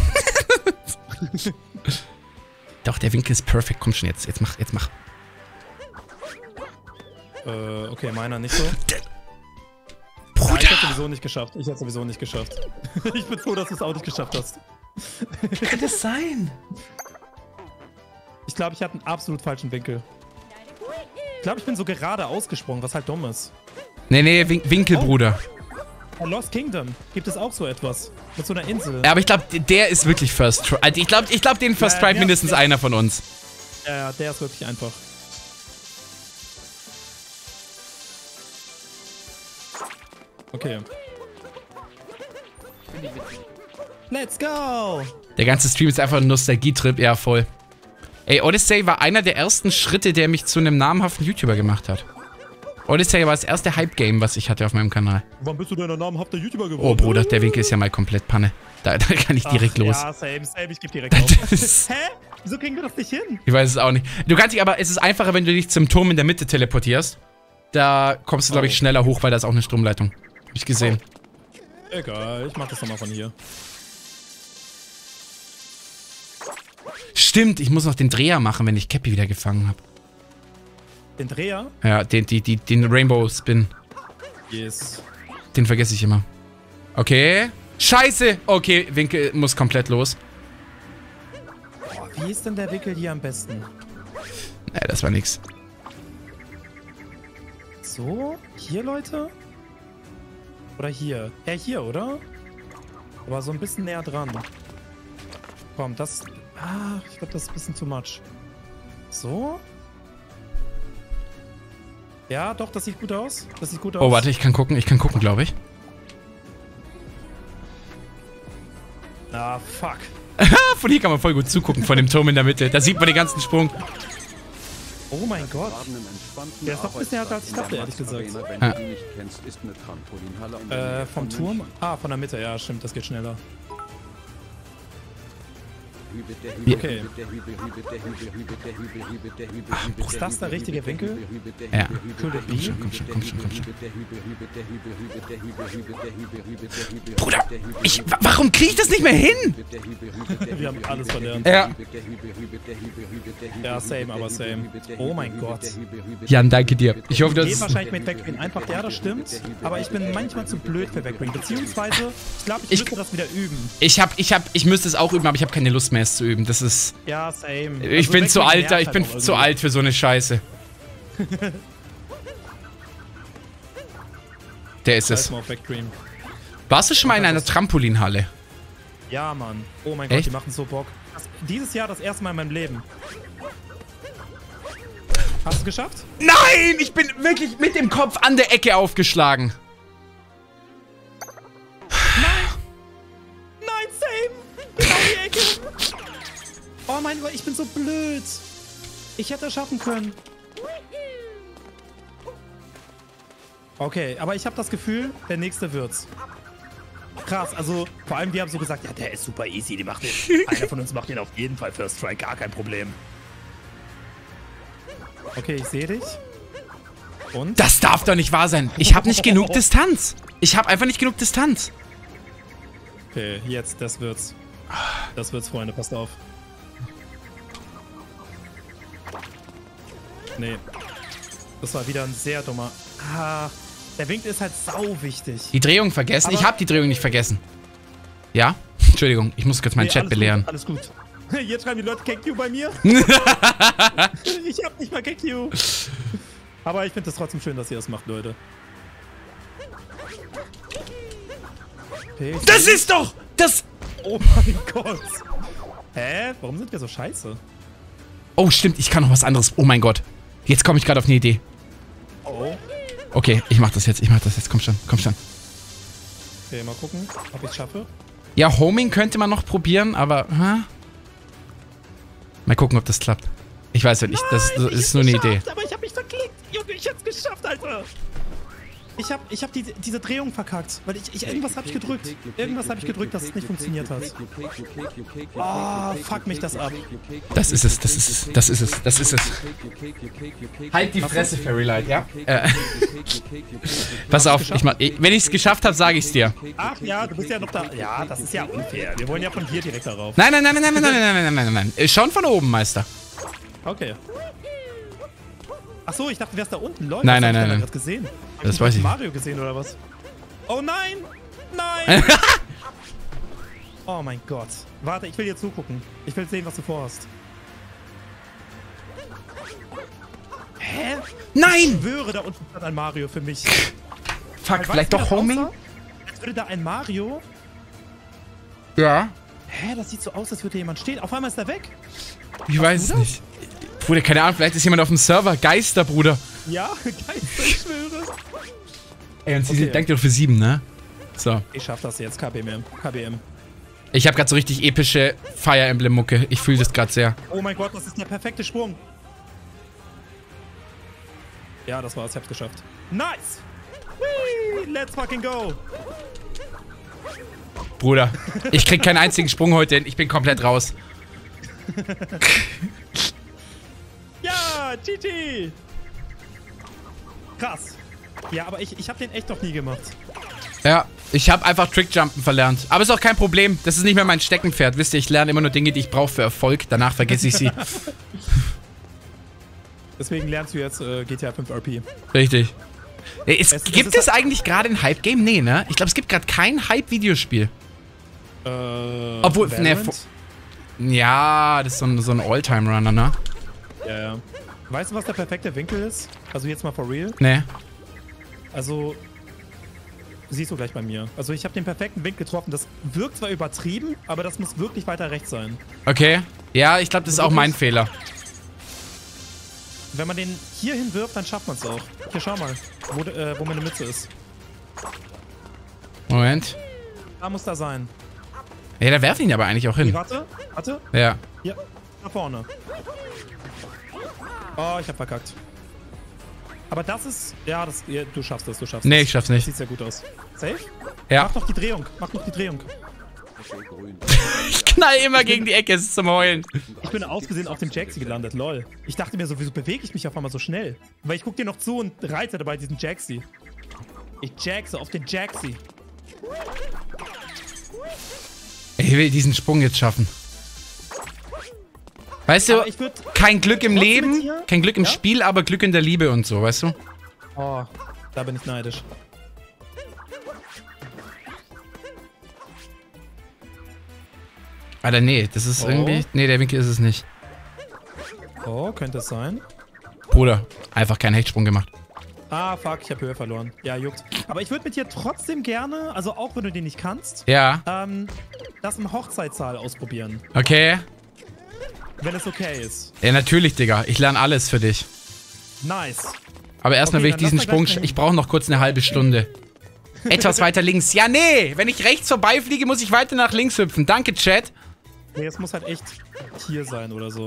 Doch, der Winkel ist perfekt. Komm schon jetzt. Jetzt mach. Okay, meiner nicht so. Bruder! Ich hätte sowieso nicht geschafft. Ich bin froh, dass du es auch nicht geschafft hast. Wie kann das sein? Ich glaube, ich hatte einen absolut falschen Winkel. Ich glaube, ich bin so gerade ausgesprungen, was halt dumm ist. Nee, Winkel, Bruder. Bei Lost Kingdom gibt es auch so etwas. Mit so einer Insel. Ja, aber ich glaube, der ist wirklich First Try. Also ich glaube, den First Try mindestens einer von uns. Ja, der ist wirklich einfach. Okay. Let's go! Der ganze Stream ist einfach ein Nostalgie-Trip. Ja, voll. Ey, Odyssey war einer der ersten Schritte, der mich zu einem namhaften YouTuber gemacht hat. Odyssey war das erste Hype-Game, was ich hatte auf meinem Kanal. Wann bist du denn ein namhafter YouTuber geworden? Oh, Bruder, der Winkel ist ja mal komplett Panne. Da kann ich direkt los. Ja, same. Ich geb direkt auf. Hä? Wieso kriegen wir das nicht hin? Ich weiß es auch nicht. Du kannst dich aber, es ist einfacher, wenn du dich zum Turm in der Mitte teleportierst. Da kommst du, glaube ich, schneller hoch, weil da ist auch eine Stromleitung. Hab ich gesehen. Egal, ich mach das nochmal von hier. Stimmt, ich muss noch den Dreher machen, wenn ich Cappy wieder gefangen habe. Den Dreher? Ja, den Rainbow Spin. Yes. Den vergesse ich immer. Okay. Scheiße! Okay, Winkel muss komplett los. Boah, wie ist denn der Winkel hier am besten? Naja, das war nix. So? Hier, Leute? Oder hier? Ja, hier, oder? Aber so ein bisschen näher dran. Komm, das... Ah, ich glaube, das ist ein bisschen too much. So? Ja, doch, das sieht gut aus. Das sieht gut aus. Oh, warte, ich kann gucken, glaube ich. Ah, fuck. Von hier kann man voll gut zugucken, von dem Turm in der Mitte. Da sieht man den ganzen Sprung. Oh mein Gott. Der ist doch ein bisschen härter als ich dachte, ehrlich gesagt. Wenn du die nicht kennst, ist eine Trampolinhalle in der Nähe Vom von Turm? München. Ah, von der Mitte, ja, stimmt, das geht schneller. Okay. Ist das der richtige Winkel? Ja. Cool, Komm schon. Bruder, warum kriege ich das nicht mehr hin? Wir haben alles verlernt. Ja. Ja, same, aber same. Oh mein Gott. Jan, danke dir. Ich hoffe, Geht das... wahrscheinlich mit Wegbringen einfach, ja, das stimmt. Aber ich bin manchmal zu blöd für Wegbringen. Beziehungsweise, ich glaube, ich müsste das wieder üben. Ich müsste es auch üben, aber ich habe keine Lust mehr, es zu üben. Das ist... Ja, same. Ich Also bin zu Wegbringen alt, ich nervt bin halt auch zu irgendwie. alt für so eine Scheiße. Der ist Scheiß es. mal auf Wegbringen. Warst du schon mal in einer Trampolinhalle? Ja, Mann. Oh mein Echt? Gott, die machen so Bock. Dieses Jahr das erste Mal in meinem Leben. Hast du es geschafft? Nein! Ich bin wirklich mit dem Kopf an der Ecke aufgeschlagen. Nein, same! Genau die Ecke! Oh mein Gott, ich bin so blöd. Ich hätte es schaffen können. Okay, aber ich habe das Gefühl, der nächste wird's. Krass, also vor allem wir haben so gesagt, ja, der ist super easy, die macht den, einer von uns macht den auf jeden Fall First Try, gar kein Problem. Okay, ich sehe dich. Und? Das darf doch nicht wahr sein. Ich habe nicht genug Distanz. Ich habe einfach nicht genug Distanz. Okay, jetzt, das wird's. Das wird's, Freunde, passt auf. Nee. Das war wieder ein sehr dummer... Ah, der Winkel ist halt sau wichtig. Die Drehung vergessen? Aber- Ich habe die Drehung nicht vergessen. Ja? Entschuldigung, ich muss kurz meinen Chat belehren. Alles gut. Jetzt schreiben die Leute KQ bei mir. Ich hab nicht mal KQ. Aber ich finde es trotzdem schön, dass ihr das macht, Leute. Okay, Das ist doch... Das... oh mein Gott. Hä? Warum sind wir so scheiße? Oh, stimmt, ich kann noch was anderes. Oh mein Gott. Jetzt komme ich gerade auf eine Idee. Oh. Okay, ich mach das jetzt. Komm schon, komm schon. Okay, mal gucken, ob ich es schaffe. Ja, Homing könnte man noch probieren, aber... Mal gucken, ob das klappt. Ich weiß ja nicht, das ist nur eine Idee. Aber ich hab mich verklickt. Junge, ich hab's geschafft, Alter. Ich hab diese Drehung verkackt, weil irgendwas hab ich gedrückt. Irgendwas hab ich gedrückt, dass es nicht funktioniert hat. Oh, fuck mich das ab. Das ist es. Halt die Fresse, Fairylight, ja? Pass auf, wenn ich es geschafft habe, sage ich es dir. Ach ja, du bist ja noch da. Ja, das ist ja unfair. Wir wollen ja von hier direkt darauf. Nein. Schon von oben, Meister. Okay. Ach so, ich dachte, du wärst da unten. Leute, Nein. das hab ich gerade gesehen. Hab Das weiß ich. Mario gesehen oder was? Oh nein! Nein! Oh mein Gott. Warte, ich will dir zugucken. Ich will sehen, was du vorhast. Hä? Ich Nein! schwöre, da unten stand ein Mario für mich. Fuck, Weißt vielleicht du, wie doch das Homing? aussah? Als würde da ein Mario... Ja. Hä, das sieht so aus, als würde jemand stehen. Auf einmal ist er weg. Ich weiß es nicht. Bruder, keine Ahnung, vielleicht ist jemand auf dem Server. Geister, Bruder. Ja, Geister, ich schwöre. Ey, und sie Okay. denkt doch für 7, ne? So. Ich schaff das jetzt, KBM. Ich habe gerade so richtig epische Fire Emblem Mucke. Ich fühle das gerade sehr. Oh mein Gott, das ist der perfekte Sprung. Ja, das war's, ich hab's geschafft. Nice! Whee, let's fucking go! Bruder, ich krieg keinen einzigen Sprung heute hin. Ich bin komplett raus. Ja, GG! Krass. Ja, aber ich hab den echt noch nie gemacht. Ja, ich habe einfach Trickjumpen verlernt. Aber ist auch kein Problem. Das ist nicht mehr mein Steckenpferd. Wisst ihr, ich lerne immer nur Dinge, die ich brauche für Erfolg. Danach vergesse ich sie. Deswegen lernst du jetzt GTA 5 RP. Richtig. Gibt ist es eigentlich gerade ein Hype-Game? Nee, ne? Ich glaube, es gibt gerade kein Hype-Videospiel. Obwohl, ne, Valorant? ja, das ist so ein All-Time-Runner, ne? Ja. Weißt du, was der perfekte Winkel ist? Also jetzt mal for real. Ne. Also, siehst du gleich bei mir. Also ich habe den perfekten Winkel getroffen. Das wirkt zwar übertrieben, aber das muss wirklich weiter rechts sein. Okay. Ja, ich glaube, das ist auch mein Fehler. Wenn man den hier hinwirft, dann schafft man es auch. Hier, schau mal, wo meine Mütze ist. Moment. Da muss da sein. Ja, da werfen ihn aber eigentlich auch hin. Warte. Ja. Ja, nach vorne. Oh, ich hab verkackt. Aber das ist... Ja, du schaffst das, Nee, ich schaff's nicht. Sieht sehr gut aus. Safe? Ja. Mach noch die Drehung. Ich knall immer gegen die Ecke, es ist zum Heulen. Ich bin aus Versehen auf dem Jaxi gelandet, lol. Ich dachte mir so, wieso bewege ich mich auf einmal so schnell? Weil ich guck dir noch zu und reite dabei diesen Jaxi. Ich jaxe auf den Jaxi. Ich will diesen Sprung jetzt schaffen. Weißt du, kein Glück im Leben, kein Glück im Spiel, aber Glück in der Liebe und so, weißt du? Oh, da bin ich neidisch. Alter, nee, das ist irgendwie... Nee, der Winkel ist es nicht. Oh, könnte es sein. Bruder, einfach keinen Hechtsprung gemacht. Ah, fuck, ich habe Höhe verloren. Ja, juckt. Aber ich würde mit dir trotzdem gerne, also auch wenn du den nicht kannst, Ja. das im Hochzeitssaal ausprobieren. Okay. Wenn es okay ist. Ja, natürlich, Digga. Ich lerne alles für dich. Nice. Aber erstmal Okay, will ich dann diesen lass mal Sprung... gleich mal Ich brauche noch kurz eine halbe Stunde. Etwas weiter links. Ja, nee! Wenn ich rechts vorbeifliege, muss ich weiter nach links hüpfen. Danke, Chat. Nee, es muss halt echt hier sein oder so.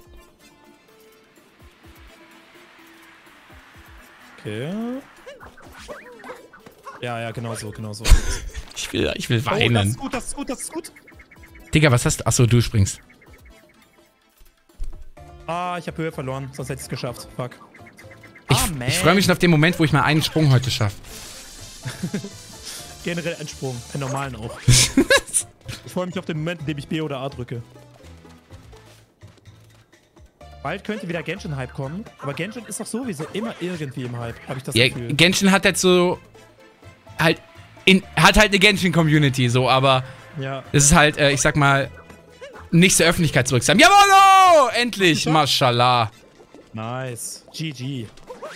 Okay. Ja, genau so. Ich will Oh, weinen. das ist gut. Digga, was hast du? Achso, du springst. Ah, ich habe Höhe verloren, sonst hätte ich es geschafft. Fuck. Man. Ich freue mich schon auf den Moment, wo ich mal einen Sprung heute schaffe. Generell einen Sprung, einen normalen auch. Ich freue mich auf den Moment, in dem ich B oder A drücke. Bald könnte wieder Genshin-Hype kommen, aber Genshin ist doch sowieso immer irgendwie im Hype, habe ich das Gefühl. Genshin hat jetzt so... hat halt eine Genshin-Community, so, aber... Ja. Es ist halt, ich sag mal... nicht zur Öffentlichkeit zurück. Jawollo! Endlich! Mashallah. Nice. GG.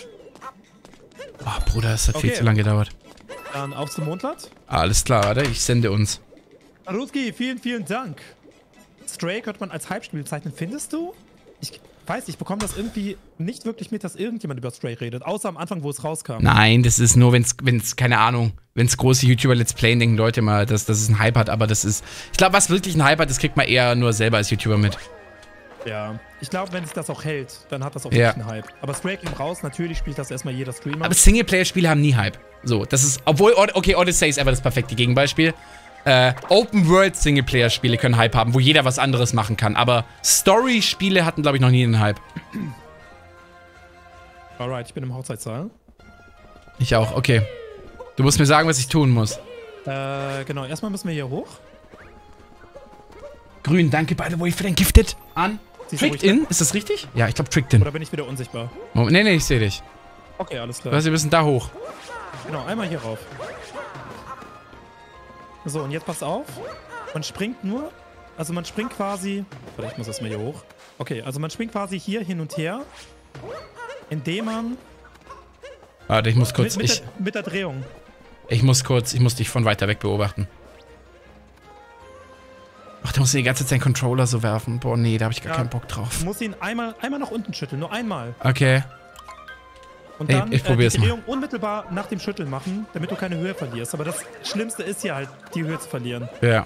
Oh, Bruder, das hat viel zu lange gedauert. Dann auf zum Mondland. Alles klar, warte, ich sende uns. Ruski, vielen Dank. Stray könnte man als Hype-Spiel bezeichnen, findest du? Ich weiß, ich bekomme das irgendwie nicht wirklich mit, dass irgendjemand über Stray redet. Außer am Anfang, wo es rauskam. Nein, das ist nur, wenn's keine Ahnung, wenn's große YouTuber Let's Playen, denken Leute mal, dass es einen Hype hat, aber das ist... Ich glaube, was wirklich einen Hype hat, das kriegt man eher nur selber als YouTuber mit. Ja, ich glaube, wenn sich das auch hält, dann hat das auch wirklich einen Hype. Aber Stray kam raus, natürlich spielt das erstmal jeder Streamer. Aber Singleplayer-Spiele haben nie Hype. So, das ist... Obwohl, okay, Odyssey ist einfach das perfekte Gegenbeispiel. Open-World-Singleplayer-Spiele können Hype haben, wo jeder was anderes machen kann. Aber Story-Spiele hatten, glaube ich, noch nie einen Hype. Alright, ich bin im Hochzeitssaal. Ich auch, okay. Du musst mir sagen, was ich tun muss. Genau, erstmal müssen wir hier hoch. Grün, danke, by the way, für dein Gifted an. Tricked in? Ist das richtig? Ja, ich glaube Tricked in. Oder bin ich wieder unsichtbar? Nee, ich sehe dich. Okay, alles klar. Wir müssen da hoch. Genau, einmal hier rauf. So, und jetzt passt auf. Man springt nur... Also man springt quasi... Warte, ich muss erstmal hier hoch. Okay, also man springt quasi hier hin und her. Indem man... Warte, ich muss kurz... Mit der Drehung. Ich muss dich von weiter weg beobachten. Ach, da musst du die ganze Zeit den Controller so werfen. Boah, nee, da habe ich gar keinen Bock drauf. Du musst ihn einmal nach unten schütteln, nur einmal. Okay. Und dann ich probier's die Drehung unmittelbar nach dem Schütteln machen, damit du keine Höhe verlierst. Aber das Schlimmste ist ja halt, die Höhe zu verlieren. Ja.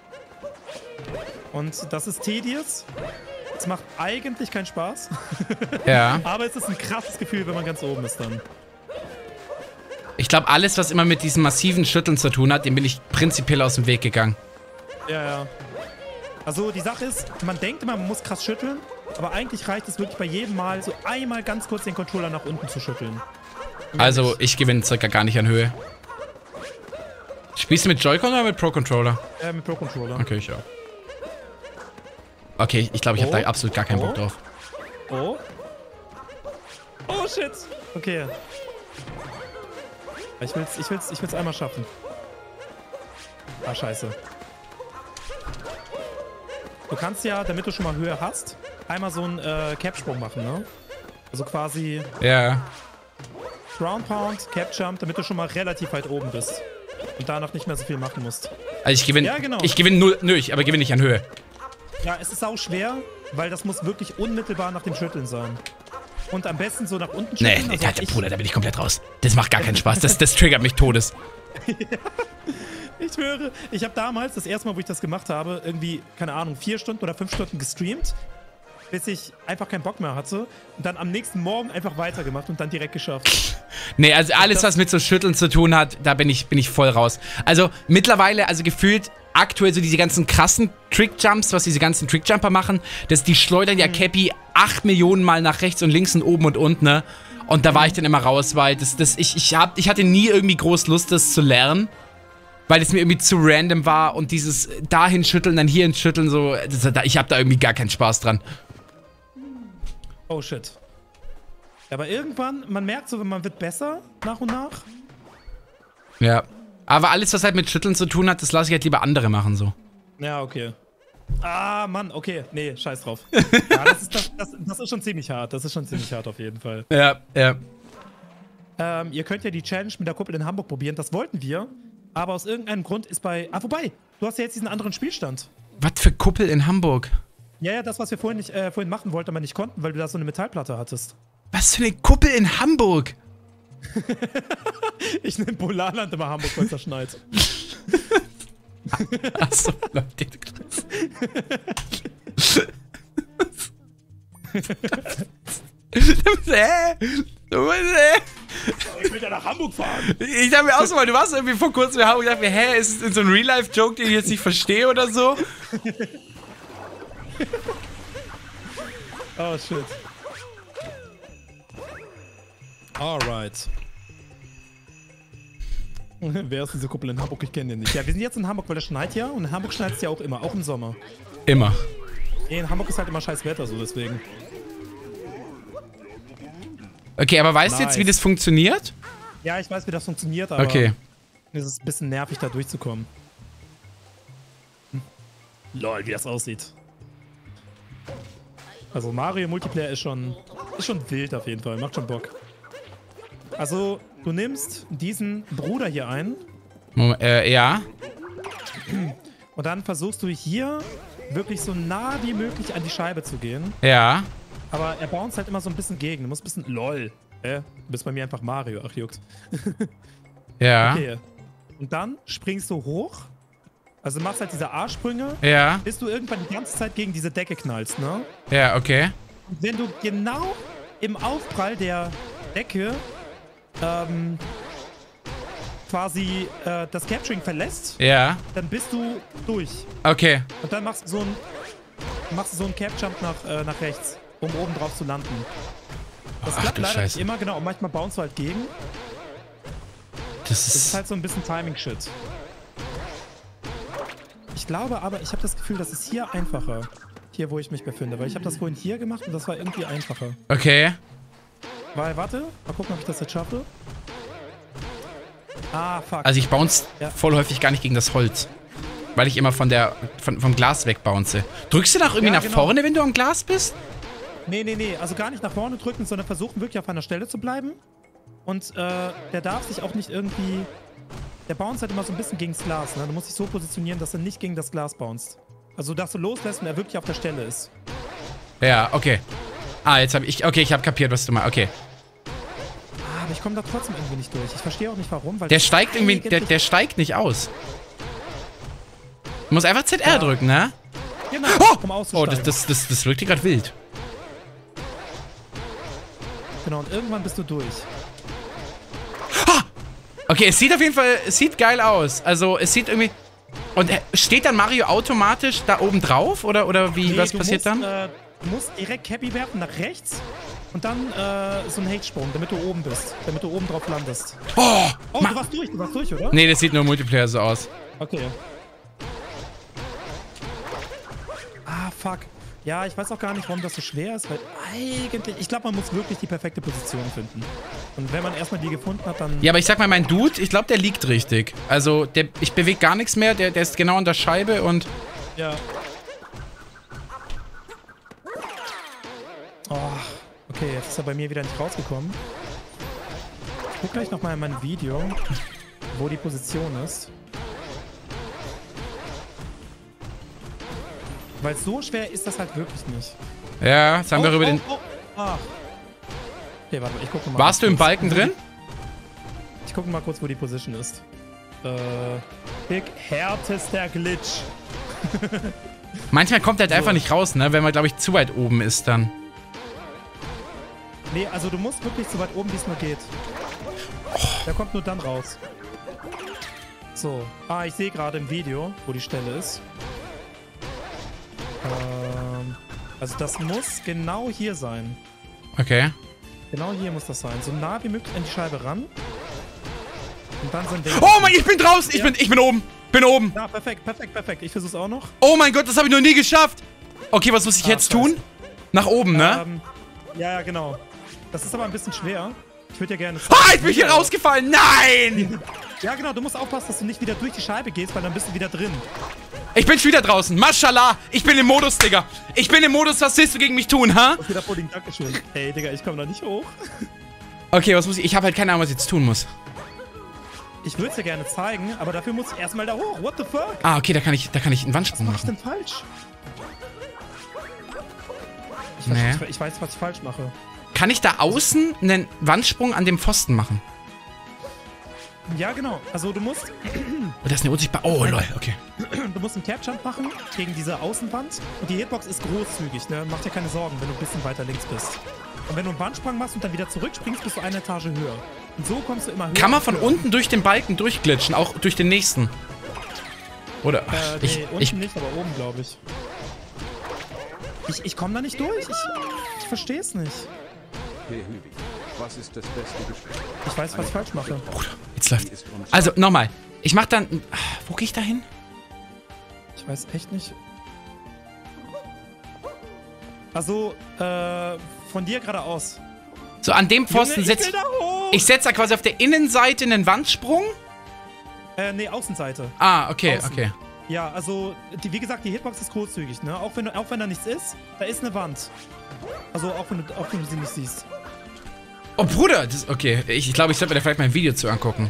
Und das ist tedious. Es macht eigentlich keinen Spaß. Ja. Aber es ist ein krasses Gefühl, wenn man ganz oben ist dann. Ich glaube, alles, was immer mit diesem massiven Schütteln zu tun hat, dem bin ich prinzipiell aus dem Weg gegangen. Ja. Also die Sache ist, man denkt immer, man muss krass schütteln, aber eigentlich reicht es wirklich bei jedem Mal, so einmal ganz kurz den Controller nach unten zu schütteln. Also, ich gewinne circa gar nicht an Höhe. Spielst du mit Joy-Con oder mit Pro-Controller? Mit Pro-Controller. Okay, ich auch. Okay, ich glaube, ich habe da absolut gar keinen Bock drauf. Oh. Oh, shit. Okay. Ich will's einmal schaffen. Ah, scheiße. Du kannst ja, damit du schon mal Höhe hast, einmal so einen Cap-Sprung machen, ne? Also quasi Ja. Ground Pound, Cap-Jump, damit du schon mal relativ weit oben bist. Und danach nicht mehr so viel machen musst. Also ich gewinne. Ja, genau. Ich gewinne null. Nö, aber gewinne nicht an Höhe. Ja, es ist sau schwer, weil das muss wirklich unmittelbar nach dem Schütteln sein. Und am besten so nach unten schütteln. Nee, Bruder, da bin ich komplett raus. Das macht gar keinen Spaß. Das triggert mich todes. Ich schwöre, ich habe damals, das erste Mal, wo ich das gemacht habe, irgendwie, keine Ahnung, 4 Stunden oder 5 Stunden gestreamt, bis ich einfach keinen Bock mehr hatte und dann am nächsten Morgen einfach weitergemacht und dann direkt geschafft. Nee, also alles, was mit so Schütteln zu tun hat, da bin ich voll raus. Also mittlerweile, also gefühlt aktuell so diese ganzen krassen Trickjumps, was diese ganzen Trickjumper machen, die schleudern ja Cappy 8 Millionen Mal nach rechts und links und oben und unten, ne? Und da war ich dann immer raus, weil ich hatte nie irgendwie groß Lust, das zu lernen. Weil es mir irgendwie zu random war und dieses dahin schütteln, dann hierhin schütteln, so, ich habe da irgendwie gar keinen Spaß dran. Oh shit. Aber irgendwann, man merkt so, man wird besser nach und nach. Ja. Aber alles, was halt mit Schütteln zu tun hat, das lasse ich halt lieber andere machen, so. Ja, okay. Ah, Mann, okay. Nee, scheiß drauf. Ja, das ist schon ziemlich hart. Das ist schon ziemlich hart auf jeden Fall. Ja, ja. Ihr könnt ja die Challenge mit der Kuppel in Hamburg probieren. Das wollten wir. Aber aus irgendeinem Grund ist bei... Ah, wobei, du hast ja jetzt diesen anderen Spielstand. Was für Kuppel in Hamburg? Ja, das, was wir vorhin machen wollten, aber nicht konnten, weil du da so eine Metallplatte hattest. Was für eine Kuppel in Hamburg? Ich nenne Polarland immer Hamburg, weil es da schneit. Achso, Leute. Ich will ja nach Hamburg fahren. Ich dachte mir auch so mal, du warst irgendwie vor kurzem in Hamburg und dachte mir, hä, ist es so ein Real-Life-Joke, den ich jetzt nicht verstehe oder so? Oh, shit. Alright. Wer ist diese Kuppel in Hamburg? Ich kenne den nicht. Ja, wir sind jetzt in Hamburg, weil es schneit ja. Und in Hamburg schneit es ja auch immer, auch im Sommer. Immer. Nee, in Hamburg ist halt immer scheiß Wetter, so deswegen. Okay, aber weißt du jetzt, wie das funktioniert? Ja, ich weiß, wie das funktioniert, aber okay. Es ist ein bisschen nervig, da durchzukommen. Lol, wie das aussieht. Also Mario Multiplayer ist schon wild auf jeden Fall, macht schon Bock. Also, du nimmst diesen Bruder hier ein. Ja. Und dann versuchst du hier wirklich so nah wie möglich an die Scheibe zu gehen. Ja. Aber er bounced halt immer so ein bisschen gegen. Du musst ein bisschen... LOL. Du bist bei mir einfach Mario. Ach, juckt. Ja. Okay. Und dann springst du hoch. Also du machst halt diese A-Sprünge. Ja. Bis du irgendwann die ganze Zeit gegen diese Decke knallst, ne? Ja, okay. Und wenn du genau im Aufprall der Decke quasi das Capturing verlässt, ja, dann bist du durch. Okay. Und dann machst du so einen Cap-Jump nach rechts, um oben drauf zu landen. Das klappt leider nicht immer, genau. Und manchmal bounce du halt gegen. Das ist halt so ein bisschen Timing-Shit. Ich glaube aber, ich habe das Gefühl, das ist hier einfacher. Hier, wo ich mich befinde. Weil ich habe das vorhin hier gemacht und das war irgendwie einfacher. Okay. Weil, warte. Mal gucken, ob ich das jetzt schaffe. Ah, fuck. Also ich bounce voll häufig gar nicht gegen das Holz. Weil ich immer vom Glas wegbounce. Drückst du da auch irgendwie nach vorne, wenn du am Glas bist? Nee. Also gar nicht nach vorne drücken, sondern versuchen wirklich auf einer Stelle zu bleiben. Und der darf sich auch nicht irgendwie... Der bounce halt immer so ein bisschen gegen das Glas, ne? Du musst dich so positionieren, dass er nicht gegen das Glas bounced. Also, dass du loslässt und er wirklich auf der Stelle ist. Ja, okay. Ah, jetzt habe ich... Okay, ich habe kapiert, was du meinst. Okay. Ah, aber ich komme da trotzdem irgendwie nicht durch. Ich verstehe auch nicht, warum. Weil der steigt irgendwie... Der steigt nicht aus. Du musst einfach ZR drücken, ne? Genau, um auszusteigen. Das wirkt dir gerade wild. Genau, und irgendwann bist du durch. Okay, es sieht auf jeden Fall... Es sieht geil aus. Also, es sieht irgendwie... Und steht dann Mario automatisch da oben drauf? Oder wie, was passiert dann? Du musst direkt Cappy werfen nach rechts und dann so einen Hate-Sprung, damit du oben bist. Damit du oben drauf landest. Oh, du warst durch, oder? Nee, das sieht nur im Multiplayer so aus. Okay. Ah, fuck. Ja, ich weiß auch gar nicht, warum das so schwer ist, weil eigentlich... Ich glaube, man muss wirklich die perfekte Position finden. Und wenn man erstmal die gefunden hat, dann... Ja, aber ich sag mal, mein Dude, ich glaube, der liegt richtig. Also, ich bewege gar nichts mehr, der ist genau an der Scheibe und... Ja. Oh, okay, jetzt ist er bei mir wieder nicht rausgekommen. Ich guck gleich nochmal in mein Video, wo die Position ist. Weil so schwer ist das halt wirklich nicht. Ja, jetzt haben wir über den... Ah. Okay, warte mal, ich gucke mal. Warst du im Balken drin? Ich gucke mal kurz, wo die Position ist. Härtester Glitch. Manchmal kommt er halt einfach nicht raus, ne? Wenn man, glaube ich, zu weit oben ist dann. Nee, also du musst wirklich so weit oben, wie es nur geht. Der kommt nur dann raus. So. Ah, ich sehe gerade im Video, wo die Stelle ist. Also das muss genau hier sein. Okay. Genau hier muss das sein. So nah wie möglich an die Scheibe ran. Und dann so ein Ding. Oh mein, ich bin draußen! Ja. Ich bin oben! Bin oben! Ja, perfekt, perfekt, perfekt. Ich versuch's auch noch. Oh mein Gott, das habe ich noch nie geschafft! Okay, was muss ich jetzt tun? Nach oben, ne? Ja, genau. Das ist aber ein bisschen schwer. Ich würde ja gerne... Ah, ich bin hier rausgefallen! Nein! Ja, genau. Du musst aufpassen, dass du nicht wieder durch die Scheibe gehst, weil dann bist du wieder drin. Ich bin schon wieder draußen. Mashallah. Ich bin im Modus, Digga. Ich bin im Modus. Was willst du gegen mich tun, ha? Okay, Pudding, Dankeschön. Ey, Digga, ich komme da nicht hoch. Okay, was muss ich? Ich habe halt keine Ahnung, was ich jetzt tun muss. Ich würde es dir gerne zeigen, aber dafür muss ich erstmal da hoch. What the fuck? Ah, okay, da kann ich einen Wandsprung Was mach ich machen. denn falsch? Ich weiß, was ich falsch mache. Kann ich da außen einen Wandsprung an dem Pfosten machen? Ja, genau. Also du musst... Oh, das ist eine unsichtbare... Oh, lol, okay. Du musst einen Tap-Jump machen gegen diese Außenwand. Und die Hitbox ist großzügig, ne? Mach dir keine Sorgen, wenn du ein bisschen weiter links bist. Und wenn du einen Wandsprung machst und dann wieder zurückspringst, bist du eine Etage höher. Und so kommst du immer höher. Kann man von unten durch den Balken durchglitschen, auch durch den nächsten? Oder? Nee, unten nicht, aber oben, glaube ich. Ich komme da nicht durch. Ich verstehe es nicht. Hey Hübi, was ist das beste Gespräch? Ich weiß, was ich falsch mache. Bruder, jetzt läuft... Also, nochmal. Ich mach dann... Wo gehe ich da hin? Ich weiß echt nicht. Also, von dir geradeaus. So, an dem Pfosten setze ich... Ich setze da quasi auf der Innenseite einen Wandsprung? Nee, Außenseite. Ah, okay, Außen. okay. Ja, also, wie gesagt, die Hitbox ist großzügig, ne? Auch wenn da nichts ist, da ist eine Wand. Also, auch wenn du sie nicht siehst. Oh, Bruder, das, okay. Ich glaube, ich sollte mir da vielleicht mal ein Video zu angucken.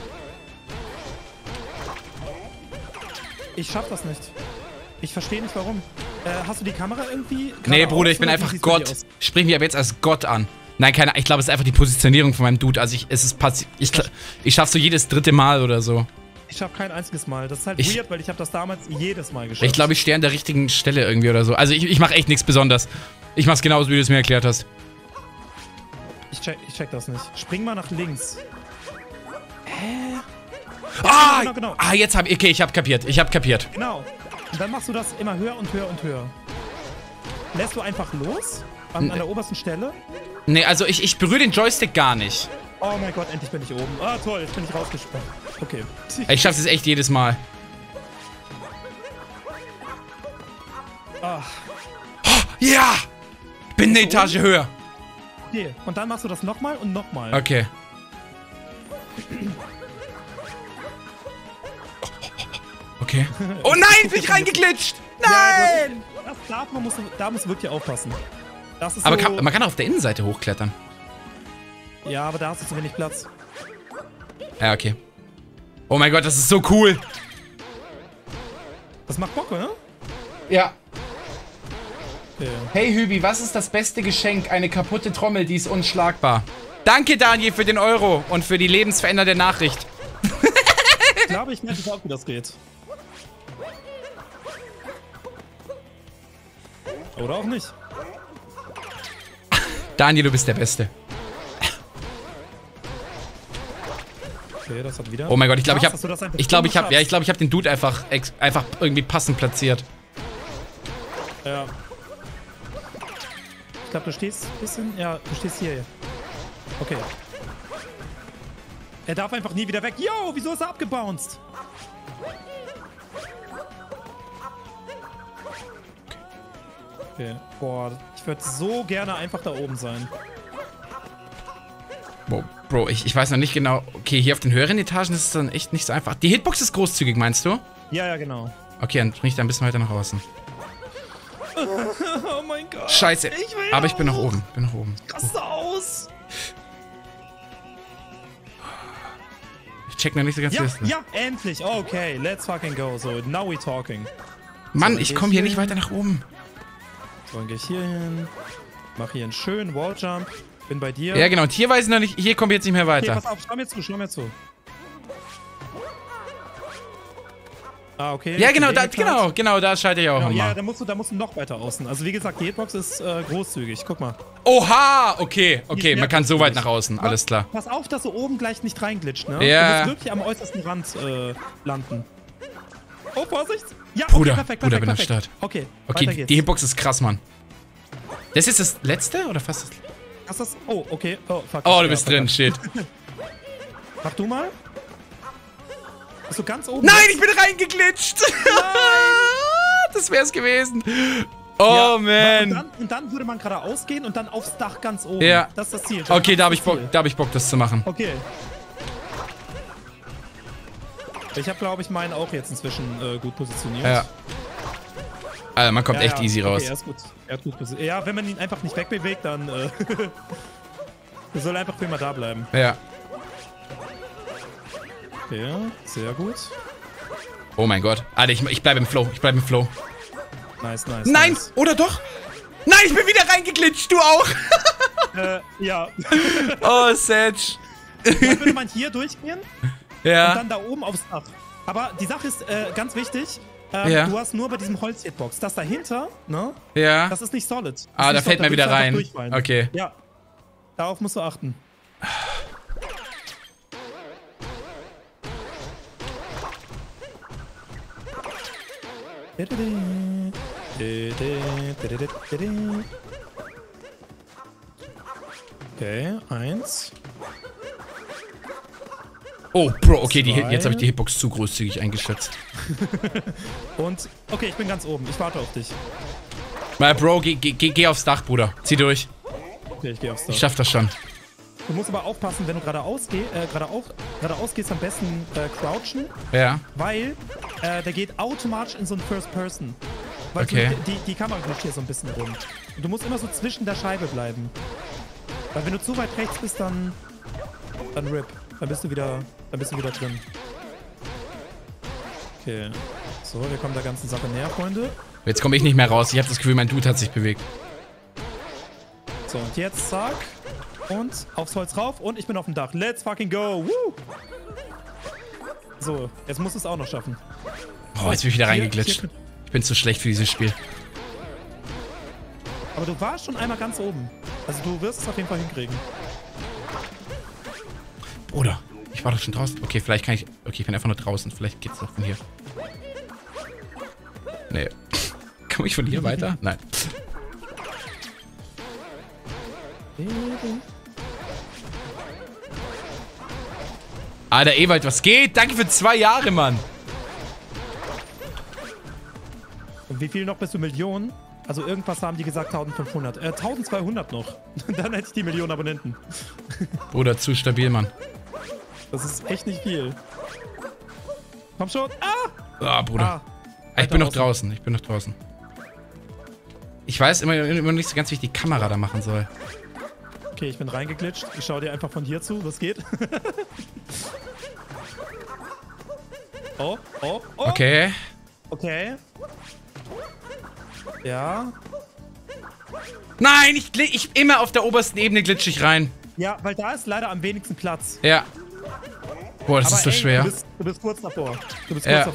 Ich schaff das nicht. Ich verstehe nicht, warum. Hast du die Kamera irgendwie... Nee, Bruder, ich bin einfach Gott. Sprich mich aber jetzt als Gott an. Nein, keine Ahnung. Ich glaube, es ist einfach die Positionierung von meinem Dude. Also, ich schaff so jedes dritte Mal oder so. Ich schaff kein einziges Mal. Das ist halt weird, weil ich habe das damals jedes Mal geschafft. Ich glaube, ich stehe an der richtigen Stelle irgendwie oder so. Also, ich mache echt nichts Besonderes. Ich mach's genauso, wie du es mir erklärt hast. Ich check das nicht. Spring mal nach links. Hä? Ah! Genau. Ah, jetzt hab ich... Okay, ich hab kapiert. Genau. Und dann machst du das immer höher und höher und höher. Lässt du einfach los? An der obersten Stelle? Nee, also ich berühre den Joystick gar nicht. Oh mein Gott, endlich bin ich oben. Ah, toll, jetzt bin ich rausgesprungen. Okay. Ich schaff's jetzt echt jedes Mal. Ach. Oh, ja! Bin eine Etage höher. Okay, und dann machst du das nochmal und nochmal. Okay. Okay. Oh nein, bin ich reingeglitscht! Nein! Ja, da musst du wirklich aufpassen. Das ist Aber so, man kann auch auf der Innenseite hochklettern. ja, aber da hast du zu wenig Platz. Ja, okay. Oh mein Gott, das ist so cool. Das macht Bock, oder? Ja. Okay. Hey Hübi, was ist das beste Geschenk? Eine kaputte Trommel, die ist unschlagbar. Danke, Daniel, für den Euro und für die lebensverändernde Nachricht. Ich glaube, ich merke auch, wie das geht. Oder auch nicht. Daniel, du bist der Beste. Okay, das hat wieder... Oh mein Gott, ich glaube, ich habe... ich habe den Dude einfach irgendwie passend platziert. Ja. Ich glaube, du stehst ein bisschen... Ja, du stehst hier. Okay. Er darf einfach nie wieder weg. Yo, wieso ist er abgebounced? Okay. Boah, ich würde so gerne einfach da oben sein. Bro, ich weiß noch nicht genau. Okay, hier auf den höheren Etagen ist es dann echt nicht so einfach. Die Hitbox ist großzügig, meinst du? Ja, genau. Okay, dann bring ich da ein bisschen weiter nach außen. Oh mein Gott. Scheiße. Aber ich bin nach oben. Krass aus. Ich check noch nicht so ganz Ja, Liste. ja, endlich. Okay, let's fucking go. So, now we talking. Mann, So, ich komme hier nicht weiter nach oben. So, dann gehe ich hier hin. Mach hier einen schönen Walljump. Bin bei dir. Ja, genau. Und hier weiß ich noch nicht. Hier komme ich jetzt nicht mehr Okay, weiter. pass auf, schau mir zu. Ah, okay. Ja, genau, da schalte ich auch Genau, nochmal. ja, da musst du noch weiter außen. Also wie gesagt, die Hitbox ist großzügig. Guck mal. Oha! Okay, Die ist man kann so weit großzügig. nach außen, alles klar. Pass auf, dass du oben gleich nicht reinglitscht, ne? Ja. Du musst wirklich am äußersten Rand landen. Oh, Vorsicht! Ja, Bruder, okay, perfekt, Bruder, perfekt, bin am perfekt. Start. Okay, Okay, weiter geht's. die Hitbox ist krass, Mann. Das ist das letzte oder fast das... Hast das? Oh, okay. Oh, fuck. Oh, du Ja, bist drin, shit. Mach du mal. Bist du ganz oben? Nein, ich bin reingeglitscht! Das wär's gewesen. Oh, Ja, man. Und dann würde man geradeaus gehen und dann aufs Dach ganz oben. Ja. Das ist das Ziel. Okay, da hab Das ich ist das Ziel. Bock, das zu machen. Okay. Ich habe, glaube ich, meinen auch jetzt inzwischen gut positioniert. Ja. Also, man kommt Ja, echt ja. easy raus. Okay, er ist gut. Er hat gut positioniert. Ja, wenn man ihn einfach nicht wegbewegt, dann er soll einfach für immer da bleiben. Ja. Okay, sehr gut. Oh mein Gott. Alter, ich bleib im Flow. Nice, nice. Nein! Nice. Oder doch? Nein, ich bin wieder reingeglitscht. Du auch. Ja. Oh, Sedge. Dann würde man hier durchgehen und Ja. dann da oben aufs Dach. Aber die Sache ist ganz wichtig. Ja. Du hast nur bei diesem Holz-Hitbox. Das dahinter, ne? Ja. Das ist nicht solid. Das Ah, ist da nicht fällt solid, man wieder würdest du einfach rein. durchfallen. Okay. Ja. Darauf musst du achten. Okay, 1. Oh, Bro, okay, Zwei. jetzt habe ich die Hitbox zu großzügig eingeschätzt. Und, okay, ich bin ganz oben. Ich warte auf dich. Mal, Bro, geh aufs Dach, Bruder. Zieh durch. Okay, ich gehe aufs Ich Dach. schaff das schon. Du musst aber aufpassen, wenn du geradeaus gehst, am besten crouchen, Ja. weil der geht automatisch in so ein First Person. Weil Okay. die Kamera glitscht hier so ein bisschen rum. Und du musst immer so zwischen der Scheibe bleiben. Weil wenn du zu weit rechts bist, dann RIP. Dann bist du wieder drin. Okay. So, wir kommen der ganzen Sache näher, Freunde. Jetzt komme ich nicht mehr raus. Ich habe das Gefühl, mein Dude hat sich bewegt. So, und jetzt zack. Und aufs Holz rauf und ich bin auf dem Dach. Let's fucking go. Woo! So, jetzt musst du es auch noch schaffen. Oh, jetzt bin ich wieder Hier- reingeglitscht. hier- Ich bin zu schlecht für dieses Spiel. Aber du warst schon einmal ganz oben. Also du wirst es auf jeden Fall hinkriegen. Bruder, ich war doch schon draußen. Okay, vielleicht kann ich... Okay, ich bin einfach nur draußen. Vielleicht geht's doch von hier. Nee. Komme ich von hier weiter? Nein. Alter, Ewald, was geht? Danke für 2 Jahre, Mann. Und wie viel noch bis zu Millionen? Also irgendwas haben die gesagt 1500. 1200 noch. Dann hätte ich die Millionen Abonnenten. Bruder, zu stabil, Mann. Das ist echt nicht viel. Komm schon. Ah! Ah, Bruder. Ah, Ich bin noch draußen. draußen. Ich weiß immer nicht so ganz, wie ich die Kamera da machen soll. Okay, ich bin reingeglitscht. Ich schau dir einfach von hier zu, was geht. Oh. Okay. Okay. Ja. Nein, ich immer auf der obersten Ebene glitsche ich rein. Ja, weil da ist leider am wenigsten Platz. Ja. Boah, das ist so ey, schwer. Du bist kurz davor. Ja.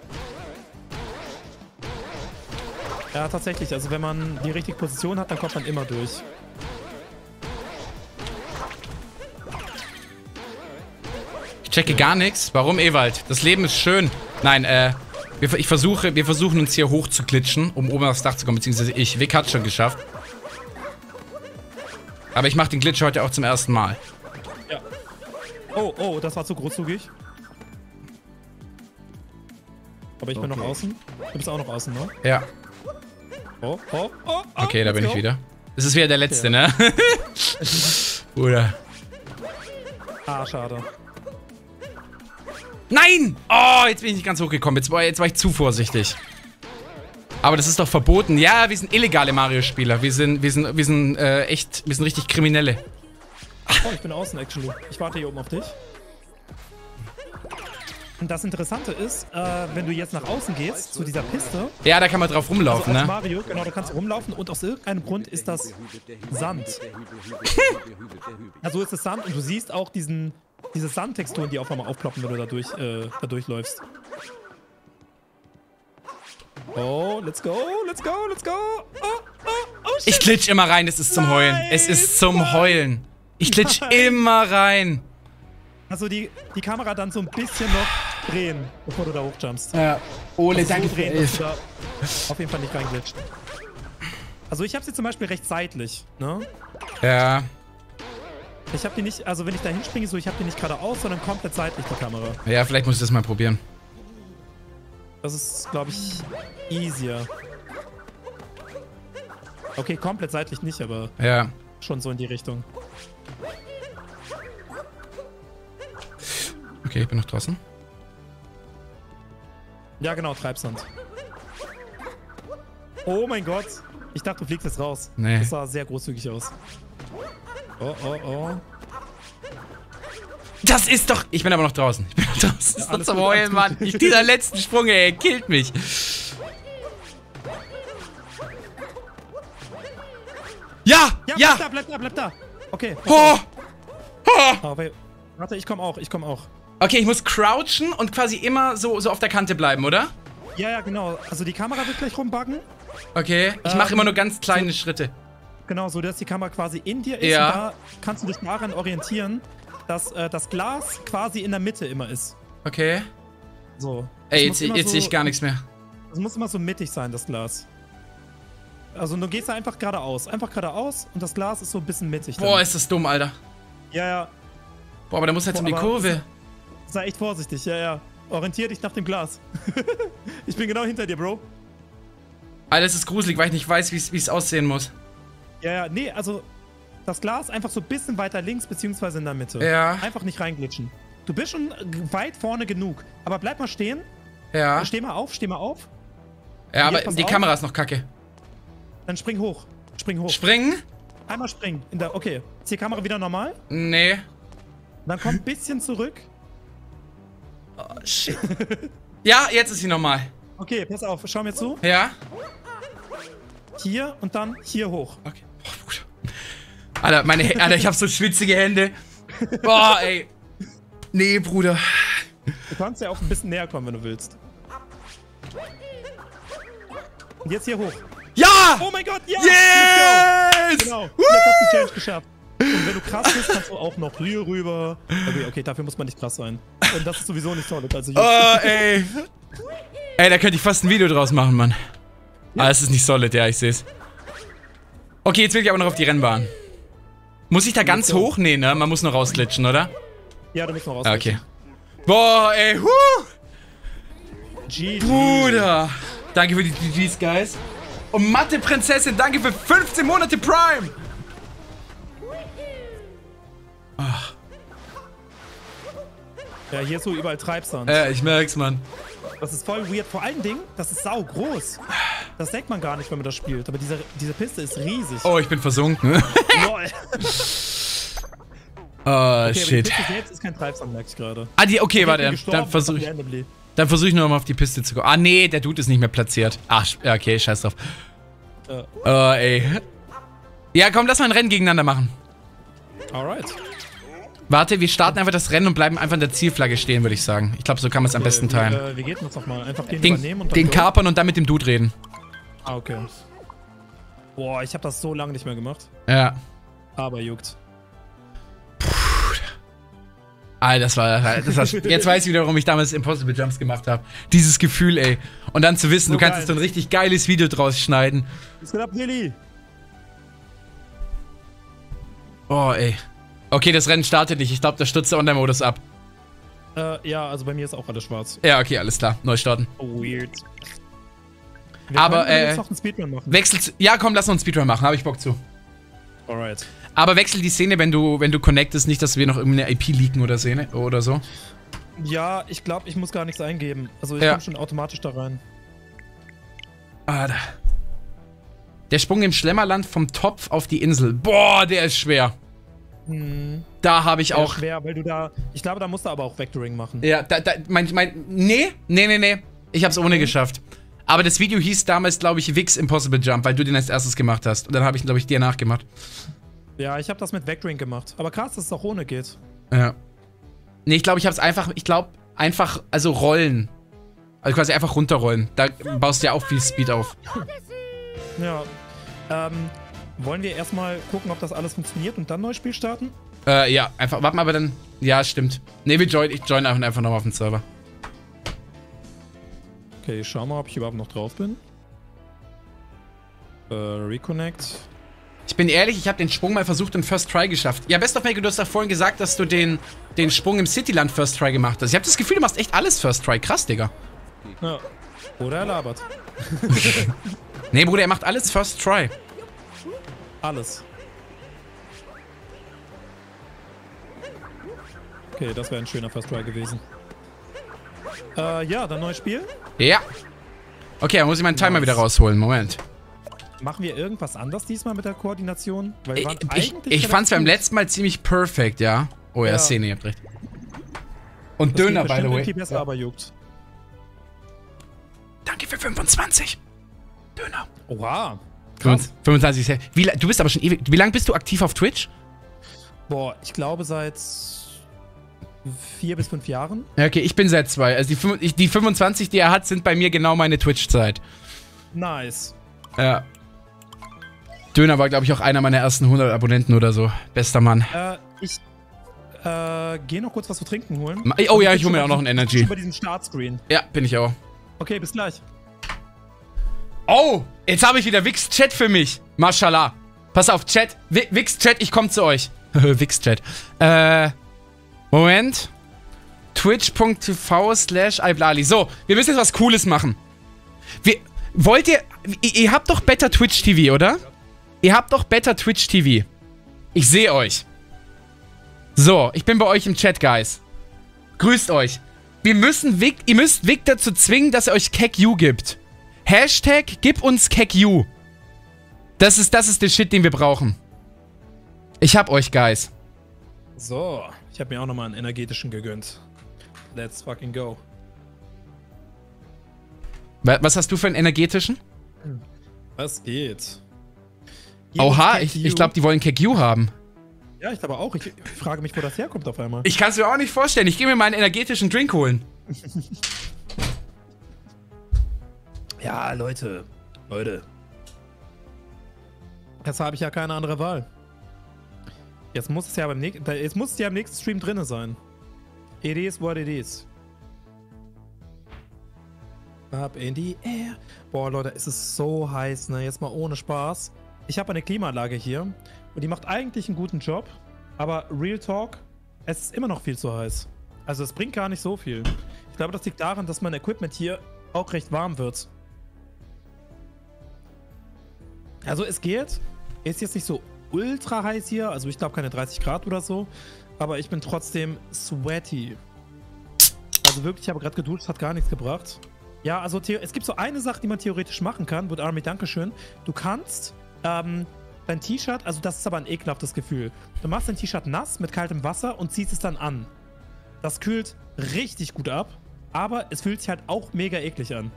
Ja, tatsächlich. Also wenn man die richtige Position hat, dann kommt man immer durch. Ich checke gar nichts. Warum, Ewald? Das Leben ist schön. Nein, wir versuchen uns hier hoch zu glitschen, um oben aufs Dach zu kommen. Beziehungsweise Vic hat schon geschafft. Aber ich mache den Glitch heute auch zum ersten Mal. Ja. Oh, das war zu großzügig. Aber ich bin noch außen. Du bist auch noch außen, ne? Ja. Oh. Okay, da bin let's ich go. wieder. Das ist wieder der letzte, ne? Bruder. Ah, schade. Nein! Oh, jetzt bin ich nicht ganz hochgekommen. Jetzt war ich zu vorsichtig. Aber das ist doch verboten. Ja, wir sind illegale Mario-Spieler. Wir sind richtig Kriminelle. Oh, ich bin außen, actually. Ich warte hier oben auf dich. Und das Interessante ist, wenn du jetzt nach außen gehst, zu dieser Piste, Ja, da kann man drauf rumlaufen, als ne? Mario, genau, du kannst rumlaufen und aus irgendeinem Grund ist das Sand. Also ist es Sand und du siehst auch diese Sandtexturen, die auf einmal aufploppen, wenn du da durchläufst. Oh, let's go, let's go, let's go. Oh, shit. Ich glitsch immer rein, es ist zum Heulen. Es ist zum Heulen. Ich glitsch immer rein. Also die Kamera dann so ein bisschen noch drehen, bevor du da hochjumpst. Ja. Ole, Also danke so für drehen, dass 11. du da auf jeden Fall nicht reinglitscht. Also ich habe sie zum Beispiel recht seitlich, ne? Ja. Ich habe die nicht, also wenn ich da hinspringe, so ich habe die nicht geradeaus, sondern komplett seitlich, die Kamera. Ja, vielleicht muss ich das mal probieren. Das ist, glaube ich, easier. Okay, komplett seitlich nicht, aber Ja. schon so in die Richtung. Okay, ich bin noch draußen. Ja, genau, Treibsand. Oh mein Gott. Ich dachte, du fliegst jetzt raus. Nee. Das sah sehr großzügig aus. Oh, oh, oh. Das ist doch... Ich bin aber noch draußen. Ich bin noch draußen. Das ist doch alles zum gut, Heulen, alles Mann. Dieser letzten Sprung, ey, killt mich. Ja! Ja, Ja! bleib da, bleib da, bleib da. Okay. Oh! Oh! Oh, warte, ich komm auch, ich komm auch. Okay, ich muss crouchen und quasi immer so auf der Kante bleiben, oder? Ja, ja, genau. Also die Kamera wird gleich rumbuggen. Okay, ich mache immer nur ganz kleine Schritte. Genau, so dass die Kamera quasi in dir ist. Ja. Und da kannst du dich daran orientieren, dass das Glas quasi in der Mitte immer ist. Okay. So. Ey, Das jetzt muss immer sehe ich gar nichts mehr. Es muss immer so mittig sein, das Glas. Also du gehst da einfach geradeaus. Einfach geradeaus und das Glas ist so ein bisschen mittig. dann. Boah, ist das dumm, Alter. Ja, ja. Boah, aber da muss jetzt um die aber Kurve. Sei echt vorsichtig, ja, ja. Orientier dich nach dem Glas. Ich bin genau hinter dir, Bro. Alter, das ist gruselig, weil ich nicht weiß, wie es aussehen muss. Ja, ja, nee, also das Glas einfach so ein bisschen weiter links, beziehungsweise in der Mitte. Ja. Einfach nicht reinglitschen. Du bist schon weit vorne genug. Aber bleib mal stehen. Ja. Steh mal auf, steh mal auf. Ja, aber Jetzt pass die auf. Kamera ist noch kacke. Dann spring hoch. Spring hoch. Springen? Einmal springen. Okay. Ist die Kamera wieder normal? Nee. Dann komm ein bisschen zurück. Oh, shit. Ja, jetzt ist sie normal. Okay, pass auf. Schau mir zu. Ja? Hier und dann hier hoch. Okay. Oh, gut. Alter, ich hab so schwitzige Hände. Boah, ey. Nee, Bruder. Du kannst ja auch ein bisschen näher kommen, wenn du willst. Und jetzt hier hoch. Ja! Oh mein Gott, ja! Yes! Let's go! Genau, jetzt hast du die Challenge geschafft. Und wenn du krass bist, kannst du auch noch hier rüber. Okay, dafür muss man nicht krass sein. Und das ist sowieso nicht toll. Also Oh, ey. Ey, da könnte ich fast ein Video draus machen, Mann. Ja. Ah, es ist nicht solid, ja, ich seh's. Okay, jetzt will ich aber noch auf die Rennbahn. Muss ich da ganz hoch? Nee, ne? Man muss nur rausglitschen, oder? Ja, du musst noch raus. Okay. Boah, ey, GG. Bruder. Danke für die GGs, Guys. Und Mathe-Prinzessin, danke für 15 Monate Prime. Ach. Ja, hier ist so überall Treibsand. Ich merk's, Mann. Das ist voll weird. Vor allen Dingen, das ist sau groß. Das denkt man gar nicht, wenn man das spielt. Aber diese Piste ist riesig. Oh, ich bin versunken. Lol. Oh, Okay, shit. aber die Piste selbst ist kein Treibsand, merke ich gerade. Ah, okay, Ich bin warte. gestorben, Dann versuche ich. randomly. Dann versuche ich nur mal auf die Piste zu kommen. Ah, nee, der Dude ist nicht mehr platziert. Ach, ja, okay, scheiß drauf. Oh, ey. Ja, komm, lass mal ein Rennen gegeneinander machen. Alright. Warte, wir starten einfach das Rennen und bleiben einfach an der Zielflagge stehen, würde ich sagen. Ich glaube, so kann man es am besten teilen. Wie geht das nochmal? Einfach den übernehmen und dann Den go? kapern und dann mit dem Dude reden. Ah, okay. Boah, ich habe das so lange nicht mehr gemacht. Ja. Aber juckt. Alter, das war jetzt weiß ich wieder, warum ich damals Impossible Jumps gemacht habe. Dieses Gefühl, ey. Und dann zu wissen, So du kannst geil. jetzt so ein richtig geiles Video draus schneiden. Was geht ab, Hilly? Oh, ey. Okay, das Rennen startet nicht. Ich glaube, da stürzt der Online-Modus ab. Ja, also bei mir ist auch alles schwarz. Ja, okay, alles klar. Neu starten. Oh, weird. Wir Aber, können jetzt noch einen Speedrun machen. Wechsel zu... Ja, komm, lass uns einen Speedrun machen. Habe ich Bock zu. Alright. Aber wechsel die Szene, wenn du connectest, nicht, dass wir noch irgendeine IP leaken oder so. Ja, ich glaube, ich muss gar nichts eingeben. Also ich Ja. komme schon automatisch da rein. Ah, da. Der Sprung im Schlemmerland vom Topf auf die Insel. Boah, der ist schwer. Da habe ich auch... Schwer, weil du da... Ich glaube, da musst du aber auch Vectoring machen. Ja, nee. Ich hab's ohne geschafft. Aber das Video hieß damals, glaube ich, Vix Impossible Jump, weil du den als erstes gemacht hast. Und dann habe ich, glaube ich, dir nachgemacht. Ja, ich habe das mit Vectoring gemacht. Aber krass, dass es auch ohne geht. Ja. Nee, ich glaube, ich hab's einfach, also rollen. Also quasi einfach runterrollen. Da baust du ja auch viel Speed auf. Ja. Wollen wir erstmal gucken, ob das alles funktioniert und dann neues Spiel starten? Ja, einfach, warte mal, aber dann, ja, stimmt. Ne, ich join einfach nochmal auf den Server. Okay, ich schau mal, ob ich überhaupt noch drauf bin. Reconnect. Ich bin ehrlich, ich habe den Sprung mal versucht und First Try geschafft. Ja, Best of Make, du hast doch vorhin gesagt, dass du den Sprung im Cityland First Try gemacht hast. Ich habe das Gefühl, du machst echt alles First Try. Krass, Digga. Ja. Oder er labert. Nee, Bruder, er macht alles First Try. Alles. Okay, das wäre ein schöner First Try gewesen. Ja, dann neues Spiel. Ja. Okay, dann muss ich meinen Timer wieder rausholen. Moment. Machen wir irgendwas anders diesmal mit der Koordination? Weil wir waren Ich fand's beim letzten Mal ziemlich perfekt, ja. Oh ja, Szene, ihr habt recht. Und das Döner, geht by the way. irgendwie besser, aber juckt. Danke für 25. Döner. Oha. Krass. 25 Cent. Du bist aber schon ewig. Wie lange bist du aktiv auf Twitch? Boah, ich glaube seit 4 bis 5 Jahren. Ja, okay, ich bin seit 2. Also die 25, die er hat, sind bei mir genau meine Twitch-Zeit. Nice. Ja. Döner war, glaube ich, auch einer meiner ersten 100 Abonnenten oder so. Bester Mann. Ich gehe noch kurz was zu trinken holen. Oh ja, ich hole mir auch noch ein Energy. Über diesen Startscreen. Ja, bin ich auch. Okay, bis gleich. Oh, jetzt habe ich wieder Wix-Chat für mich. Mashallah. Pass auf, Chat. Wix-Chat, ich komme zu euch. Wix-Chat. Moment. Twitch.tv/iblali. So, wir müssen jetzt was Cooles machen. Wollt ihr habt doch Better Twitch TV, oder? Ihr habt doch Better Twitch TV. Ich sehe euch. So, ich bin bei euch im Chat, Guys. Grüßt euch. Ihr müsst Vic dazu zwingen, dass er euch KEKU gibt. Hashtag gib uns KEKU. Das ist der Shit, den wir brauchen. Ich hab euch, Guys. So, ich habe mir auch nochmal einen energetischen gegönnt. Let's fucking go. Was hast du für einen energetischen? Was geht? Oha, ich glaube, die wollen KEKU haben. Ja, ich glaube auch. Ich frage mich, wo das herkommt auf einmal. Ich kann es mir auch nicht vorstellen. Ich gehe mir mal einen energetischen Drink holen. Ja, Leute. Jetzt habe ich ja keine andere Wahl. Jetzt muss es ja am nächsten Stream drinne sein. It is what it is. Up in the air. Boah, Leute, es ist so heiß, ne? Jetzt mal ohne Spaß. Ich habe eine Klimaanlage hier und die macht eigentlich einen guten Job, aber Real Talk, es ist immer noch viel zu heiß. Also es bringt gar nicht so viel. Ich glaube, das liegt daran, dass mein Equipment hier auch recht warm wird. Also es geht. Ist jetzt nicht so ultra heiß hier, also ich glaube keine 30 Grad oder so, aber ich bin trotzdem sweaty. Also wirklich, ich habe gerade geduscht, hat gar nichts gebracht. Ja, also es gibt so eine Sache, die man theoretisch machen kann. Wood Army, dankeschön. Du kannst dein T-Shirt, also das ist aber ein ekelhaftes Gefühl. Du machst dein T-Shirt nass mit kaltem Wasser und ziehst es dann an. Das kühlt richtig gut ab, aber es fühlt sich halt auch mega eklig an.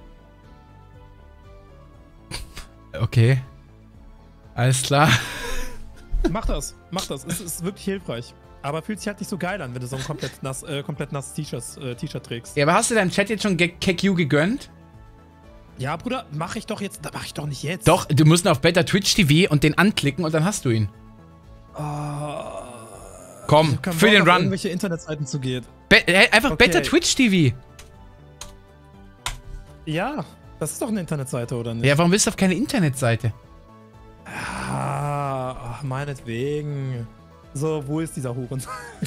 Okay. Alles klar. Mach das. Es ist wirklich hilfreich. Aber fühlt sich halt nicht so geil an, wenn du so ein komplett nasses T-Shirt trägst. Ja, aber hast du deinem Chat jetzt schon KEKU gegönnt? Ja, Bruder, mach ich doch nicht jetzt. Doch, du musst nur auf Better Twitch TV und den anklicken und dann hast du ihn. Komm, für den Run. Irgendwelche Internetseiten zu gehen. Einfach okay. Better Twitch TV. Ja, das ist doch eine Internetseite, oder nicht? Ja, warum bist du auf keine Internetseite? Ach, meinetwegen. So, wo ist dieser Huren?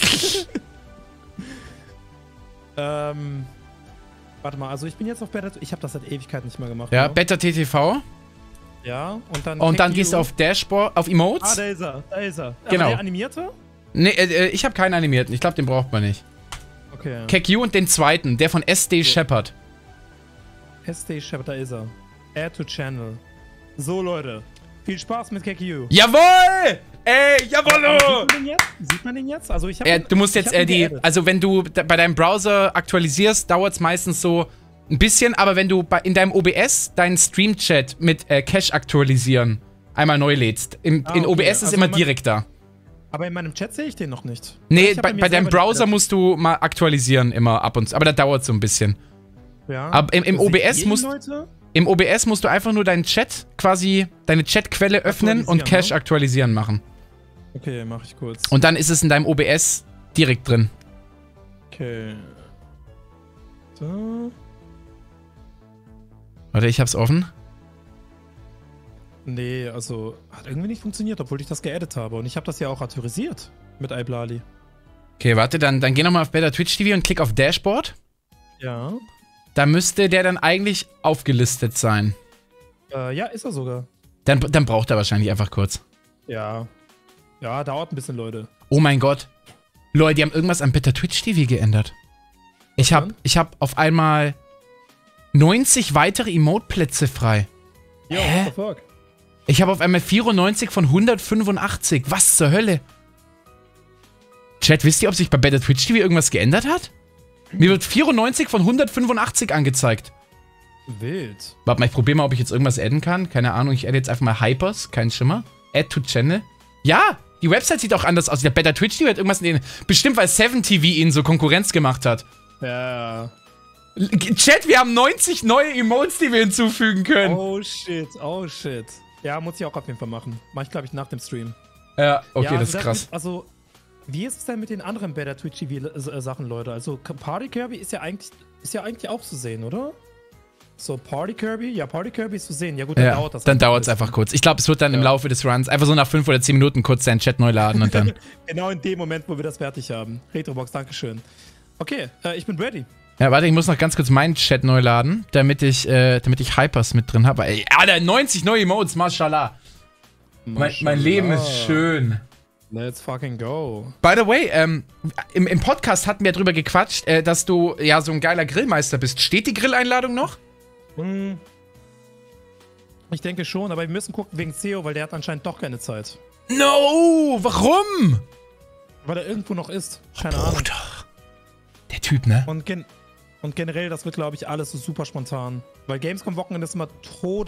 Warte mal, also ich bin jetzt auf Better... Ich habe das seit Ewigkeit nicht mehr gemacht. Ja, Better TTV. Ja, und dann gehst du auf Dashboard, auf Emotes. Ah, da ist er. Genau. Aber der animierte? Nee, ich habe keinen animierten. Ich glaube, den braucht man nicht. Okay. KEKU und den zweiten, der von SD Shepard. SD Shepard, da ist er. Add to Channel. So, Leute. Viel Spaß mit KEKU. Jawohl! Ey, jawollo! Sieht man den jetzt? Also du musst jetzt also wenn du bei deinem Browser aktualisierst, dauert es meistens so ein bisschen, aber wenn du in deinem OBS deinen Stream-Chat mit Cache aktualisieren einmal neu lädst, in OBS ist also immer direkt da. Aber in meinem Chat sehe ich den noch nicht. Nee, bei deinem Browser musst du mal aktualisieren immer ab und zu, aber da dauert es so ein bisschen. Ja. Aber im OBS Leute? Im OBS musst du einfach nur deinen Chat, quasi deine Chatquelle öffnen und Cache aktualisieren machen. Okay, mach ich kurz. Und dann ist es in deinem OBS direkt drin. Okay. So. Warte, ich hab's offen. Nee, also hat irgendwie nicht funktioniert, obwohl ich das geedit habe. Und ich habe das ja auch autorisiert mit iBlali. Okay, warte, dann geh nochmal auf Better Twitch TV und klick auf Dashboard. Ja. Da müsste der dann eigentlich aufgelistet sein. Ja, ist er sogar. Dann braucht er wahrscheinlich einfach kurz. Ja. Ja, dauert ein bisschen, Leute. Oh mein Gott. Leute, die haben irgendwas an Better Twitch TV geändert. Ich hab auf einmal 90 weitere Emote-Plätze frei. Yo, Hä? what the fuck? Ich habe auf einmal 94 von 185. Was zur Hölle? Chat, wisst ihr, ob sich bei Better Twitch TV irgendwas geändert hat? Mir wird 94 von 185 angezeigt. Wild. Warte mal, ich probiere mal, ob ich jetzt irgendwas adden kann. Keine Ahnung, ich adde jetzt einfach mal Hypers. Kein Schimmer. Add to Channel. Ja, die Website sieht auch anders aus. Der Better Twitch TV hat irgendwas in den... Bestimmt, weil 7TV ihnen so Konkurrenz gemacht hat. Ja. Chat, wir haben 90 neue Emotes, die wir hinzufügen können. Oh shit, oh shit. Ja, muss ich auch auf jeden Fall machen. Mach ich, glaube ich, nach dem Stream. Ja, okay, ja, das ist krass. Also, wie ist es denn mit den anderen Better Twitch TV-Sachen, Leute? Also, Party Kirby ist ja eigentlich auch zu sehen, oder? So, Party Kirby? Ja, Party Kirby ist zu sehen. Ja gut, dann dauert das. Dann dauert es einfach kurz. Ich glaube, es wird dann im Laufe des Runs einfach so nach 5 oder 10 Minuten kurz deinen Chat neu laden und dann... Genau in dem Moment, wo wir das fertig haben. Retrobox, dankeschön. Okay, ich bin ready. Ja, warte, ich muss noch ganz kurz meinen Chat neu laden, damit ich Hypers mit drin habe. Ey, Alter, 90 neue Emotes, mashallah. Mein Leben ist schön. Let's fucking go. By the way, im Podcast hatten wir drüber gequatscht, dass du ja so ein geiler Grillmeister bist. Steht die Grilleinladung noch? Ich denke schon, aber wir müssen gucken wegen CEO, weil der hat anscheinend doch keine Zeit. No, warum? Weil er irgendwo noch ist. Keine Ahnung. Der Typ, ne? Und generell, das wird, glaube ich, alles so super spontan. Weil Gamescom-Wochenende ist immer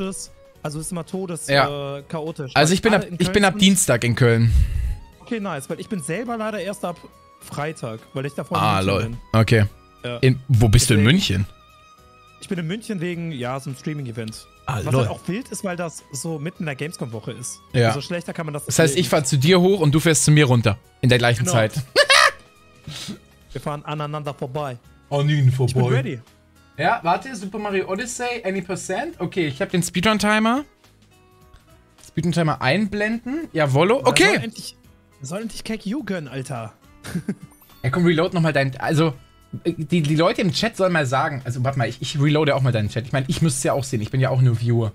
chaotisch. Also ich bin ab Dienstag in Köln. Okay, nice, weil ich bin selber leider erst ab Freitag, weil ich davor in München bin. Okay. Ja. Wo bist du in München? Ich bin in München wegen, ja, so einem Streaming-Event. Was lol. halt auch wild ist, weil das so mitten in der Gamescom-Woche ist. Ja. Also schlechter kann man das nicht Das heißt, legen. ich fahre zu dir hoch und du fährst zu mir runter. In der gleichen Genau. Zeit. Wir fahren aneinander vorbei. An ihnen vorbei. Ich bin ready. Ja, warte, Super Mario Odyssey, any percent? Okay, ich habe den Speedrun-Timer. Speedrun-Timer einblenden. Jawollo. Okay. Soll endlich Cake You gönnen, Alter. Ja, komm, reload nochmal deinen... Also, die Leute im Chat sollen mal sagen... Also, warte mal, ich reloade auch mal deinen Chat. Ich meine, ich müsste es ja auch sehen. Ich bin ja auch nur Viewer.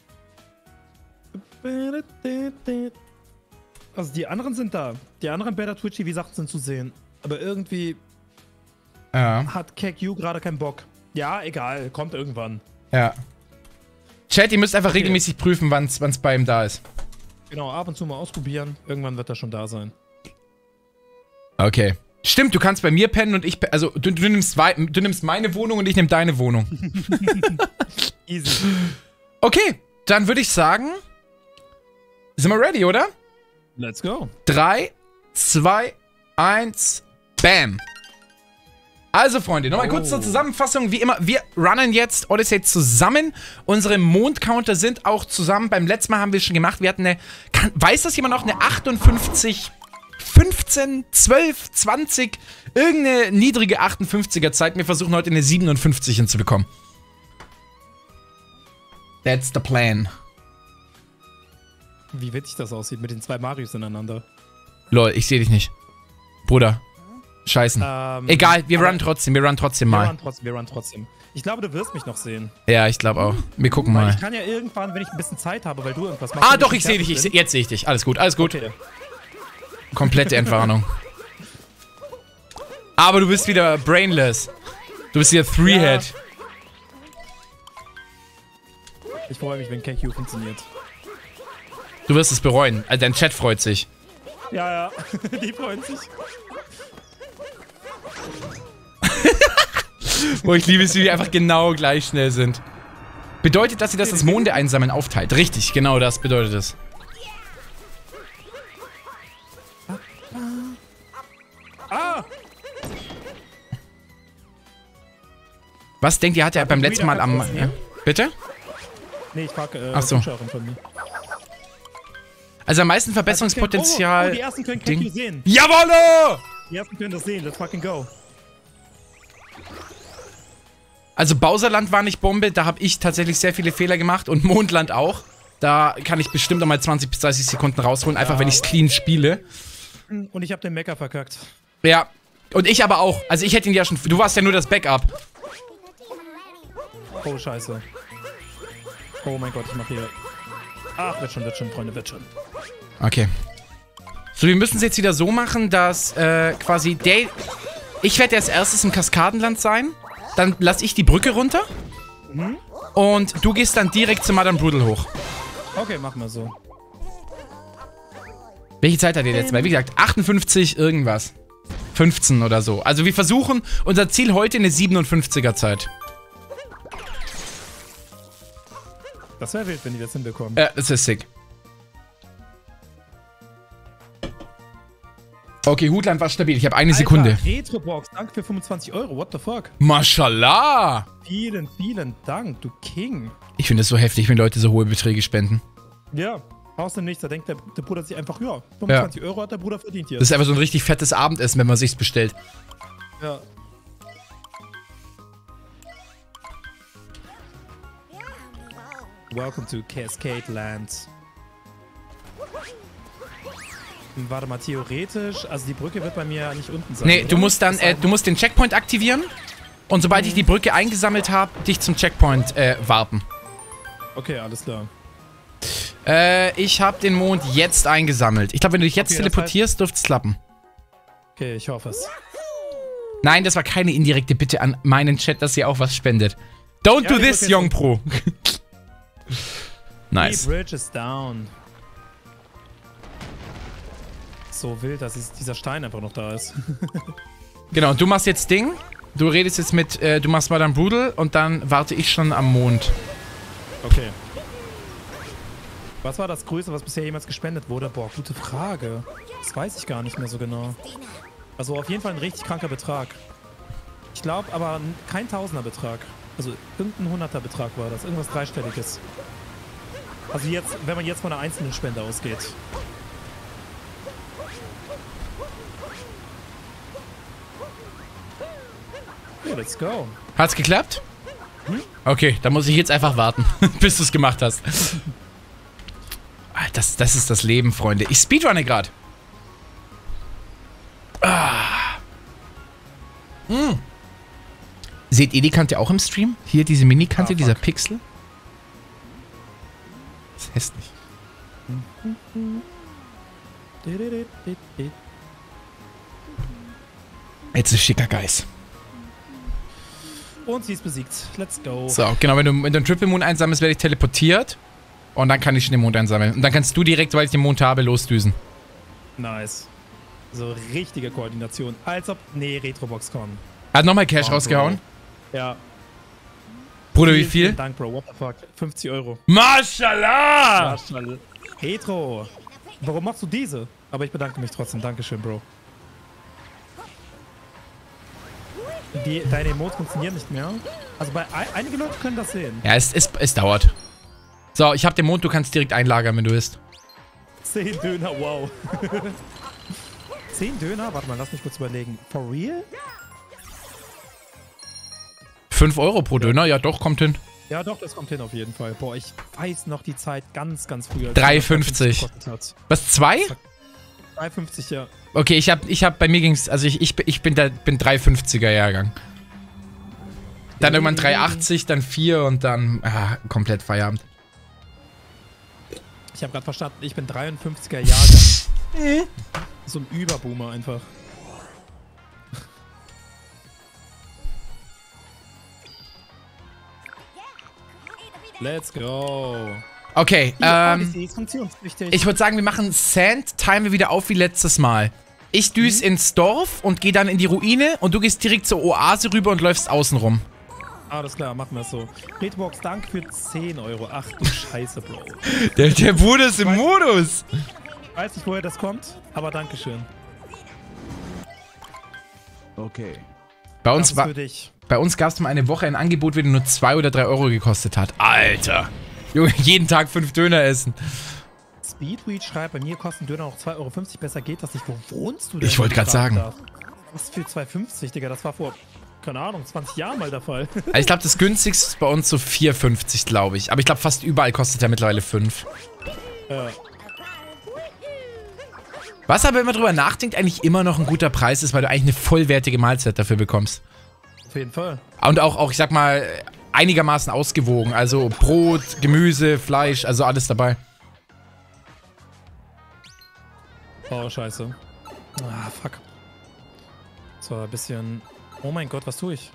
Also, die anderen sind da. Die anderen Better Twitch TV-Sachen sind zu sehen. Aber irgendwie hat Cake You gerade keinen Bock. Ja, egal. Kommt irgendwann. Ja. Chat, ihr müsst einfach regelmäßig prüfen, wann's bei ihm da ist. Genau, ab und zu mal ausprobieren. Irgendwann wird er schon da sein. Okay. Stimmt, du kannst bei mir pennen und ich... Also, du nimmst meine Wohnung und ich nehme deine Wohnung. Easy. Okay, dann würde ich sagen... Sind wir ready, oder? Let's go. 3, 2, 1, bam. Also, Freunde, nochmal kurz zur Zusammenfassung. Wie immer, wir runnen jetzt Odyssey zusammen. Unsere Mondcounter sind auch zusammen. Beim letzten Mal haben wir schon gemacht. Wir hatten eine... Weiß das jemand noch? Eine 58... 15, 12, 20, irgendeine niedrige 58er Zeit. Wir versuchen heute eine 57 hinzubekommen. That's the plan. Wie witzig das aussieht mit den zwei Marios ineinander. Lol, ich sehe dich nicht. Bruder. Scheißen. Egal, wir runnen trotzdem mal. Wir runnen trotzdem. Ich glaube, du wirst mich noch sehen. Ja, ich glaube auch. Wir gucken Weil mal. ich kann ja irgendwann, wenn ich ein bisschen Zeit habe, weil du irgendwas machst. Ah, doch, ich sehe dich. Jetzt sehe ich dich. Alles gut, alles gut. Okay. Komplette Entwarnung. Aber du bist wieder brainless. Du bist wieder Three-Head. Ich freue mich, wenn KQ funktioniert. Du wirst es bereuen. Also dein Chat freut sich. Ja. Die freuen sich. Oh, ich liebe es, wie die einfach genau gleich schnell sind. Bedeutet, dass sie das Monde einsammeln aufteilt. Richtig, genau das bedeutet es. Was denkt ihr, hat er beim letzten Mal am... Ja? Bitte? Nee, ich frag Ach so. Zuschauerin von mir. Also am meisten Verbesserungspotenzial... Oh, die ersten können Kaiju sehen. Jawolle! Die ersten können das sehen. Let's fucking go. Also Bowserland war nicht Bombe, da habe ich tatsächlich sehr viele Fehler gemacht und Mondland auch. Da kann ich bestimmt nochmal 20 bis 30 Sekunden rausholen, einfach wenn ich es clean spiele. Und ich habe den Mecha verkackt. Ja, und ich aber auch. Also ich hätte ihn ja schon... Du warst ja nur das Backup. Oh, scheiße. Oh mein Gott, ich mach hier... Ach, wird schon, Freunde, wird schon. Okay. So, wir müssen es jetzt wieder so machen, dass quasi der... Ich werde als erstes im Kaskadenland sein. Dann lasse ich die Brücke runter. Und du gehst dann direkt zu Madame Broodal hoch. Okay, machen wir so. Welche Zeit hat ihr letztes Mal? Wie gesagt, 58 irgendwas. 15 oder so. Also wir versuchen, unser Ziel heute eine 57er Zeit. Das wäre wild, wenn die das hinbekommen. Ja, das ist sick. Okay, Hutland war stabil. Ich habe eine Sekunde. Retrobox, danke für 25 €. What the fuck? Mashallah! Vielen, vielen Dank, du King. Ich finde es so heftig, wenn Leute so hohe Beträge spenden. Ja, aus dem Nichts. Da denkt der Bruder sich einfach, ja, 25 € hat der Bruder verdient hier. Das ist einfach so ein richtig fettes Abendessen, wenn man sich's bestellt. Ja. Welcome to Cascade Land. Warte mal, theoretisch, also die Brücke wird bei mir nicht unten sein. Nee, oder? du musst dann, du musst den Checkpoint aktivieren und sobald ich die Brücke eingesammelt habe, dich zum Checkpoint warten. Okay, alles klar. Ich habe den Mond jetzt eingesammelt. Ich glaube, wenn du dich jetzt teleportierst, dürfte es klappen. Okay, ich hoffe es. Nein, das war keine indirekte Bitte an meinen Chat, dass ihr auch was spendet. Don't do this, Young Pro. Nice. Die Bridge is down. So wild, dass dieser Stein einfach noch da ist. Genau, und du machst jetzt Ding. Du redest jetzt mit, du machst Madame Broodal und dann warte ich schon am Mond. Okay. Was war das Größte, was bisher jemals gespendet wurde? Boah, gute Frage. Das weiß ich gar nicht mehr so genau. Also auf jeden Fall ein richtig kranker Betrag. Ich glaube aber kein Tausender-Betrag. Also irgendein 100er-Betrag war das. Irgendwas Dreistelliges. Also jetzt, wenn man jetzt von einer einzelnen Spende ausgeht. Ja, let's go. Hat's geklappt? Okay, dann muss ich jetzt einfach warten, bis du es gemacht hast. Das ist das Leben, Freunde. Ich speedrunne gerade. Seht ihr die Kante auch im Stream? Hier diese Mini-Kante, dieser Pixel? Das ist hässlich. Jetzt ist schicker Geist. Und sie ist besiegt. Let's go. So, genau, wenn du einen Triple Moon einsammelst, werde ich teleportiert. Und dann kann ich den Mond einsammeln. Und dann kannst du direkt, weil ich den Mond habe, losdüsen. Nice. So richtige Koordination. Als ob... Nee, Retrobox kommen. Hat nochmal Cash rausgehauen? Bro. Ja. Bruder, wie viel? Vielen Dank, Bro. What the fuck? 50 €. Mashallah! Mashallah. Retro. Warum machst du diese? Aber ich bedanke mich trotzdem. Dankeschön, Bro. Deine Emotes funktionieren nicht mehr. Also bei einige Leute können das sehen. Ja, es dauert. So, ich habe den Mond, du kannst direkt einlagern, wenn du willst. 10 Döner, wow. 10 Döner? Warte mal, lass mich kurz überlegen. For real? 5 € pro Döner? Ja, doch, kommt hin. Ja, doch, das kommt hin auf jeden Fall. Boah, ich weiß noch die Zeit ganz, ganz früher. 3,50. Was, 2? 3,50, ja. Okay, ich hab, bei mir ging's, also ich bin 3,50er Jahrgang. Dann irgendwann 3,80, dann 4 und dann, komplett Feierabend. Ich habe gerade verstanden, ich bin 53er Jahrgang. So ein Überboomer einfach. Let's go. Okay, die ist funktionspflichtig. ich würde sagen, wir machen Sand, timen wir wieder auf wie letztes Mal. Ich düse ins Dorf und gehe dann in die Ruine und du gehst direkt zur Oase rüber und läufst außen rum. Alles klar, machen wir es so. Retrobox, danke für 10 €. Ach du Scheiße, Bro. Der Bruder ist im Modus. Ich weiß nicht, woher das kommt, aber dankeschön. Okay. Bei uns Das ist war... für dich. bei uns gab es mal eine Woche ein Angebot, wenn nur 2 oder 3 Euro gekostet hat. Alter. Junge, jeden Tag 5 Döner essen. Speedweed schreibt, bei mir kosten Döner noch 2,50 €. Besser geht das nicht. Wo wohnst du denn? Ich wollte gerade sagen. Was für 2,50 €, Digga? Das war vor, keine Ahnung, 20 Jahren mal der Fall. Also ich glaube, das günstigste ist bei uns so 4,50 €, glaube ich. Aber ich glaube, fast überall kostet er mittlerweile 5. Was aber, wenn man drüber nachdenkt, eigentlich immer noch ein guter Preis ist, weil du eigentlich eine vollwertige Mahlzeit dafür bekommst. Auf jeden Fall. Und auch, ich sag mal, einigermaßen ausgewogen. Also Brot, Gemüse, Fleisch, also alles dabei. Oh, scheiße. Ah, fuck. So, ein bisschen... Oh mein Gott, was tue ich?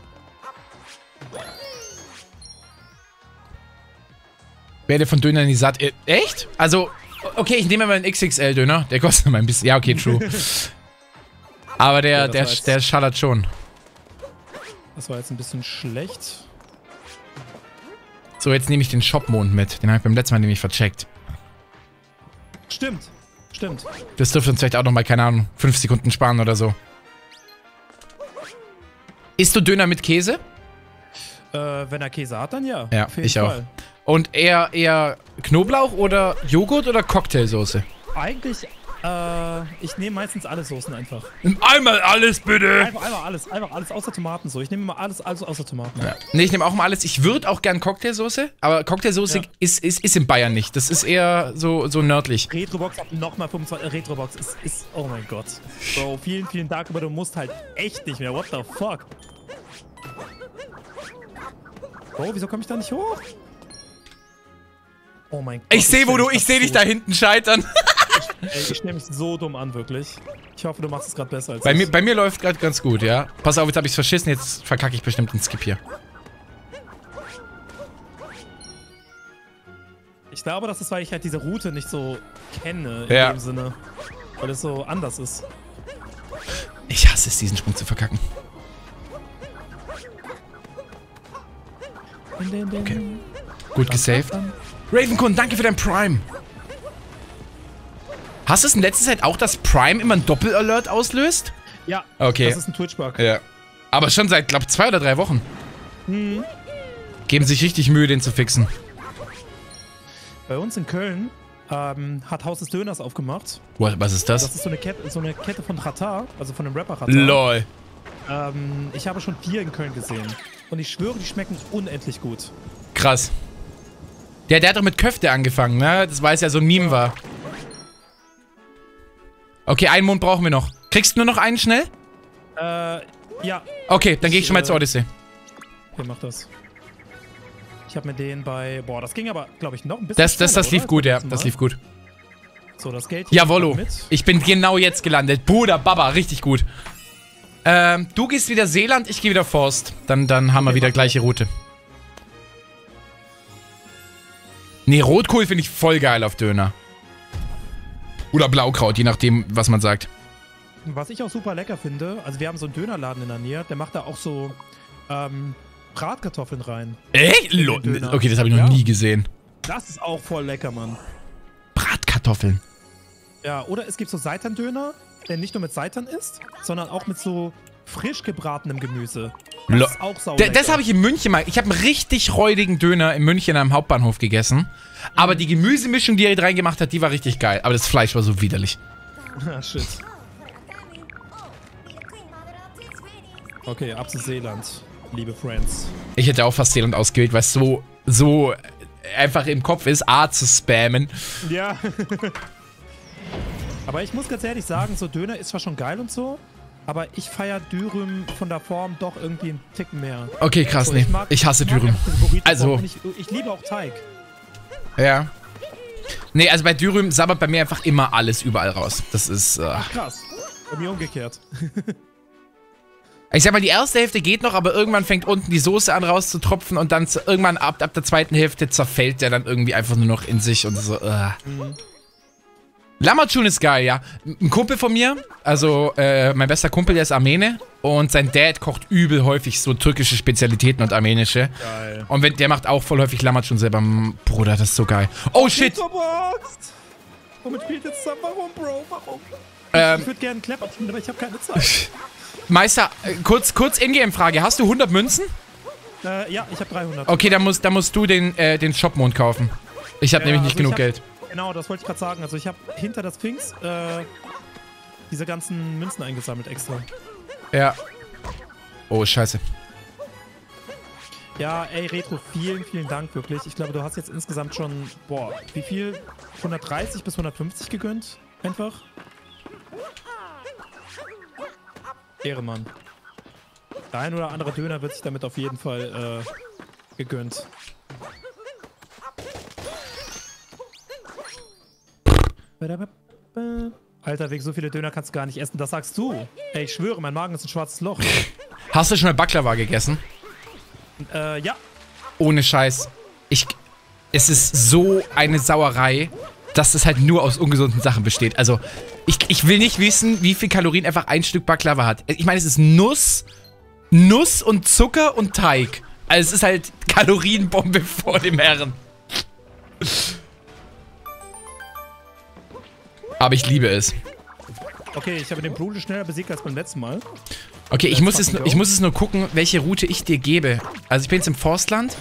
Werde von Döner nie satt. Echt? Also, okay, ich nehme mal einen XXL-Döner. Der kostet mal ein bisschen. Ja, okay, true. Aber der schallert schon. Das war jetzt ein bisschen schlecht. So, jetzt nehme ich den Shop-Mond mit. Den habe ich beim letzten Mal nämlich vercheckt. Stimmt. Stimmt. Das dürfte uns vielleicht auch nochmal, keine Ahnung, 5 Sekunden sparen oder so. Isst du Döner mit Käse? Wenn er Käse hat, dann ja. Ja, ich auch. Und eher Knoblauch oder Joghurt oder Cocktailsoße? Eigentlich, ich nehme meistens alle Soßen einfach. Einmal alles, bitte! Einfach alles außer Tomaten so. Ich nehme immer alles außer Tomaten. Ja. Nee, ich nehme auch mal alles. Ich würde auch gern Cocktailsoße, aber Cocktailsoße ist in Bayern nicht. Das ist eher so nördlich. Retrobox hat nochmal 25. Retrobox ist. Oh mein Gott. Bro, vielen, vielen Dank, aber du musst halt echt nicht mehr. What the fuck? Bro, wieso komme ich da nicht hoch? Oh mein Gott. Ich sehe dich da hinten scheitern. Ey, ich stelle mich so dumm an, wirklich. Ich hoffe, du machst es gerade besser als ich. Bei mir läuft gerade ganz gut, ja. Pass auf, jetzt habe ich es verschissen, jetzt verkacke ich bestimmt einen Skip hier. Ich glaube, das ist, weil ich halt diese Route nicht so kenne, in dem Sinne. Weil es so anders ist. Ich hasse es, diesen Sprung zu verkacken. Okay. Gut gesaved. Ravencon, danke für dein Prime. Hast du es in letzter Zeit auch, dass Prime immer einen Doppel-Alert auslöst? Ja, okay. Das ist ein Twitch-Bug. Ja. Aber schon seit, glaube ich, 2 oder 3 Wochen. Mhm. Geben sich richtig Mühe, den zu fixen. Bei uns in Köln hat Haus des Döners aufgemacht. Was ist das? Das ist so eine Kette von Ratar, also von dem Rapper Ratar. LOL. Ich habe schon 4 in Köln gesehen. Und ich schwöre, die schmecken unendlich gut. Krass. Der hat doch mit Köfte angefangen, ne? Das war ja so ein Meme war. Okay, einen Mond brauchen wir noch. Kriegst du nur noch einen schnell? Ja. Okay, dann gehe ich schon mal zur Odyssey. Okay, mach das. Ich habe mir den bei... Boah, das ging aber, glaube ich, noch ein bisschen Das lief gut, ja. Das lief gut. So, das Geld hier Jawollo. Ich bin genau jetzt gelandet. Bruder, Baba, richtig gut. Du gehst wieder Seeland, ich gehe wieder Forst. Dann haben wir wieder gleiche Route. Nee, Rotkohl finde ich voll geil auf Döner. Oder Blaukraut, je nachdem, was man sagt. Was ich auch super lecker finde, also wir haben so einen Dönerladen in der Nähe, der macht da auch so Bratkartoffeln rein. Echt? Okay, das habe ich noch nie gesehen. Das ist auch voll lecker, Mann. Bratkartoffeln. Ja, oder es gibt so Seitan-Döner, der nicht nur mit Seitan ist, sondern auch mit so frisch gebratenem Gemüse. Das ist auch saulecker. Das habe ich in München mal. Ich habe einen richtig räudigen Döner in München am Hauptbahnhof gegessen. Aber die Gemüsemischung, die er reingemacht hat, die war richtig geil. Aber das Fleisch war so widerlich. Ah, shit. Okay, ab zu Seeland, liebe Friends. Ich hätte auch fast Seeland ausgewählt, weil es so einfach im Kopf ist, A zu spammen. Ja. Aber ich muss ganz ehrlich sagen, so Döner ist zwar schon geil und so, aber ich feiere Dürüm von der Form doch irgendwie einen Ticken mehr. Okay, krass, so, nee. Ich hasse Dürüm. Also. Ich liebe auch Teig. Ja. Nee, also bei Dürüm sabbert bei mir einfach immer alles überall raus. Das ist. Ach, krass. Bei mir umgekehrt. Ich sag mal, die erste Hälfte geht noch, aber irgendwann fängt unten die Soße an rauszutropfen und dann irgendwann ab der zweiten Hälfte zerfällt der dann irgendwie einfach nur noch in sich und so. Lammertschun ist geil, ja. Ein Kumpel von mir, also mein bester Kumpel, der ist Armene und sein Dad kocht übel häufig so türkische Spezialitäten und armenische. Geil. Und der macht auch voll häufig Lammertschun selber. Bruder, das ist so geil. Oh, shit! Womit spielt jetzt zusammen? Warum, Bro? Warum? Ich würde gerne einen Klepper tun, aber ich habe keine Zeit. Meister, kurz Ingame-Frage. Hast du 100 Münzen? Ja, ich habe 300. Okay, dann musst du den Shopmond kaufen. Ich habe nämlich nicht genug Geld. Genau, das wollte ich gerade sagen. Also ich habe hinter das Sphinx diese ganzen Münzen eingesammelt extra. Ja. Oh, scheiße. Ja, ey, Retro, vielen, vielen Dank, wirklich. Ich glaube, du hast jetzt insgesamt schon, boah, wie viel? 130 bis 150 gegönnt? Einfach? Ehrenmann. Der ein oder andere Döner wird sich damit auf jeden Fall gegönnt. Alter, wegen so viele Döner kannst du gar nicht essen. Das sagst du. Ey, ich schwöre, mein Magen ist ein schwarzes Loch. Hast du schon mal Baklava gegessen? Ja. Ohne Scheiß. Es ist so eine Sauerei, dass es halt nur aus ungesunden Sachen besteht. Also, ich will nicht wissen, wie viel Kalorien einfach ein Stück Baklava hat. Ich meine, es ist Nuss und Zucker und Teig. Also, es ist halt Kalorienbombe vor dem Herren. Aber ich liebe es. Okay, ich habe den Bruder schneller besiegt als beim letzten Mal. Okay, ich muss es nur gucken, welche Route ich dir gebe. Also ich bin jetzt im Forstland.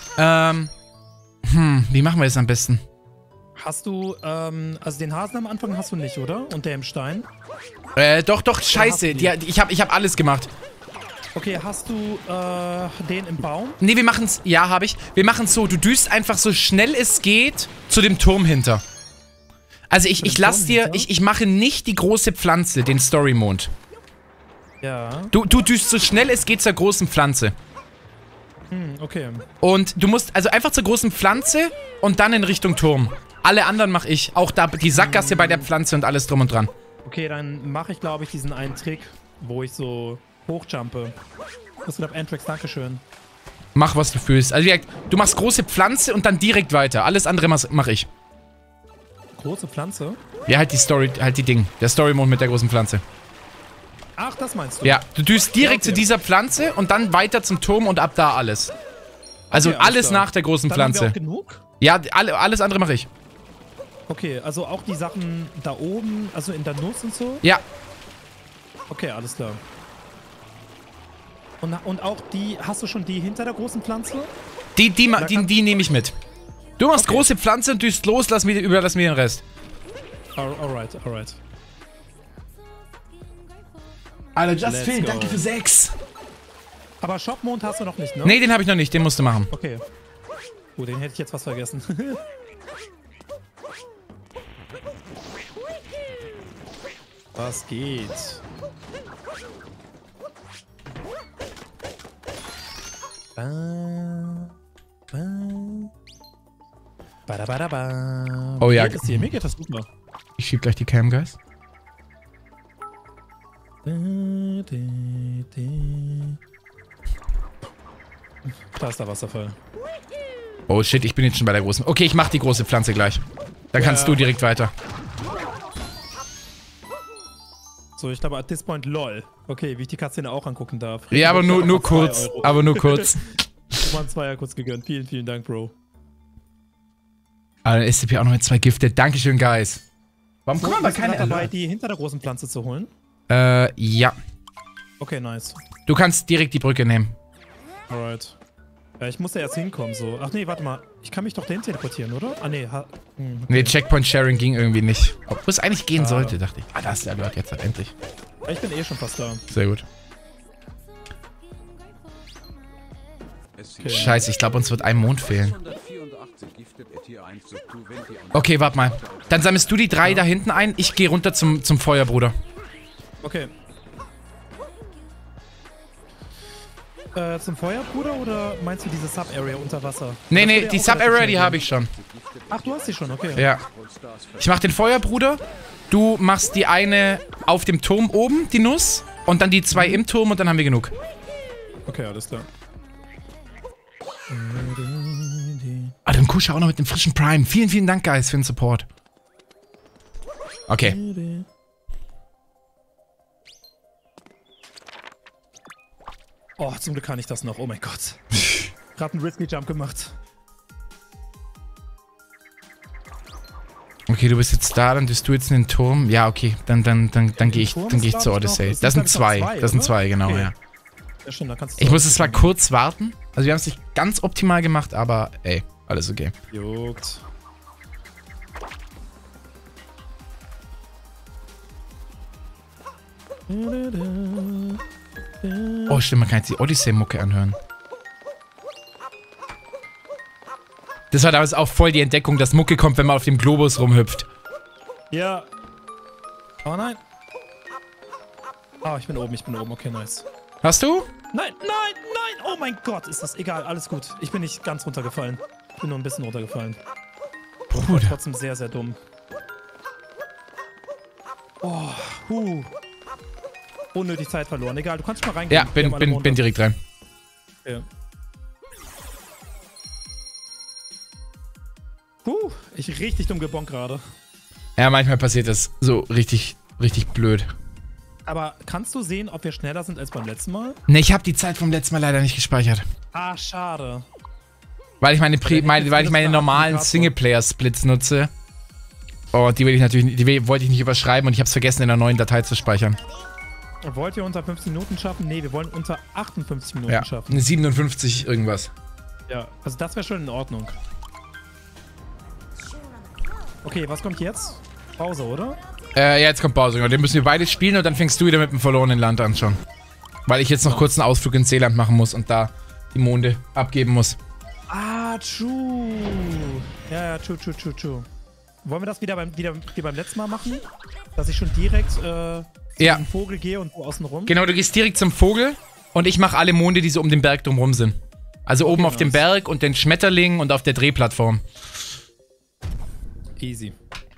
Wie machen wir das am besten? Hast du, also den Hasen am Anfang hast du nicht, oder? Und der im Stein? Doch, scheiße. Ich hab alles gemacht. Okay, hast du, den im Baum? Nee, wir machen's, ja, habe ich. Wir machen's so, du düst einfach so schnell es geht zu dem Turm hinter. Also ich lass dir, ich mache nicht die große Pflanze, den Storymond. Ja. Du düst so schnell es geht zur großen Pflanze. Okay. Und du musst also einfach zur großen Pflanze und dann in Richtung Turm. Alle anderen mache ich. Auch da die Sackgasse bei der Pflanze und alles drum und dran. Okay, dann mache ich, glaube ich, diesen einen Trick, wo ich so hochjumpe. Das wird ab Antrax, dankeschön. Mach, was du fühlst. Also wie gesagt, du machst große Pflanze und dann direkt weiter. Alles andere mache ich. Große Pflanze? Ja, halt die Story, halt die Ding. Der Story-Mond mit der großen Pflanze. Ach, das meinst du? Ja, du düst direkt ja, okay. zu dieser Pflanze und dann weiter zum Turm und ab da alles. Also okay, alles klar. nach der großen dann Pflanze. Haben wir auch genug? Ja, alles andere mache ich. Okay, also auch die Sachen da oben, also in der Nuss und so? Ja. Okay, alles klar. Und auch die, hast du schon die hinter der großen Pflanze? Die nehme ich mit. Du machst große Pflanze und düst los, überlass mir den Rest. Alright. Alter, Just Phil, danke für 6. Aber Shopmond hast du noch nicht, ne? Nee, den habe ich noch nicht, den musst du machen. Okay. Oh, den hätte ich jetzt fast vergessen. Was geht? Oh ja. Mir geht das super. Ich schieb gleich die Cam, Guys. Da ist der Wasserfall. Oh shit, ich bin jetzt schon bei der großen. Okay, ich mach die große Pflanze gleich. Dann kannst du direkt weiter. So, ich glaube, at this point, lol. Okay, wie ich die Cutscene auch angucken darf. Ja, aber nur kurz. Aber nur kurz. Du waren Zweier kurz gegönnt. Vielen, vielen Dank, Bro. Aber dann SCP auch noch mit 2 Gifted. Dankeschön, Guys. Warum So, kommen aber bist du keine dabei, Alert? die hinter der großen Pflanze zu holen? Ja. Okay, nice. Du kannst direkt die Brücke nehmen. Alright. Ja, ich muss da erst hinkommen, so. Ach nee, warte mal. Ich kann mich doch dahin teleportieren, oder? Ah nee, okay. Nee, Checkpoint-Sharing ging irgendwie nicht. Obwohl es eigentlich gehen sollte, dachte ich. Ah, da ist der Alert jetzt halt endlich. Ich bin eh schon fast da. Sehr gut. Okay. Scheiße, ich glaube, uns wird ein Mond fehlen. 184 giftet et hier 1 zu 20 Okay, warte mal. Dann sammelst du die 3 da hinten ein. Ich gehe runter zum Feuer, Bruder. Okay. Zum Feuerbruder oder meinst du diese Sub-Area unter Wasser? Nee, die Sub-Area, die habe ich schon. Ach, du hast die schon, okay. Ja. Ich mach den Feuerbruder. Du machst die eine auf dem Turm oben, die Nuss. Und dann die 2 im Turm und dann haben wir genug. Okay, alles klar. Ah, dann Kusche auch noch mit dem frischen Prime. Vielen, vielen Dank, Guys, für den Support. Okay. Oh, zum Glück kann ich das noch. Oh mein Gott. Gerade einen Risky Jump gemacht. Okay, du bist jetzt da, dann bist du jetzt in den Turm. Ja, okay, dann gehe ich zur Odyssey. Das sind zwei. Das sind zwei, genau, ja. Ja, stimmt, dann kannst du Ich muss jetzt zwar kurz warten. Also wir haben es nicht ganz optimal gemacht, aber ey, alles okay. Juckt. Oh, stimmt, man kann jetzt die Odyssey-Mucke anhören. Das war damals auch voll die Entdeckung, dass Mucke kommt, wenn man auf dem Globus rumhüpft. Ja. Oh nein. Oh, ich bin oben, okay, nice. Hast du? Nein, nein, nein! Oh mein Gott, ist das egal, alles gut. Ich bin nicht ganz runtergefallen. Ich bin nur ein bisschen runtergefallen. Bruder. Trotzdem sehr, sehr dumm. Oh, unnötig Zeit verloren. Egal, du kannst mal reingehen. Ja, bin direkt rein. Ja. Ich richtig dumm gebonkt gerade. Ja, manchmal passiert das so richtig blöd. Aber kannst du sehen, ob wir schneller sind als beim letzten Mal? Ne, ich habe die Zeit vom letzten Mal leider nicht gespeichert. Ah, schade. Weil ich meine normalen Singleplayer-Splits nutze. Oh, die wollte ich nicht überschreiben und ich habe es vergessen, in einer neuen Datei zu speichern. Wollt ihr unter 15 Minuten schaffen? Nee, wir wollen unter 58 Minuten schaffen. 57 irgendwas. Ja, also das wäre schon in Ordnung. Okay, was kommt jetzt? Pause, oder? Ja, jetzt kommt Pause. Genau. Den müssen wir beide spielen und dann fängst du wieder mit dem verlorenen Land an schon. Weil ich jetzt noch kurz einen Ausflug ins Seeland machen muss und da die Monde abgeben muss. Ah, true. Ja, true. Wollen wir das wieder wie beim letzten Mal machen? Dass ich schon direkt zum Vogel gehe und du außen rum? Genau, du gehst direkt zum Vogel und ich mache alle Monde, die so um den Berg drumherum sind. Also oben auf dem Berg und den Schmetterling und auf der Drehplattform. Easy.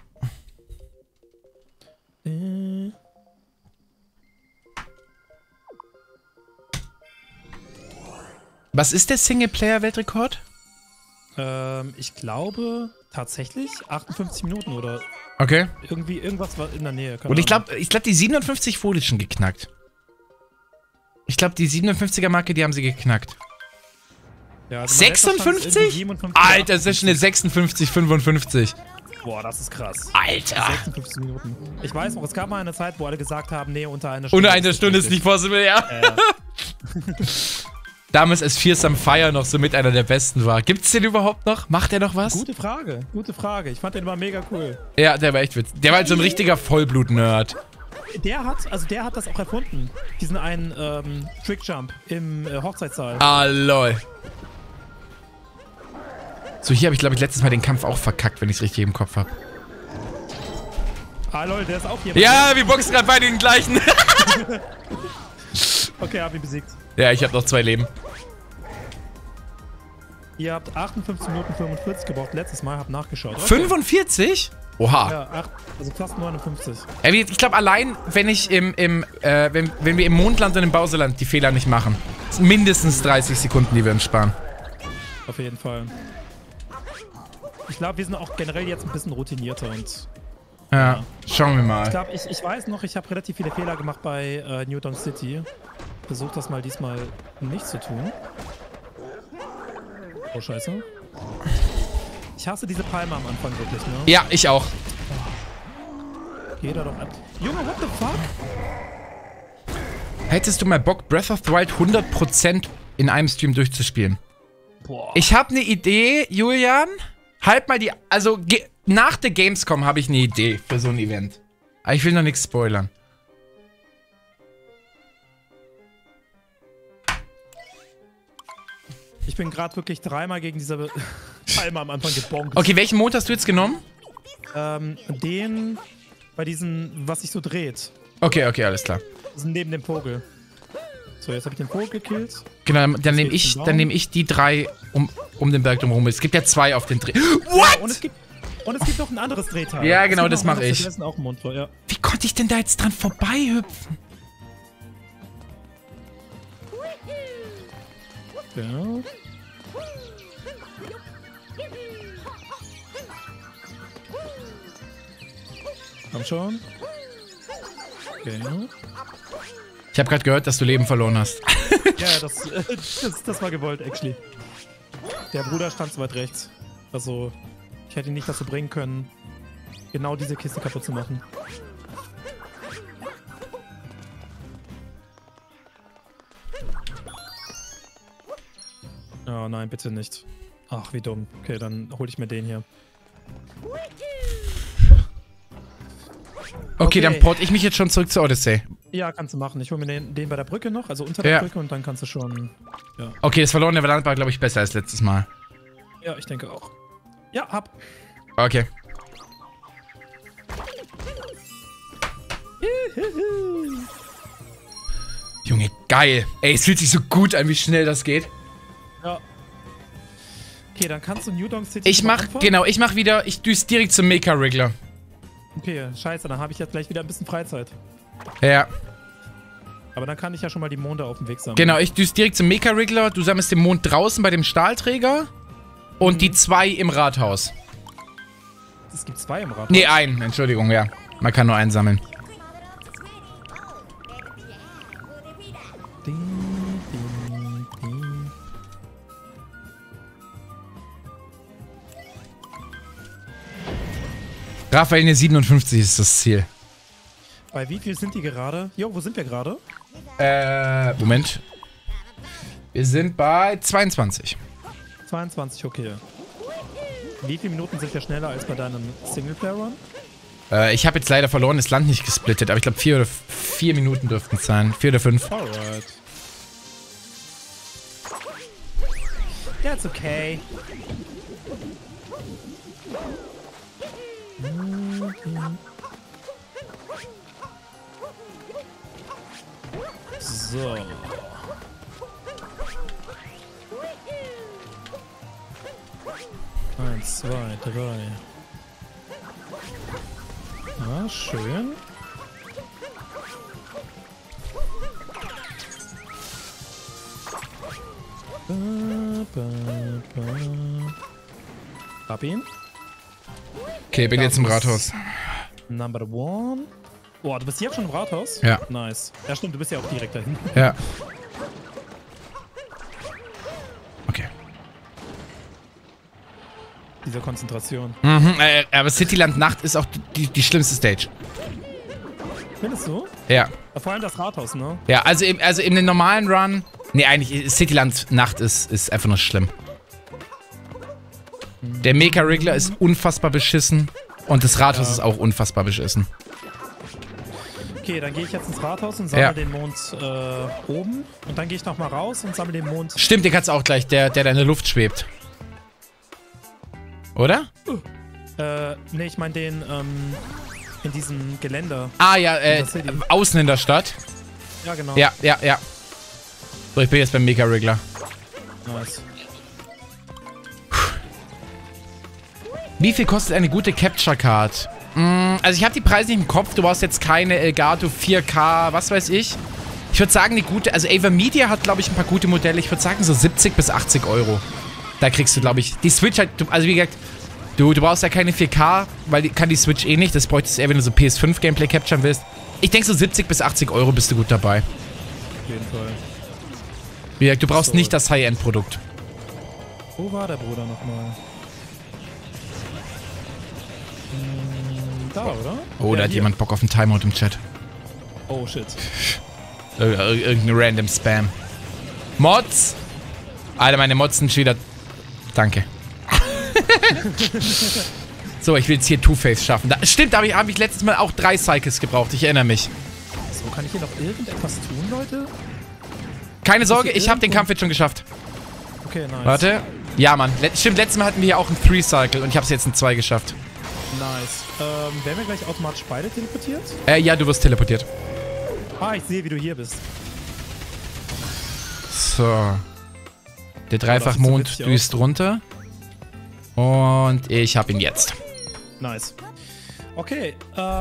Was ist der Singleplayer-Weltrekord? Ich glaube tatsächlich 58 Minuten oder Okay. irgendwas war in der Nähe. Und ich glaube, die 57 wurde schon geknackt. Ich glaube, die 57er-Marke, die haben sie geknackt. Ja, also 56? Alter, das ist schon eine 56,55. Boah, das ist krass. Alter. 56 Minuten. Ich weiß noch, es gab mal eine Zeit, wo alle gesagt haben, nee, unter einer Stunde. Unter einer Stunde ist nicht possible, ja. Damals, als Fears am Fire noch so mit einer der besten war. Gibt's den überhaupt noch? Macht der noch was? Gute Frage. Ich fand den immer mega cool. Ja, der war echt witzig. Der war halt so ein richtiger Vollblut-Nerd. Der hat das auch erfunden. Diesen einen Trickjump im Hochzeitssaal. Ah, lol. So, hier habe ich, glaube ich, letztes Mal den Kampf auch verkackt, wenn ich es richtig im Kopf habe. Ah, lol, der ist auch hier. Ja, wir boxen gerade beide den gleichen. Okay, hab ihn besiegt. Ja, ich habe noch 2 Leben. Ihr habt 58 Minuten 45 gebraucht. Letztes Mal, hab nachgeschaut. Okay. 45? Oha. Ja, also fast 59. Ich glaube, allein, wenn wir im Mondland und im Bowserland die Fehler nicht machen, sind mindestens 30 Sekunden, die wir uns sparen. Auf jeden Fall. Ich glaube, wir sind auch generell jetzt ein bisschen routinierter und... Ja, schauen wir mal. Ich glaube, ich weiß noch, ich habe relativ viele Fehler gemacht bei New Donk City. Versuch das mal diesmal nicht zu tun. Oh, scheiße. Ich hasse diese Palme am Anfang wirklich, ne? Ja, ich auch. Geh da doch ab. Junge, what the fuck? Hättest du mal Bock, Breath of the Wild 100% in einem Stream durchzuspielen? Boah. Ich habe eine Idee, Julian. Halt mal die... Also, nach der Gamescom habe ich eine Idee für so ein Event. Aber ich will noch nichts spoilern. Ich bin gerade wirklich 3-mal gegen diese Palme am Anfang gebonkt. Okay, welchen Mond hast du jetzt genommen? Den bei diesen, was sich so dreht. Okay, alles klar. Das ist neben dem Vogel. So, jetzt habe ich den Vogel gekillt. Genau, dann nehme ich die 3 um den Berg drumherum. Es gibt ja 2 auf den Dreh. What? Ja, und es gibt noch ein anderes Drehteil. Ja, genau, das mache ich. Das ist auch ein Mund, ja. Wie konnte ich denn da jetzt dran vorbeihüpfen? Ja. Komm schon. Okay. Ich habe gerade gehört, dass du Leben verloren hast. Ja, das war gewollt, actually. Der Bruder stand so weit rechts. Also, ich hätte ihn nicht dazu bringen können, genau diese Kiste kaputt zu machen. Oh nein, bitte nicht. Ach, wie dumm. Okay, dann hole ich mir den hier. Okay, dann port ich mich jetzt schon zurück zur Odyssey. Ja, kannst du machen. Ich hole mir den bei der Brücke noch, also unter der Brücke, und dann kannst du schon... Ja, Okay, das verlorene Land war, glaube ich, besser als letztes Mal. ja, ich denke auch. Ja, hab. Okay. Junge, geil. Ey, es fühlt sich so gut an, wie schnell das geht. Ja. Okay, dann kannst du New Donk City... Ich mach wieder, ich düse direkt zum Mecha-Wriggler. Okay, scheiße, dann habe ich jetzt gleich wieder ein bisschen Freizeit. Ja. Aber dann kann ich ja schon mal die Monde auf dem Weg sammeln. Genau, ich düse direkt zum Mecha-Wriggler. Du sammelst den Mond draußen bei dem Stahlträger. Und die 2 im Rathaus. Es gibt 2 im Rathaus. Nee, einen, Entschuldigung, ja. Man kann nur einen sammeln. Ding, ding, ding. Raphael 57 ist das Ziel. Bei wie viel sind die gerade? Jo, wo sind wir gerade? Moment. Wir sind bei 22. 22, okay. Wie viele Minuten sind wir schneller als bei deinem Singleplayer-Run? Ich habe jetzt leider verloren, das Land nicht gesplittet, aber ich glaube 4 Minuten dürften es sein. 4 oder 5. Alright. That's okay. So. Eins, zwei, drei. Ja, schön. Hab ihn. Okay, bin jetzt im Rathaus. Number 1. Oh, du bist jetzt schon im Rathaus? Ja. Nice. Ja, stimmt, du bist ja auch direkt dahin. Ja. Okay. Diese Konzentration. Mhm, aber Cityland Nacht ist auch die schlimmste Stage. Findest du? Ja. Vor allem das Rathaus, ne? Ja, also in den normalen Run. Nee, eigentlich, Cityland Nacht ist einfach nur schlimm. Der Mecha-Wriggler ist unfassbar beschissen. Und das Rathaus ist auch unfassbar beschissen. Okay, dann gehe ich jetzt ins Rathaus und sammle den Mond oben. Und dann gehe ich nochmal raus und sammle den Mond. Stimmt, den kannst du auch gleich, der da in der Luft schwebt. Oder? Nee, ich meine den, in diesem Geländer. Ah, ja, außen in der Stadt. Ja, genau. Ja. So, ich bin jetzt beim Mecha-Wriggler. Nice. Wie viel kostet eine gute Capture Card? Also ich habe die Preise nicht im Kopf. Du brauchst jetzt keine Elgato 4K, was weiß ich. Ich würde sagen, eine gute, also Ava Media hat, glaube ich, ein paar gute Modelle. Ich würde sagen, so 70 bis 80 Euro. Da kriegst du, glaube ich, die Switch halt, also wie gesagt, du brauchst ja keine 4K, weil kann die Switch eh nicht. Das bräuchtest du eher, wenn du so PS5-Gameplay capturen willst. Ich denke, so 70 bis 80 Euro bist du gut dabei. Auf jeden Fall. Wie gesagt, du brauchst nicht das High-End-Produkt. Wo war der Bruder nochmal? Da, oder? Oh, da hat jemand Bock auf einen Timeout im Chat. Oh, shit. Irgendein random Spam. Mods! Alter, meine Mods sind schon wieder... Danke. So, ich will jetzt hier Two-Face schaffen. Stimmt, da hab ich letztes Mal auch 3 Cycles gebraucht. Ich erinnere mich. So, kann ich hier noch irgendetwas tun, Leute? Keine Sorge, ich habe den Kampf jetzt schon geschafft. Okay, nice. Warte. Ja, Mann. Stimmt, letztes Mal hatten wir hier auch einen 3-Cycle und ich habe es jetzt in 2 geschafft. Nice. Werden wir gleich automatisch beide teleportiert? Ja, du wirst teleportiert. Ah, ich sehe, wie du hier bist. So. Der Dreifachmond düst runter. Und ich hab ihn jetzt. Nice. Okay,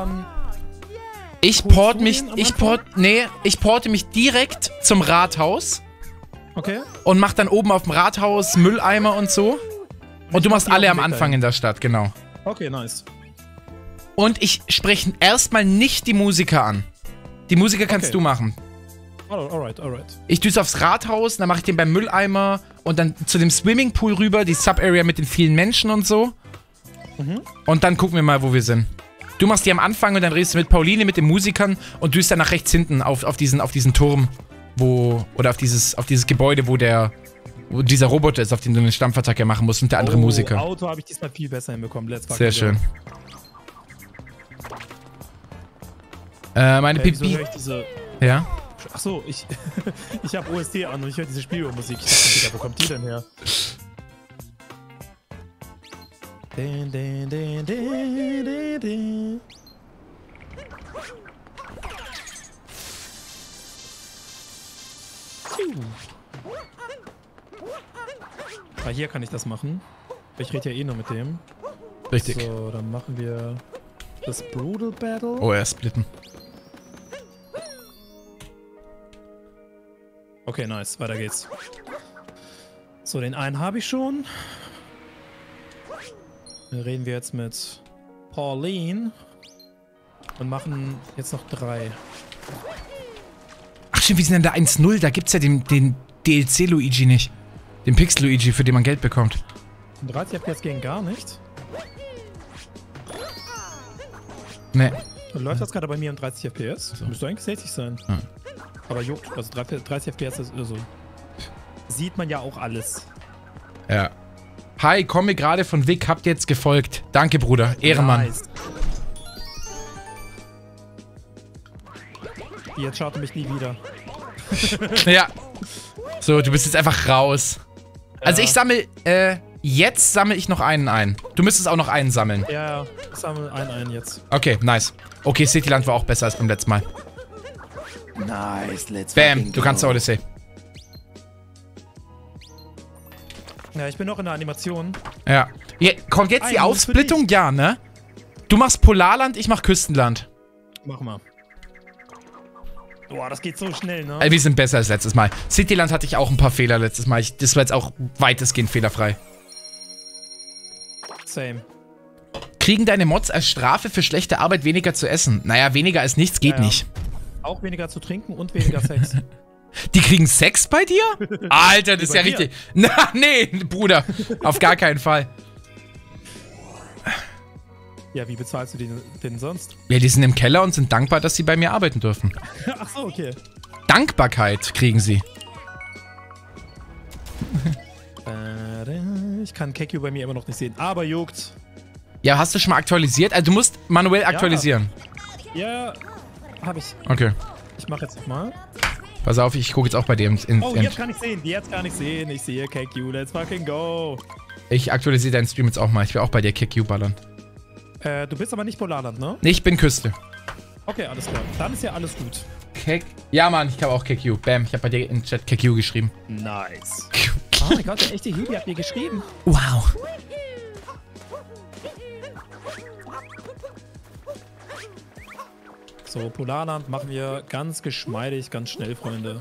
ich porte mich direkt zum Rathaus. Okay. Und mach dann oben auf dem Rathaus Mülleimer und so. Und du machst alle am Anfang in der Stadt, genau. Okay, nice. Und ich spreche erstmal nicht die Musiker an. Die Musiker kannst du machen. Alright. Ich düse aufs Rathaus, dann mache ich den beim Mülleimer und dann zu dem Swimmingpool rüber, die Sub-Area mit den vielen Menschen und so. Und dann gucken wir mal, wo wir sind. Du machst die am Anfang und dann redest du mit Pauline, mit den Musikern und du bist dann nach rechts hinten auf diesen Turm, oder auf dieses Gebäude, wo dieser Roboter ist, auf den du eine Stampfattacke machen musst und der andere Musiker. Auto habe ich diesmal viel besser hinbekommen. Let's fucking Sehr schön. Meine wieso Pipi... höre ich diese... Ja? Achso, ich habe OST an und ich höre diese Spielmusik. Ich dachte, Digga, wo kommt die denn her? Din, din, din, din, din, din. Ah, hier kann ich das machen. Ich rede ja eh nur mit dem. Richtig. So, dann machen wir das Brutal Battle. Oh, er splitten. Okay, nice. Weiter geht's. So, den einen habe ich schon. Dann reden wir jetzt mit Pauline. Und machen jetzt noch 3. Ach stimmt, wir sind in der 1.0. Da gibt's ja den DLC Luigi nicht. Den Pixel Luigi, für den man Geld bekommt. 30 FPS gegen gar nicht. Nee. Läuft das gerade bei mir in 30 FPS? So. Müsste eigentlich 60 sein. Ja. Aber juckt, also 30 FPS ist so. Sieht man ja auch alles. Ja. Hi, komme gerade von Vic, habt jetzt gefolgt. Danke, Bruder. Ehrenmann. Nice. Jetzt schaut er mich nie wieder. Ja. So, du bist jetzt einfach raus. Also ich sammle, jetzt sammle ich noch einen ein. Du müsstest auch noch einen sammeln. Ja, ich sammle einen jetzt. Okay, nice. Okay, Cityland war auch besser als beim letzten Mal. Nice, let's Bam, du kannst Odyssey. Ja, ich bin noch in der Animation. Ja. Kommt jetzt die Ein Move Aufsplittung? Ja, ne? Du machst Polarland, ich mach Küstenland. Mach mal. Boah, das geht so schnell, ne? Wir sind besser als letztes Mal. Cityland hatte ich auch ein paar Fehler letztes Mal. Das war jetzt auch weitestgehend fehlerfrei. Same. Kriegen deine Mods als Strafe für schlechte Arbeit weniger zu essen? Naja, weniger als nichts geht nicht. Auch weniger zu trinken und weniger Sex. Die kriegen Sex bei dir? Alter, das ist ja Bei dir? richtig. Na, nee, Bruder. Auf gar keinen Fall. Ja, wie bezahlst du den sonst? Ja, die sind im Keller und sind dankbar, dass sie bei mir arbeiten dürfen. Ach so, okay. Dankbarkeit kriegen sie. Ich kann Kekju bei mir immer noch nicht sehen, aber juckt. Ja, hast du schon mal aktualisiert? Also du musst manuell aktualisieren. Ja, hab ich. Okay. Ich mach jetzt nochmal. Pass auf, ich gucke jetzt auch bei dir Oh, jetzt kann ich sehen. Jetzt kann ich sehen. Ich sehe Kekju. Let's fucking go. Ich aktualisiere deinen Stream jetzt auch mal. Ich will auch bei dir KQ ballern. Du bist aber nicht Polarland, ne? Nee, ich bin Küste. Okay, alles klar. Dann ist ja alles gut. Ja, Mann, ich habe auch KQ. Bam, ich habe bei dir in den Chat KQ geschrieben. Nice. Oh mein Gott, der echte Hibi hat mir geschrieben. Wow. So, Polarland machen wir ganz geschmeidig, ganz schnell, Freunde.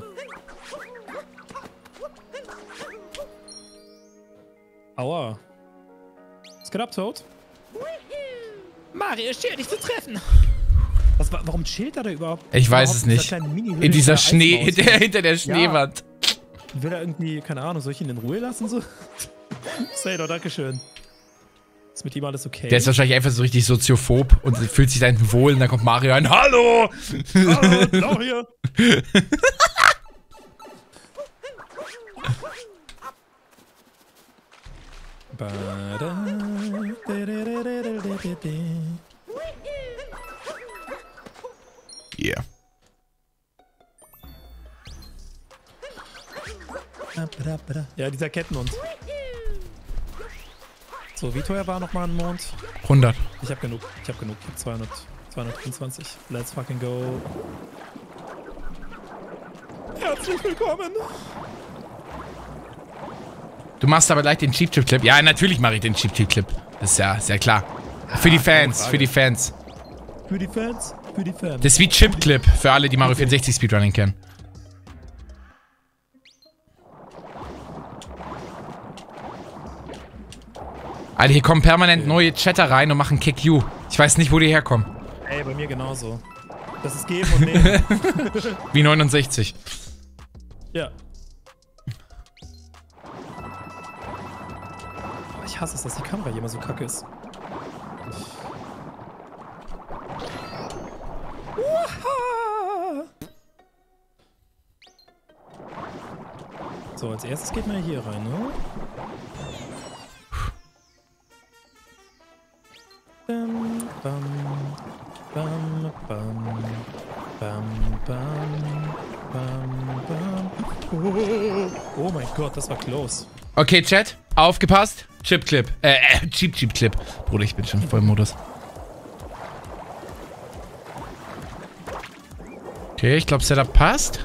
Aua. Was geht ab, Toad? Mario, schön, dich zu treffen. Warum chillt er da überhaupt? Ich weiß es nicht. In dieser Schnee, hinter der Schneewand. Will er irgendwie, keine Ahnung, soll ich ihn in Ruhe lassen so? Say doch, dankeschön. Ist mit ihm alles okay? Der ist wahrscheinlich einfach so richtig soziophob und fühlt sich da hinten wohl und dann kommt Mario ein. Hallo! Hallo, blau hier! Yeah. Ja, dieser Kettenhund. So, wie teuer war nochmal ein Mond? 100. Ich hab genug. Ich hab 225. Let's fucking go. Herzlich willkommen. Du machst aber gleich den Cheap Trip Clip. Ja, natürlich mache ich den Cheap Trip Clip. Das ist ja sehr klar. Für die Fans, für die Fans. Für die Fans, für die Fans. Das ist wie Chip Clip für alle, die Mario 64 Speedrunning kennen. Alter, hier kommen permanent neue Chatter rein und machen Kick You. Ich weiß nicht, wo die herkommen. Ey, bei mir genauso. Das ist geben und nehmen. Wie 69. Ja. Ich hasse es, dass die Kamera hier immer so kacke ist. So, als erstes geht man hier rein, ne? Bam, bam, bam, bam, bam, bam, bam, bam. Oh mein Gott, das war close. Okay, Chat, aufgepasst. Chip-Clip. Cheap-Clip. Bruder, ich bin schon voll im Modus. Okay, ich glaube, Setup passt.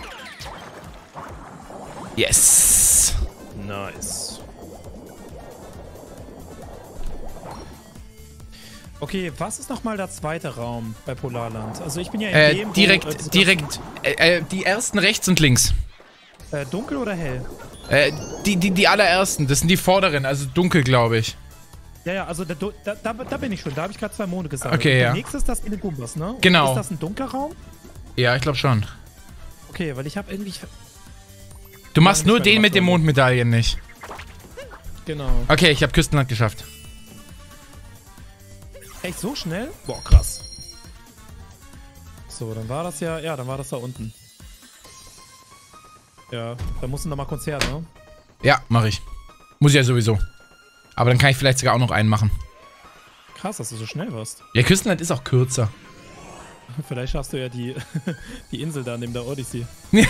Yes. Nice. Okay, was ist nochmal der zweite Raum bei Polarland? Also ich bin ja in dem, direkt, die ersten rechts und links. Dunkel oder hell? Die allerersten, das sind die vorderen, also dunkel, glaube ich. Ja, also da bin ich schon, da habe ich gerade 2 Monde gesagt. Okay, ja. Der nächste ist das in den Gumbas, ne? Genau. Ist das ein dunkler Raum? Ja, ich glaube schon. Okay, weil ich habe irgendwie... Du machst nur den mit den Mondmedaillen nicht. Genau. Okay, ich habe Küstenland geschafft. Echt so schnell? Boah, krass. So, dann war das ja, dann war das da unten. Ja, da musst du nochmal Konzert, ne? Ja, mache ich. Muss ich ja sowieso. Aber dann kann ich vielleicht sogar auch noch einen machen. Krass, dass du so schnell warst. Ja, Küstenland ist auch kürzer. Vielleicht schaffst du ja die Insel da neben der Odyssey.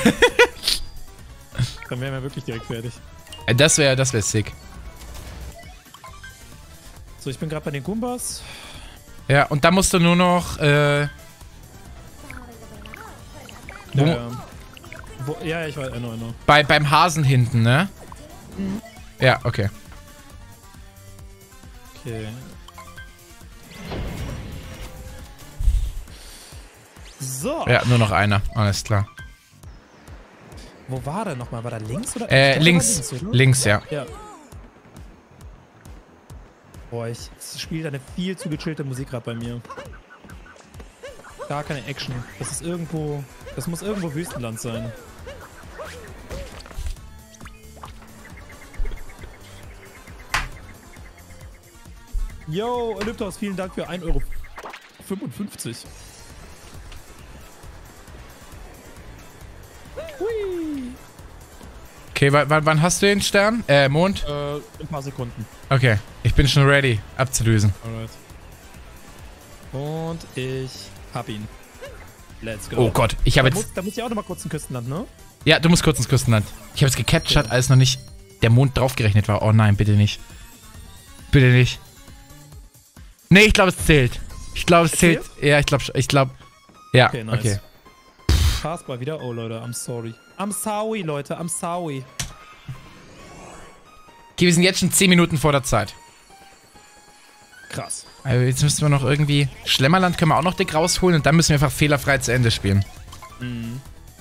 Dann wären wir wirklich direkt fertig. Das wäre sick. So, ich bin gerade bei den Gumbas. Ja, und da musst du nur noch, Ja, ich weiß, I know. beim Hasen hinten, ne? Mhm. Ja, okay. Okay. So. Ja, nur noch einer. Alles klar. Wo war der nochmal? War der links oder? Links. Links, ja. Ja. Boah, ich spiele eine viel zu gechillte Musik gerade bei mir. Gar keine Action. Das ist irgendwo... Das muss irgendwo Wüstenland sein. Yo, Olymptos, vielen Dank für 1,55 €. Hui. Okay, wann hast du den Stern? Mond? In ein paar Sekunden. Okay, ich bin schon ready, abzulösen. Alright. Und ich hab ihn. Let's go. Oh Gott, ich habe jetzt... Da muss ich auch noch mal kurz ein Küstenland, ne? Ja, du musst kurz ins Küstenland. Ich habe es gecaptured, als noch nicht der Mond draufgerechnet war. Oh nein, bitte nicht. Bitte nicht. Nee, ich glaube, es zählt. Ich glaube, es zählt. Ja, ich glaube. Ja, Okay, nice. Okay. Taskbar wieder. Oh, Leute, I'm sorry. I'm sorry, Leute, I'm sorry. Okay, wir sind jetzt schon 10 Minuten vor der Zeit. Krass. Also jetzt müssen wir noch irgendwie... Schlemmerland können wir auch noch dick rausholen und dann müssen wir einfach fehlerfrei zu Ende spielen. Mhm.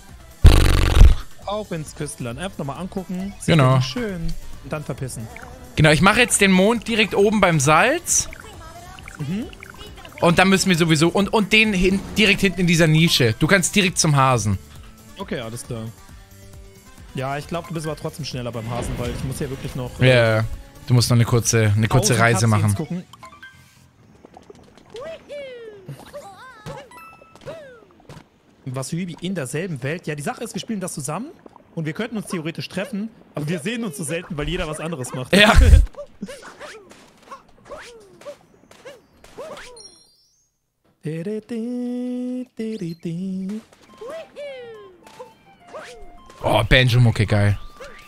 Auf ins Küstenland. Einfach nochmal angucken. Genau. Schön. Und dann verpissen. Genau, ich mache jetzt den Mond direkt oben beim Salz. Mhm. Und dann müssen wir sowieso... Und den direkt hinten in dieser Nische. Du kannst direkt zum Hasen. Okay, alles klar. Ja, ich glaube, du bist aber trotzdem schneller beim Hasen, weil ich muss ja wirklich noch... Ja, du musst noch eine kurze Reise machen. Gucken. Was Hübi in derselben Welt? Ja, die Sache ist, wir spielen das zusammen und wir könnten uns theoretisch treffen, aber wir sehen uns so selten, weil jeder was anderes macht. Ja. Oh, Banjo-Mucke, geil.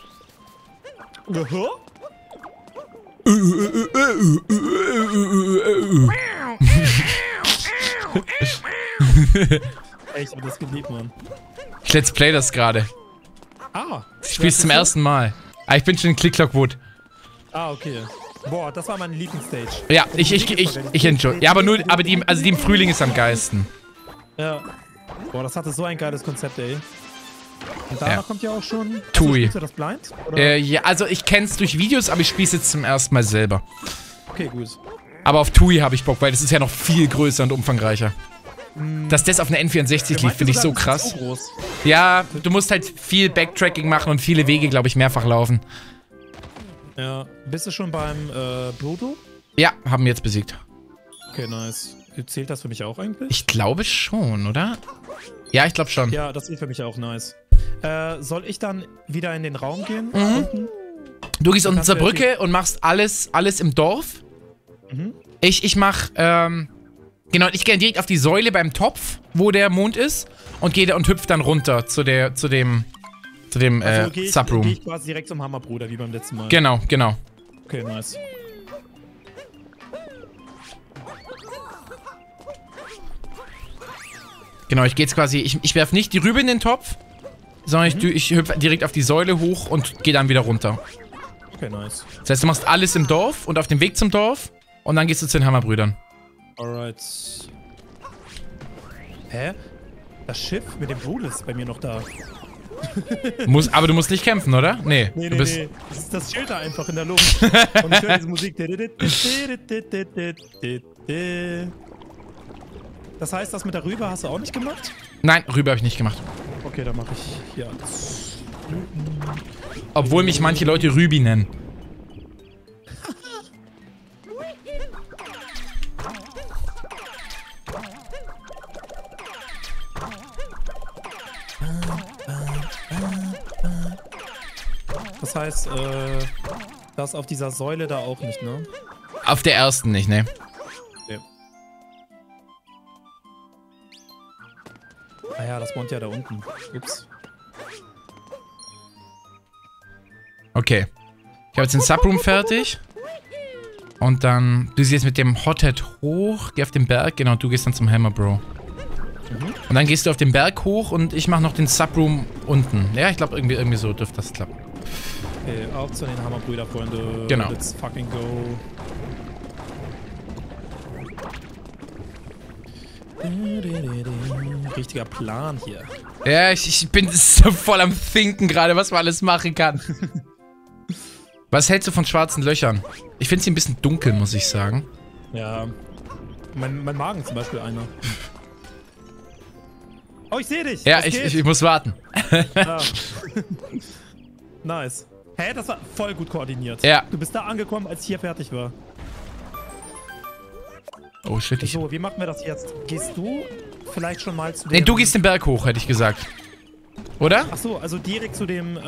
Ey, ich hab das geliebt, Mann. Ich let's play das gerade. Ah. Ich spiel's zum ersten Mal. Ah, ich bin schon in Click-Clock-Wood. Ah, okay. Boah, das war meine Lieblingsstage. Ja, ich enjoy. Ja, aber die im Frühling ist am geilsten. Ja. Boah, das hatte so ein geiles Konzept, ey. Und danach kommt ja auch schon... Tui. Spielst du das blind? Oder? Ja, also ich kenn's durch Videos, aber ich spiel's jetzt zum ersten Mal selber. Okay, gut. Aber auf Tui habe ich Bock, weil das ist ja noch viel größer und umfangreicher. Dass das auf einer N64 lief, finde ich so krass. So groß. Ja, du musst halt viel Backtracking machen und viele Wege, glaube ich, mehrfach laufen. Ja. Bist du schon beim Bruto? Ja, haben wir jetzt besiegt. Okay, nice. Zählt das für mich auch eigentlich? Ich glaube schon, oder? Ja, ich glaube schon. Ja, das ist für mich auch nice. Soll ich dann wieder in den Raum gehen? Mhm. Unten? Du gehst unten zur Brücke und machst alles im Dorf. Mhm. Ich mach, genau, ich gehe direkt auf die Säule beim Topf, wo der Mond ist, und gehe da und hüpf dann runter zu dem Subroom. Gehe ich quasi direkt zum Hammerbruder, wie beim letzten Mal. Genau. Okay, nice. Genau, ich gehe jetzt quasi, ich werf nicht die Rübe in den Topf, sondern ich hüpfe direkt auf die Säule hoch und gehe dann wieder runter. Okay, nice. Das heißt, du machst alles im Dorf und auf dem Weg zum Dorf und dann gehst du zu den Hammerbrüdern. Alright. Hä? Das Schiff mit dem Rudel ist bei mir noch da. Aber du musst nicht kämpfen, oder? Nee. Nee. Das ist das Schild da einfach in der Luft. Und ich höre diese Musik. Das heißt, das mit der Rübe hast du auch nicht gemacht? Nein, Rübe habe ich nicht gemacht. Okay, dann mache ich hier. Obwohl mich manche Leute Rübi nennen. Das heißt, das auf dieser Säule da auch nicht, ne? Auf der ersten nicht, ne? Okay. Ah ja, das wohnt ja da unten. Ups. Okay. Ich habe jetzt den Subroom fertig. Und dann, du siehst mit dem Hothead hoch, geh auf den Berg, genau, du gehst dann zum Hammer, Bro. Und dann gehst du auf den Berg hoch und ich mache noch den Subroom unten. Ja, ich glaube, irgendwie so dürfte das klappen. Okay, auf zu den Hammerbrüder, Freunde. Genau. Let's fucking go. Richtiger Plan hier. Ja, ich bin so voll am Thinken gerade, was man alles machen kann. Was hältst du von schwarzen Löchern? Ich finde sie ein bisschen dunkel, muss ich sagen. Ja. Mein Magen zum Beispiel einer. Oh, ich sehe dich! Ja, ich muss warten. Ah. Nice. Hä, das war voll gut koordiniert. Ja. Du bist da angekommen, als ich hier fertig war. Oh shit, So, wie machen wir das jetzt? Gehst du vielleicht schon mal zu dem... Nee, du gehst den Berg hoch, hätte ich gesagt. Oder? Achso, also direkt zu dem,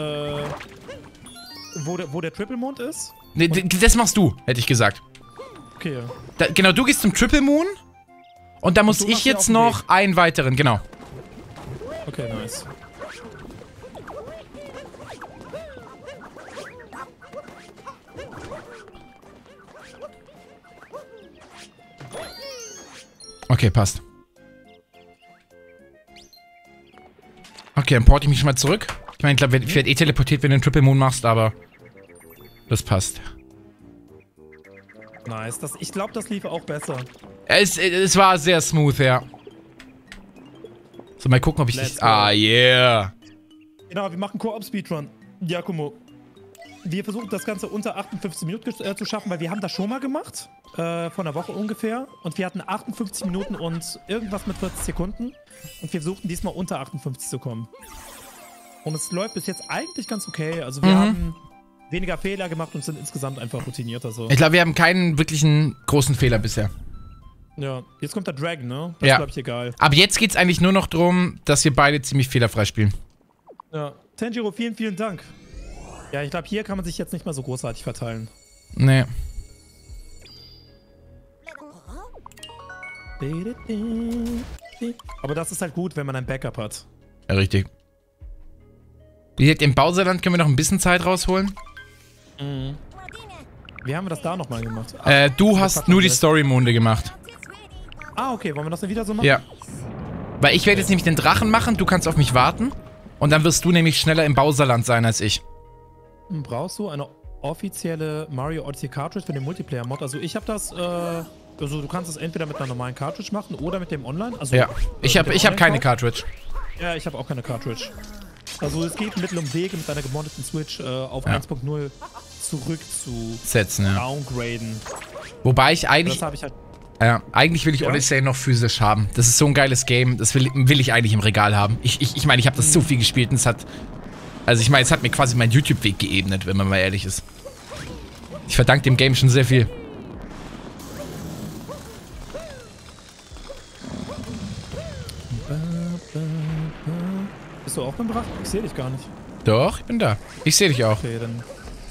wo der Triple Mond ist? Nee, das machst du, hätte ich gesagt. Okay. Genau, du gehst zum Triple Moon. Und da muss du ich machst ja jetzt auf den noch Weg. einen weiteren, genau. Okay, nice. Okay, passt. Okay, dann porte ich mich schon mal zurück. Ich meine, ich glaube, ich werde eh teleportiert, wenn du den Triple Moon machst, aber das passt. Nice. Ich glaube, das lief auch besser. Es war sehr smooth, ja. So, mal gucken, ob ich Let's dich... go. Ah, yeah. Genau, wir machen Koop-Speedrun. Giacomo. Wir versuchen das Ganze unter 58 Minuten zu schaffen, weil wir haben das schon mal gemacht. Vor einer Woche ungefähr. Und wir hatten 58 Minuten und irgendwas mit 40 Sekunden. Und wir versuchten diesmal unter 58 zu kommen. Und es läuft bis jetzt eigentlich ganz okay. Also wir haben weniger Fehler gemacht und sind insgesamt einfach routinierter so. Ich glaube, wir haben keinen wirklichen großen Fehler bisher. Ja, jetzt kommt der Dragon, ne? Das Ja. ist, glaube ich, egal. Aber jetzt geht es eigentlich nur noch darum, dass wir beide ziemlich fehlerfrei spielen. Ja. Tanjiro, vielen, vielen Dank. Ja, ich glaube, hier kann man sich jetzt nicht mal so großartig verteilen. Nee. Aber das ist halt gut, wenn man ein Backup hat. Ja, richtig. Wie gesagt, im Bowserland können wir noch ein bisschen Zeit rausholen. Wie haben wir das da nochmal gemacht? Du hast nur die Story-Monde gemacht. Ah, okay. Wollen wir das dann wieder so machen? Ja. Weil ich werde jetzt nämlich den Drachen machen, du kannst auf mich warten. Und dann wirst du nämlich schneller im Bowserland sein als ich. Brauchst du eine offizielle Mario Odyssey Cartridge für den Multiplayer-Mod? Also ich habe das, also du kannst es entweder mit einer normalen Cartridge machen oder mit dem Online. Also, Ja. Ich hab keine Online-Card. Cartridge. Ja, ich habe auch keine Cartridge. Also es geht Mittel um Weg mit deiner gemoddeten Switch auf Ja. 1.0 zurück zu Setzen, ja. downgraden. Wobei ich eigentlich... Das habe ich halt... Ja, eigentlich will ich Ja? Odyssey noch physisch haben. Das ist so ein geiles Game, das will ich eigentlich im Regal haben. Ich meine, ich habe das so viel gespielt und es hat... Also ich meine, es hat mir quasi meinen YouTube-Weg geebnet, wenn man mal ehrlich ist. Ich verdanke dem Game schon sehr viel. Bist du auch beim Drachen? Ich sehe dich gar nicht. Doch, ich bin da. Ich sehe dich auch. Okay, dann...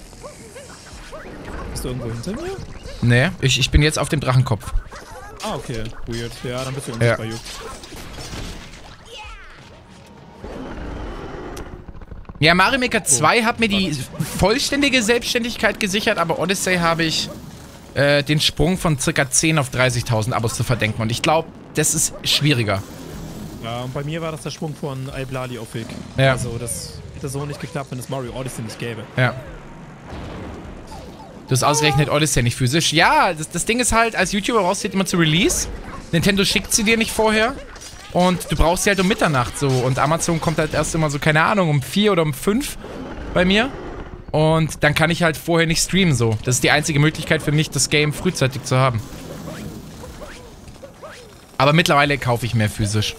Bist du irgendwo hinter mir? Nee, ich bin jetzt auf dem Drachenkopf. Ah, okay. Weird. Ja, dann bist du unsichtbar, Juck. Ja, Mario Maker 2 hat mir die vollständige Selbstständigkeit gesichert, aber Odyssey habe ich den Sprung von ca. 10 auf 30.000 Abos zu verdenken. Und ich glaube, das ist schwieriger. Ja, und bei mir war das der Sprung von Iblali auf Vic. Ja. Also, das hätte so nicht geklappt, wenn es Mario Odyssey nicht gäbe. Ja. Du hast ausgerechnet Odyssey nicht physisch. Ja, das Ding ist halt, als YouTuber brauchst du die immer zu Release. Nintendo schickt sie dir nicht vorher. Und du brauchst sie halt um Mitternacht so. Und Amazon kommt halt erst immer so, keine Ahnung, um 4 oder um 5 bei mir. Und dann kann ich halt vorher nicht streamen so. Das ist die einzige Möglichkeit für mich, das Game frühzeitig zu haben. Aber mittlerweile kaufe ich mehr physisch.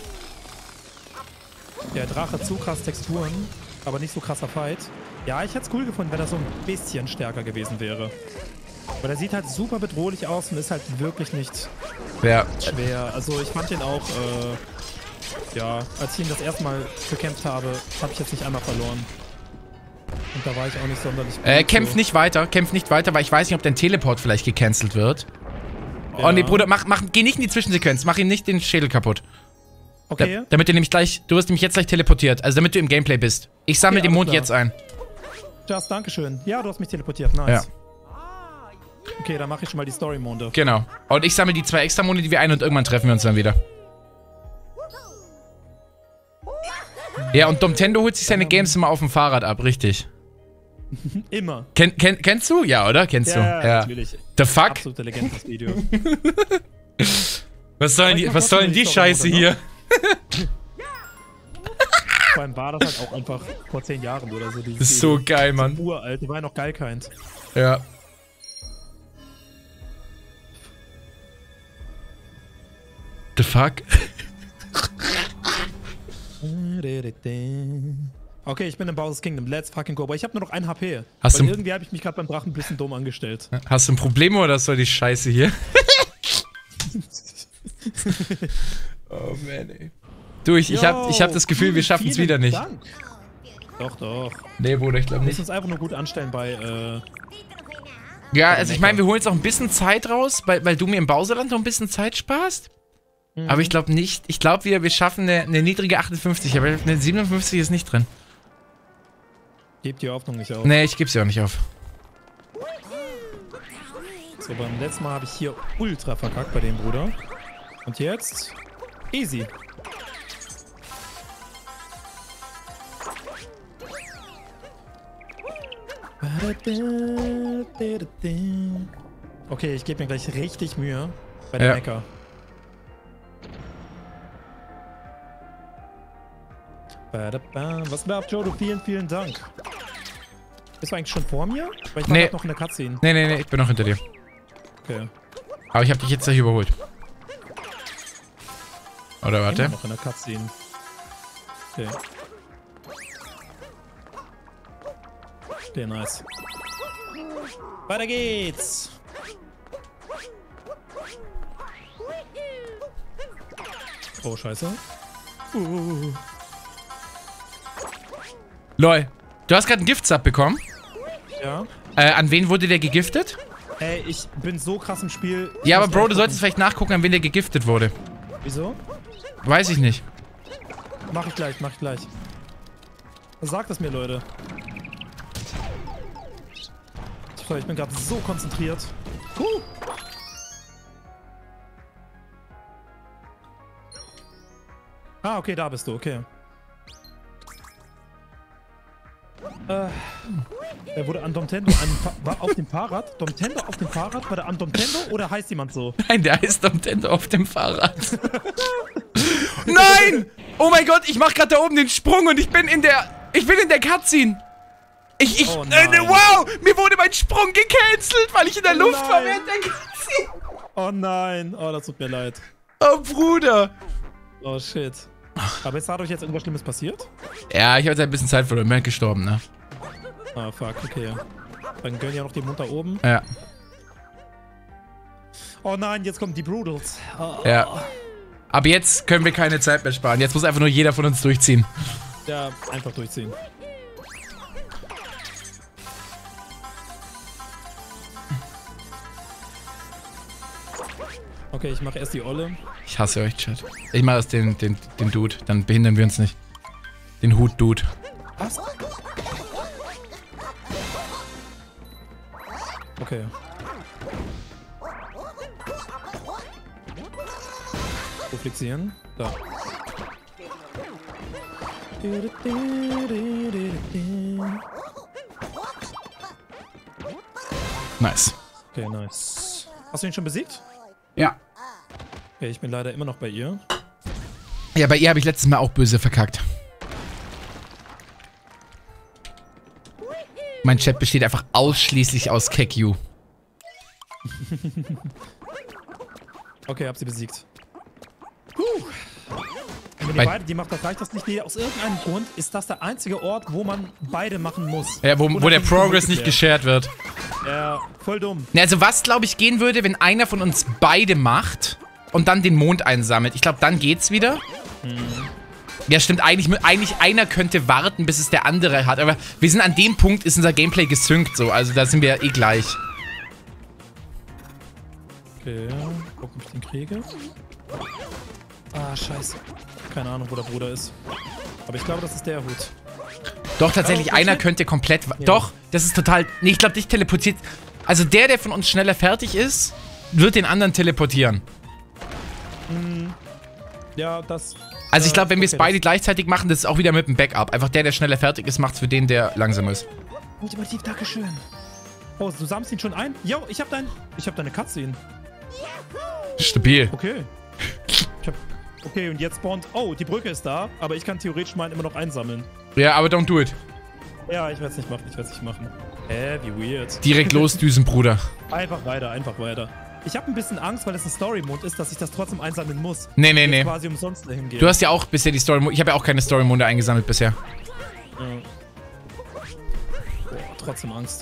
Der Drache zu krass Texturen, aber nicht so krasser Fight. Ja, ich hätte es cool gefunden, wenn er so ein bisschen stärker gewesen wäre. Aber der sieht halt super bedrohlich aus und ist halt wirklich nicht schwer. Also ich fand den auch, ja, als ich ihn das erste Mal bekämpft habe, habe ich jetzt nicht einmal verloren. Und da war ich auch nicht sonderlich gut. Kämpf nicht weiter, weil ich weiß nicht, ob dein Teleport vielleicht gecancelt wird. Ja. Oh nee, Bruder, geh nicht in die Zwischensequenz, mach ihm nicht den Schädel kaputt. Okay. Damit du nämlich gleich, du wirst nämlich jetzt gleich teleportiert, also damit du im Gameplay bist. Ich sammle den Mond jetzt ein. Just, dankeschön. Ja, du hast mich teleportiert, nice. Ja. Okay, dann mache ich schon mal die Story-Monde. Genau. Und ich sammle die 2 extra Monde, die wir ein und irgendwann treffen wir uns dann wieder. Ja, und Domtendo holt sich seine Games immer auf dem Fahrrad ab, richtig. Immer. Kennst du? Ja, oder? Kennst du? Ja, natürlich. The fuck? Absolut legendäres Video. Was soll denn die Scheiße hier? Vor allem war das halt auch einfach vor 10 Jahren oder so. Das ist so geil, Mann. Uralt, die war ja noch geil keins. Ja. The fuck? Okay, ich bin im Bowser's Kingdom. Let's fucking go. Aber ich habe nur noch 1 HP. Weil irgendwie habe ich mich gerade beim Drachen ein bisschen dumm angestellt. Hast du ein Problem oder soll die Scheiße hier? Oh man, ey. Du, ich hab das Gefühl, wir schaffen es wieder nicht. Dank. Doch. Nee, Bruder, ich glaube Wir nicht. müssen uns einfach nur gut anstellen bei, Ja, also ich meine, wir holen jetzt auch ein bisschen Zeit raus, weil du mir im Bowserland noch ein bisschen Zeit sparst. Aber ich glaube nicht. Ich glaube, wir schaffen eine niedrige 58, aber eine 57 ist nicht drin. Gebt die Hoffnung nicht auf. Nee, ich gebe sie auch nicht auf. So, beim letzten Mal habe ich hier ultra verkackt bei dem Bruder. Und jetzt? Easy. Okay, ich gebe mir gleich richtig Mühe bei der Mecha. Was war ab, Joe? Du, vielen Dank. Bist du eigentlich schon vor mir? Weil ich war grad noch in der Cutscene. Nee, ich bin noch hinter dir. Okay. Aber ich habe dich jetzt gleich überholt. Oder warte. Immer noch in der Cutscene. Okay. Okay, nice. Weiter geht's! Oh, scheiße. Lol, du hast gerade einen Giftsub bekommen? Ja. An wen wurde der gegiftet? Ey, ich bin so krass im Spiel. Ja, aber Bro, du solltest vielleicht nachgucken, an wen der gegiftet wurde. Wieso? Weiß ich nicht. Mach ich gleich. Sagt es mir, Leute. Ich bin gerade so konzentriert. Ah, okay, da bist du, okay. Er wurde an Domtendo war auf dem Fahrrad? Domtendo auf dem Fahrrad? War der an Domtendo oder heißt jemand so? Nein, der heißt Domtendo auf dem Fahrrad. Nein! Oh mein Gott, ich mach gerade da oben den Sprung und ich bin in der Cutscene. Oh nein. Wow! Mir wurde mein Sprung gecancelt, weil ich in der Luft war während der Cutscene. Oh nein. Oh, das tut mir leid. Oh, Bruder. Oh, shit. Aber ist dadurch jetzt irgendwas Schlimmes passiert? Ja, ich habe jetzt ein bisschen Zeit verloren. Ich bin gestorben, ne? Ah, fuck, okay. Dann gönnen ja noch die Mund da oben. Ja. Oh nein, jetzt kommen die Brutals. Oh. Ja. Aber jetzt können wir keine Zeit mehr sparen. Jetzt muss einfach nur jeder von uns durchziehen. Ja, einfach durchziehen. Okay, ich mache erst die Olle. Ich hasse euch, Chat. Ich mache erst den Dude. Dann behindern wir uns nicht. Den Hut-Dude. Was? Okay. Wo fixieren? Da. Nice. Okay, nice. Hast du ihn schon besiegt? Ja. Okay, ich bin leider immer noch bei ihr. Ja, bei ihr habe ich letztes Mal auch böse verkackt. Mein Chat besteht einfach ausschließlich aus Kekyu. Okay, hab sie besiegt. Wenn die beide, die macht das, reicht das nicht. Nee, aus irgendeinem Grund ist das der einzige Ort, wo man beide machen muss. Ja, wo der Progress nicht geshared wird. Ja, voll dumm. Ja, also was, glaube ich, gehen würde, wenn einer von uns beide macht und dann den Mond einsammelt. Ich glaube, dann geht's wieder. Ja, stimmt. Eigentlich einer könnte warten, bis es der andere hat. Aber wir sind an dem Punkt, ist unser Gameplay gesynkt so. Also da sind wir eh gleich. Okay, gucken, ob ich den kriege. Ah, scheiße. Keine Ahnung, wo der Bruder ist. Aber ich glaube, das ist der Hut. Doch, tatsächlich, einer könnte komplett... Ja. Doch, das ist total... Nee, ich glaube, dich teleportiert... Also der von uns schneller fertig ist, wird den anderen teleportieren. Ja, das... Also ich glaube, wenn wir es beide gleichzeitig machen, das ist auch wieder mit dem Backup. Einfach der schneller fertig ist, macht's für den, der langsam ist. Ultimativ, dankeschön. Oh, du sammelst ihn schon ein? Jo, ich hab deine Cutscene. Stabil. Okay. Okay, und jetzt spawnt... Oh, die Brücke ist da, aber ich kann theoretisch mal immer noch einsammeln. Ja, aber don't do it. Ja, ich werde es nicht machen, wie weird. Direkt losdüsen, Bruder. Einfach weiter, einfach weiter. Ich habe ein bisschen Angst, weil es ein Story-Mode ist, dass ich das trotzdem einsammeln muss. Nee. Quasi umsonst dahin gehen. Du hast ja auch bisher die Story-Mode... Ich habe ja auch keine Story-Mode eingesammelt bisher. Ja. Boah, trotzdem Angst.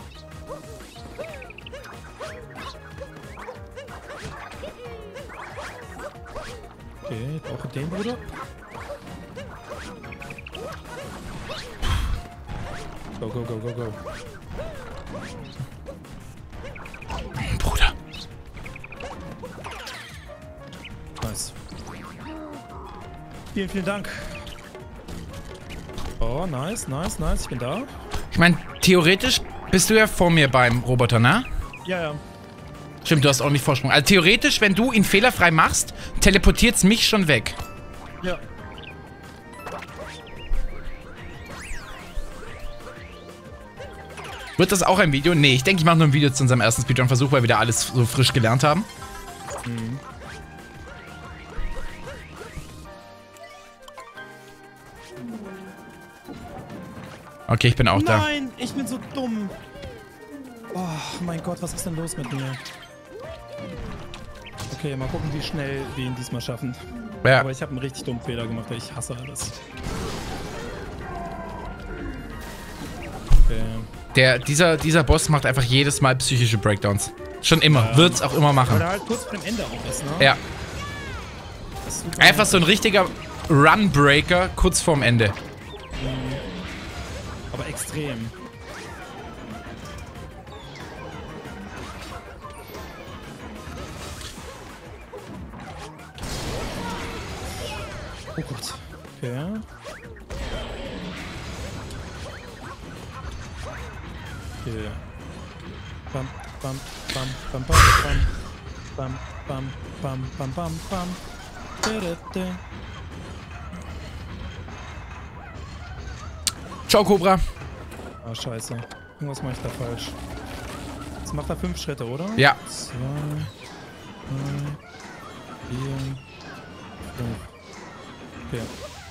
Okay, ich brauche den, Bruder. Go. Bruder. Nice. Vielen Dank. Oh, nice. Ich bin da. Ich meine, theoretisch bist du ja vor mir beim Roboter, ne? Ja. Stimmt, du hast auch nicht Vorsprung. Also theoretisch, wenn du ihn fehlerfrei machst, teleportiert's mich schon weg. Ja. Wird das auch ein Video? Nee, ich denke, ich mache nur ein Video zu unserem ersten Speedrun-Versuch, weil wir da alles so frisch gelernt haben. Okay, ich bin auch da. Nein, ich bin so dumm. Oh mein Gott, was ist denn los mit mir? Okay, mal gucken, wie schnell wir ihn diesmal schaffen. Ja. Aber ich habe einen richtig dummen Fehler gemacht, ich hasse alles. Okay. Dieser Boss macht einfach jedes Mal psychische Breakdowns. Schon immer. Wird's auch immer machen. Weil er halt kurz vor dem Ende auch ist, ne? Ja. Einfach so ein richtiger Runbreaker kurz vorm Ende. Aber extrem. Oh Gott. Okay. Okay. Bam, bam, bam, bam, bam, bam, bam, bam, bam, bam, bam. Ciao, Cobra. Ah, scheiße. Irgendwas mache ich da falsch. Jetzt macht er 5 Schritte, oder? Ja. 2, 3, 4, 5. Okay.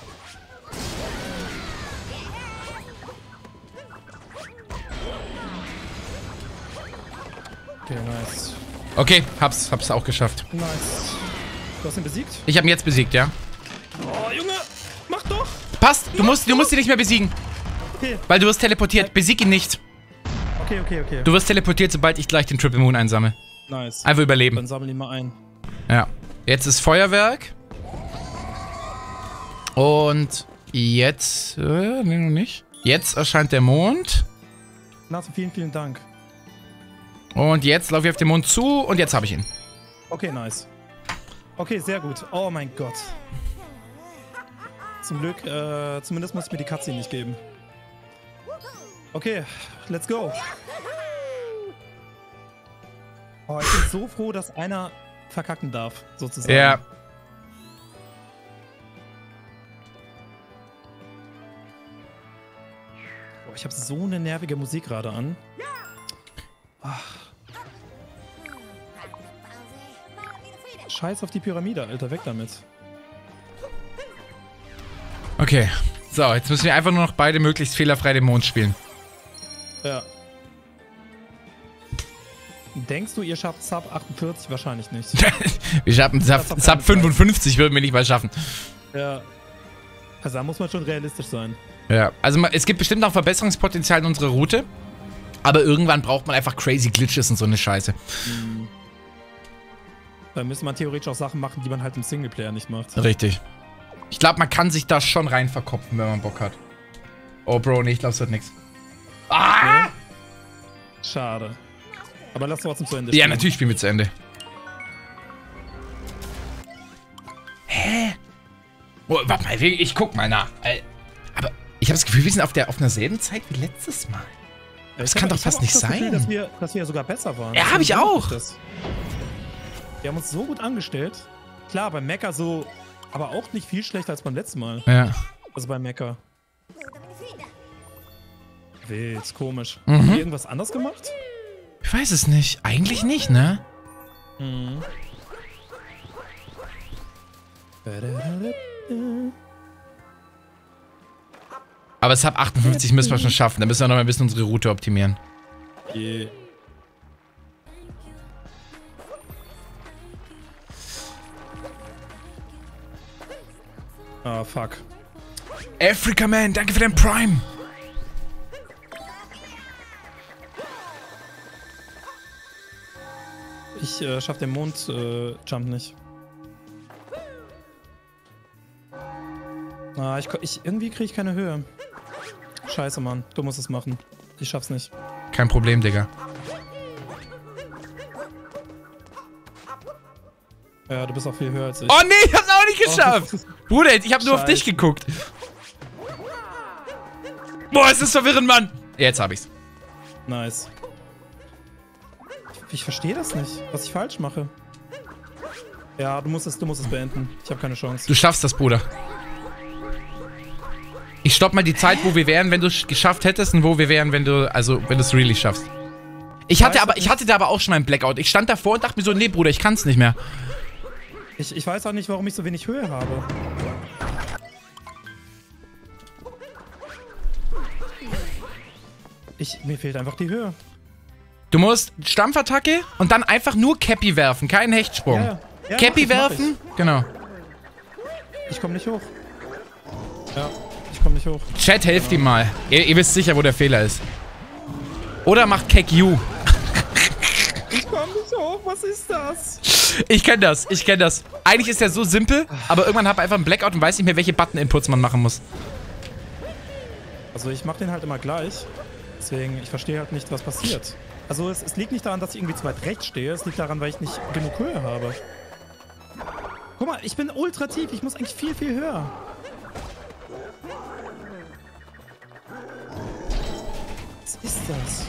Okay, nice. Okay, hab's auch geschafft. Nice. Du hast ihn besiegt? Ich habe ihn jetzt besiegt, ja. Oh, Junge! Mach doch! Passt, du musst ihn nicht mehr besiegen. Okay. Weil du wirst teleportiert. Besieg ihn nicht. Okay. Du wirst teleportiert, sobald ich gleich den Triple Moon einsammle. Nice. Einfach überleben. Dann sammel ihn mal ein. Ja. Jetzt ist Feuerwerk. Und jetzt... nee, noch nicht. Jetzt erscheint der Mond. Lasse, vielen, vielen Dank. Und jetzt laufe ich auf den Mond zu und jetzt habe ich ihn. Okay, nice. Okay, sehr gut. Oh mein Gott. Zum Glück, zumindest muss ich mir die Cutscene nicht geben. Okay, let's go. Oh, ich bin so froh, dass einer verkacken darf, sozusagen. Ja. Oh, ich habe so eine nervige Musik gerade an. Ach. Scheiß auf die Pyramide, Alter, weg damit. Okay. So, jetzt müssen wir einfach nur noch beide möglichst fehlerfrei den Mond spielen. Ja. Denkst du, ihr schafft Sub 48? Wahrscheinlich nicht. Wir schaffen Sub 55, würden wir nicht mal schaffen. Ja. Also da muss man schon realistisch sein. Ja, also es gibt bestimmt noch Verbesserungspotenzial in unserer Route. Aber irgendwann braucht man einfach crazy Glitches und so eine Scheiße. Da müsste man theoretisch auch Sachen machen, die man halt im Singleplayer nicht macht. Richtig. Ich glaube, man kann sich da schon rein verkopfen, wenn man Bock hat. Oh, Bro, nee, ich glaube, es wird nichts. Ah! Nee? Schade. Aber lass trotzdem zu Ende Ja, spielen. natürlich spielen wir zu Ende. Hä? Oh, warte mal, ich guck mal nach. Aber ich habe das Gefühl, wir sind auf einer selben Zeit wie letztes Mal. Das kann doch fast nicht sein. Gefühl, dass wir sogar besser waren. Ja, habe ich auch. Wir haben uns so gut angestellt. Klar, beim Mecha so, aber auch nicht viel schlechter als beim letzten Mal. Ja. Also beim Mecha. Wild, komisch. Mhm. Haben wir irgendwas anders gemacht? Ich weiß es nicht. Eigentlich nicht, ne? Mhm. Aber Sub 58 müssen wir schon schaffen. Da müssen wir noch mal ein bisschen unsere Route optimieren. Yeah. Ah, fuck. Africa Man, danke für den Prime. Ich schaff den Mond-Jump nicht. Ah, irgendwie kriege ich keine Höhe. Scheiße, Mann. Du musst es machen. Ich schaff's nicht. Kein Problem, Digga. Ja, du bist auch viel höher als ich. Oh nee, ich hab's auch nicht geschafft. Bruder, ich hab nur auf dich geguckt. Boah, es ist verwirrend, Mann. Jetzt hab ich's. Nice. Ich verstehe das nicht, was ich falsch mache. Ja, du musst es beenden. Ich habe keine Chance. Du schaffst das, Bruder. Ich stopp mal die Zeit, wo wir wären, wenn du es geschafft hättest und wo wir wären, wenn du es really schaffst. Ich hatte da aber auch schon einen Blackout. Ich stand davor und dachte mir so, nee, Bruder, ich kann's nicht mehr. Ich weiß auch nicht, warum ich so wenig Höhe habe. Mir fehlt einfach die Höhe. Du musst Stampfattacke und dann einfach nur Cappy werfen, keinen Hechtsprung. Ja, Cappy werfen, genau. Ich komme nicht hoch. Ja, ich komme nicht hoch. Chat, helft ihm mal. Ihr wisst sicher, wo der Fehler ist. Oder macht Keck You. Ich komme nicht hoch, was ist das? Ich kenn das. Eigentlich ist der so simpel, aber irgendwann hat man einfach einen Blackout und weiß nicht mehr, welche Button-Inputs man machen muss. Also ich mache den halt immer gleich. Deswegen, ich verstehe halt nicht, was passiert. Also es liegt nicht daran, dass ich irgendwie zu weit rechts stehe. Es liegt daran, weil ich nicht genug Höhe habe. Guck mal, ich bin ultra tief. Ich muss eigentlich viel, viel höher. Was ist das?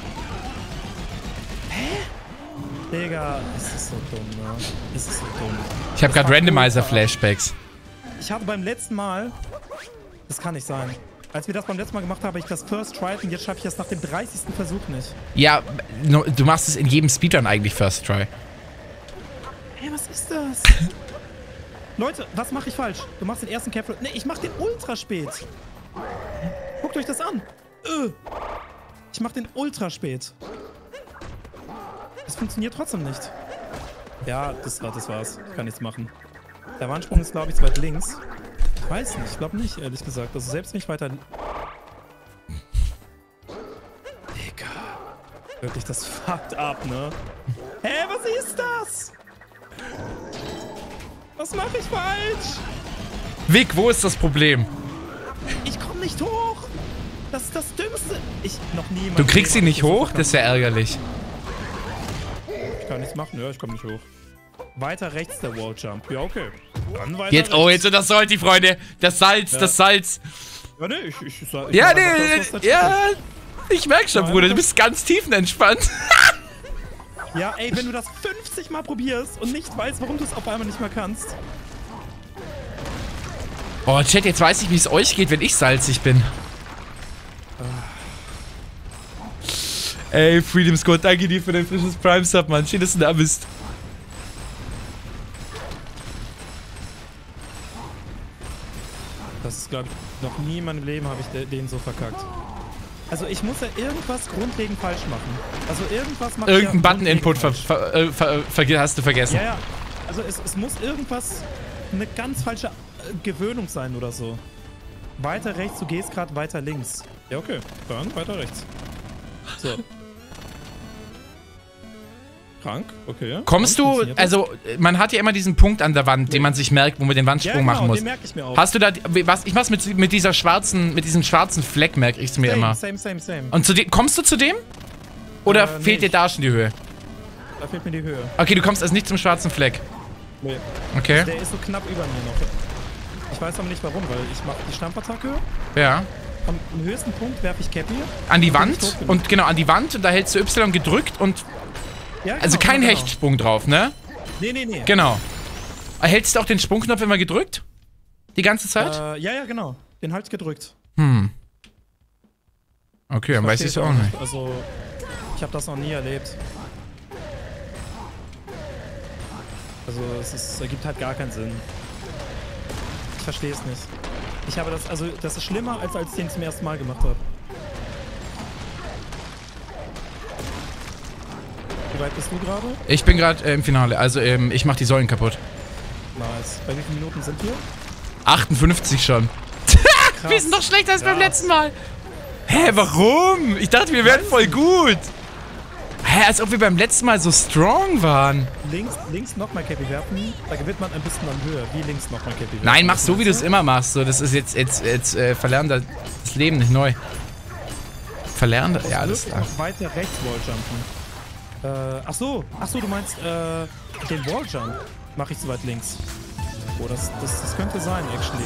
Hä? Digga, es ist so dumm, ne? Es ist so dumm. Ich habe gerade Randomizer-Flashbacks. Ich hatte beim letzten Mal... Das kann nicht sein. Als wir das beim letzten Mal gemacht haben, habe ich das First Try und jetzt schaffe ich das nach dem 30. Versuch nicht. Ja, du machst es in jedem Speedrun eigentlich First Try. Hey, was ist das? Leute, was mache ich falsch? Du machst den ersten Capture... Ne, ich mache den ultra spät. Guckt euch das an. Ich mache den ultra spät. Das funktioniert trotzdem nicht. Ja, das war's. Ich kann nichts machen. Der Warnsprung ist, glaube ich, zu weit links. Ich weiß nicht. Ich glaube nicht, ehrlich gesagt. Also selbst nicht weiter... Digga. Wirklich, das fuckt ab, ne? Hä, was ist das? Was mache ich falsch? Vic, wo ist das Problem? Ich komme nicht hoch. Das ist das Dümmste. Noch nie. Du kriegst ihn nicht hoch? Das ist ja ärgerlich. Ich kann nichts machen. Ja, ich komme nicht hoch. Weiter rechts der Walljump. Ja, okay. Dann weiter Jetzt, oh, jetzt das Salty, Freunde. Das Salz, das Salz. Ja, nee, Ja, nee, ja. Ich merk schon, Bruder, du bist ganz tiefenentspannt. Ja, ey, wenn du das 50 Mal probierst und nicht weißt, warum du es auf einmal nicht mehr kannst. Oh, Chat, jetzt weiß ich, wie es euch geht, wenn ich salzig bin. Ey, Freedom Squad, danke dir für dein frisches Prime-Sub, Mann. Schön, dass du da bist. Das ist, glaube ich, noch nie in meinem Leben habe ich den so verkackt. Also ich muss ja irgendwas grundlegend falsch machen. Also irgendwas macht irgendein Button-Input hast du vergessen. Ja, ja. Also es muss irgendwas, eine ganz falsche Gewöhnung sein oder so. Weiter rechts, du gehst gerade weiter links. Ja, okay. Dann weiter rechts. So. Krank, okay. Kommst du, also man hat ja immer diesen Punkt an der Wand, den man sich merkt, wo man den Wandsprung machen muss. Den merke ich mir auch. Hast du da, ich mach's mit diesem schwarzen Fleck, merke ich es mir immer. Same. Und kommst du zu dem? Oder fehlt dir da schon die Höhe? Da fehlt mir die Höhe. Okay, du kommst also nicht zum schwarzen Fleck. Nee. Okay. Der ist so knapp über mir noch. Ich weiß aber nicht warum, weil ich mache die Stampattacke. Ja. Am höchsten Punkt werfe ich Cappy. An die Wand und genau, an die Wand und da hältst du Y gedrückt und ja, genau, also kein Hechtsprung drauf, ne? Nee. Genau. Hältst du auch den Sprungknopf immer gedrückt? Die ganze Zeit? Ja, genau. Den halt gedrückt. Okay, dann weiß ich es auch nicht. Also, ich habe das noch nie erlebt. Also, es ergibt halt gar keinen Sinn. Ich verstehe es nicht. Ich habe das, also, das ist schlimmer, als ich den zum ersten Mal gemacht habe. Wie weit bist du gerade? Ich bin gerade im Finale, also ich mach die Säulen kaputt. Nice. Bei wie vielen Minuten sind wir? 58 schon. Wir sind doch schlechter als beim letzten Mal. Hä, warum? Ich dachte, wir wären voll gut. Hä, als ob wir beim letzten Mal so strong waren. Links nochmal Cappy werfen, da gewinnt man ein bisschen an Höhe. Wie links nochmal Cappy werfen? Nein, mach so, wie du es immer machst. So, das ist jetzt verlernen das Leben nicht neu. Verlernen das? Ja, alles klar. Weiter rechts Walljumpen. Achso, du meinst den Walljump mache ich so weit links. Oh, das könnte sein, actually.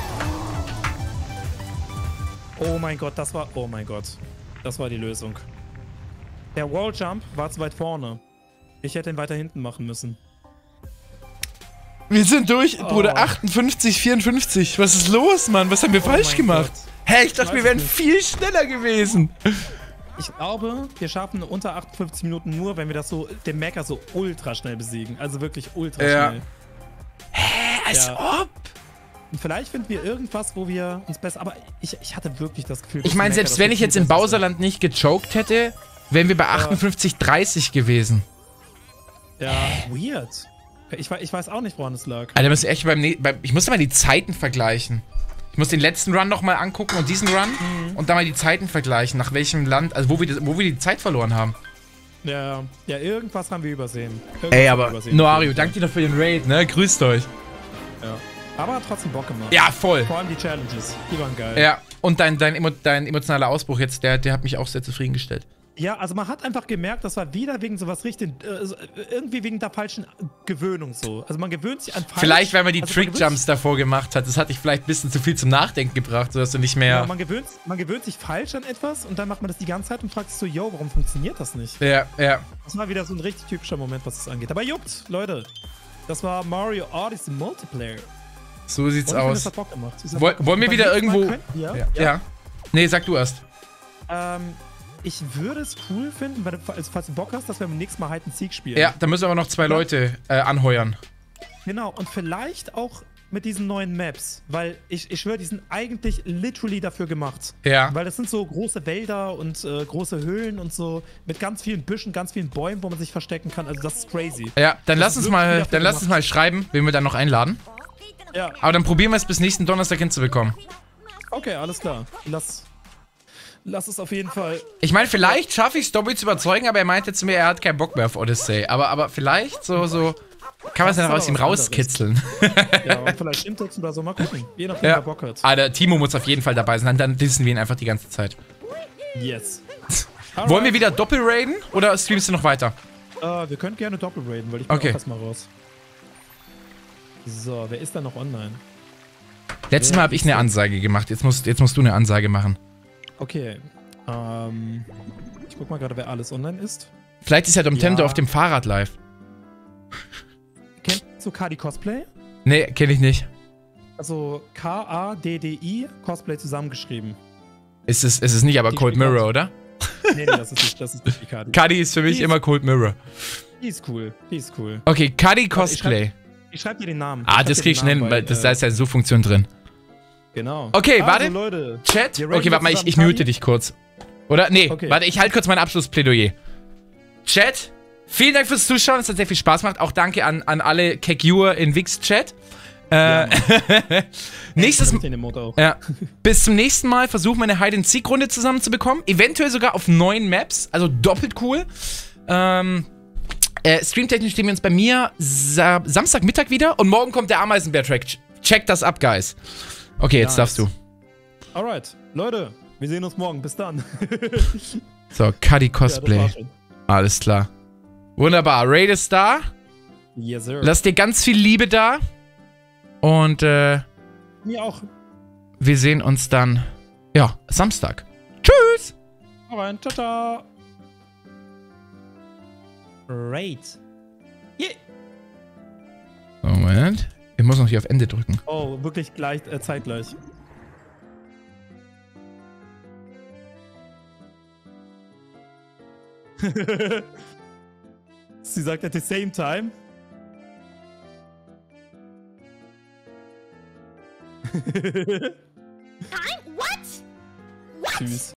Oh mein Gott, oh mein Gott. Das war die Lösung. Der Walljump war zu weit vorne. Ich hätte ihn weiter hinten machen müssen. Wir sind durch, Bruder. 58, 54. Was ist los, Mann? Was haben wir falsch gemacht? Hä, ich dachte, wir wären viel schneller gewesen. Ich glaube, wir schaffen unter 58 Minuten nur, wenn wir das so, den Mecha so ultra schnell besiegen. Also wirklich ultra schnell. Hä, als ob? Und vielleicht finden wir irgendwas, wo wir uns besser... Aber ich hatte wirklich das Gefühl... Ich meine, selbst wenn ich jetzt im Bowserland nicht gechoked hätte, wären wir bei 58,30 gewesen. Ja, weird. Ich weiß auch nicht, woran es lag. Alter, ich muss mal die Zeiten vergleichen. Ich muss den letzten Run nochmal angucken und diesen Run und dann mal die Zeiten vergleichen, nach welchem Land, also wo wir die Zeit verloren haben. Ja, irgendwas haben wir übersehen. Ey, aber Noario, danke dir doch für den Raid, ne? Grüßt euch. Ja. Aber hat trotzdem Bock gemacht. Ja, voll. Vor allem die Challenges, die waren geil. Ja, und dein emotionaler Ausbruch jetzt, der hat mich auch sehr zufriedengestellt. Ja, also man hat einfach gemerkt, das war wieder wegen sowas richtig, irgendwie wegen der falschen Gewöhnung so. Also man gewöhnt sich an falsch. Vielleicht, weil man die Trick-Jumps davor gemacht hat. Das hat dich vielleicht ein bisschen zu viel zum Nachdenken gebracht, sodass du nicht mehr... Ja, man gewöhnt sich falsch an etwas und dann macht man das die ganze Zeit und fragt sich so, yo, warum funktioniert das nicht? Ja. Das war wieder so ein richtig typischer Moment, was das angeht. Aber juckt, Leute. Das war Mario Odyssey Multiplayer. So sieht's aus. Das hat Bock gemacht. Wollen wir wieder irgendwo... Ja. Nee, sag du erst. Ich würde es cool finden, falls du Bock hast, dass wir beim nächsten Mal Hide and Seek spielen. Ja, da müssen aber noch 2 Leute anheuern. Genau, und vielleicht auch mit diesen neuen Maps, weil ich schwöre, die sind eigentlich literally dafür gemacht. Ja. Weil das sind so große Wälder und große Höhlen und so, mit ganz vielen Büschen, ganz vielen Bäumen, wo man sich verstecken kann. Also das ist crazy. Ja, dann lass uns mal schreiben, wen wir dann noch einladen. Ja. Aber dann probieren wir es bis nächsten Donnerstag hinzubekommen. Okay, alles klar. Lass es auf jeden Fall. Ich meine, vielleicht schaffe ich es, Dobby zu überzeugen, aber er meinte zu mir, er hat keinen Bock mehr auf Odyssey. Aber vielleicht so kann man es Das dann ist aus ihm aber was rauskitzeln. Ja, und vielleicht Imtex oder so, mal gucken. Je nachdem, Ja. wer Bock hat. Ah, der Timo muss auf jeden Fall dabei sein, dann dissen wir ihn einfach die ganze Zeit. Yes. Wollen wir wieder Doppel-raiden oder streamst du noch weiter? Wir können gerne Doppel-raiden, weil ich bin Okay. auch erstmal raus. So, wer ist da noch online? Letztes Mal habe ich eine Ansage gemacht, jetzt musst du eine Ansage machen. Okay. Ich guck mal gerade, wer alles online ist. Vielleicht ist ja Domtendo Ja. auf dem Fahrrad live. Kennst du Kadi Cosplay? Nee, kenne ich nicht. Also K-A-D-D-I Cosplay zusammengeschrieben. Es ist nicht aber Die Cold spielt Mirror, oder? Nee, das ist nicht die Kadi. Kadi ist für mich Die ist- immer Cold Mirror. Die ist cool. Die ist cool. Okay, Kadi Cosplay. Ich schreib dir den Namen. Ah, das krieg ich schnell, weil da ist ja so Funktion drin. Genau. Okay, also, warte. Leute. Chat? Wir raiden Okay, warte mal, zusammen ich Kadi. mute dich kurz. Oder? Nee, Okay. warte, ich halte kurz mein Abschlussplädoyer. Chat, vielen Dank fürs Zuschauen, es hat sehr viel Spaß gemacht. Auch danke an alle Kekiur in Wix-Chat. Ja, Nächstes Ich den Emote auch. Ja. Bis zum nächsten Mal versuchen wir eine Hide-and-Seek-Runde zusammenzubekommen. Eventuell sogar auf 9 Maps, also doppelt cool. Streamtechnisch stehen wir uns bei mir Samstagmittag wieder und morgen kommt der Ameisenbär-Track. Check das ab, Guys. Okay, jetzt Nice. darfst du. Alright, Leute, wir sehen uns morgen. Bis dann. So, Kadi Ja, das Cosplay. war's schon. Alles klar. Wunderbar. Raid ist da. Yes, sir. Lass dir ganz viel Liebe da. Und Mir auch. wir sehen uns dann, ja, Samstag. Tschüss. Alright, ciao, ciao. Raid. Yeah. Moment. Ich muss noch hier auf Ende drücken. Oh, wirklich gleich, zeitgleich. Sie sagt at the same time. What? Tschüss.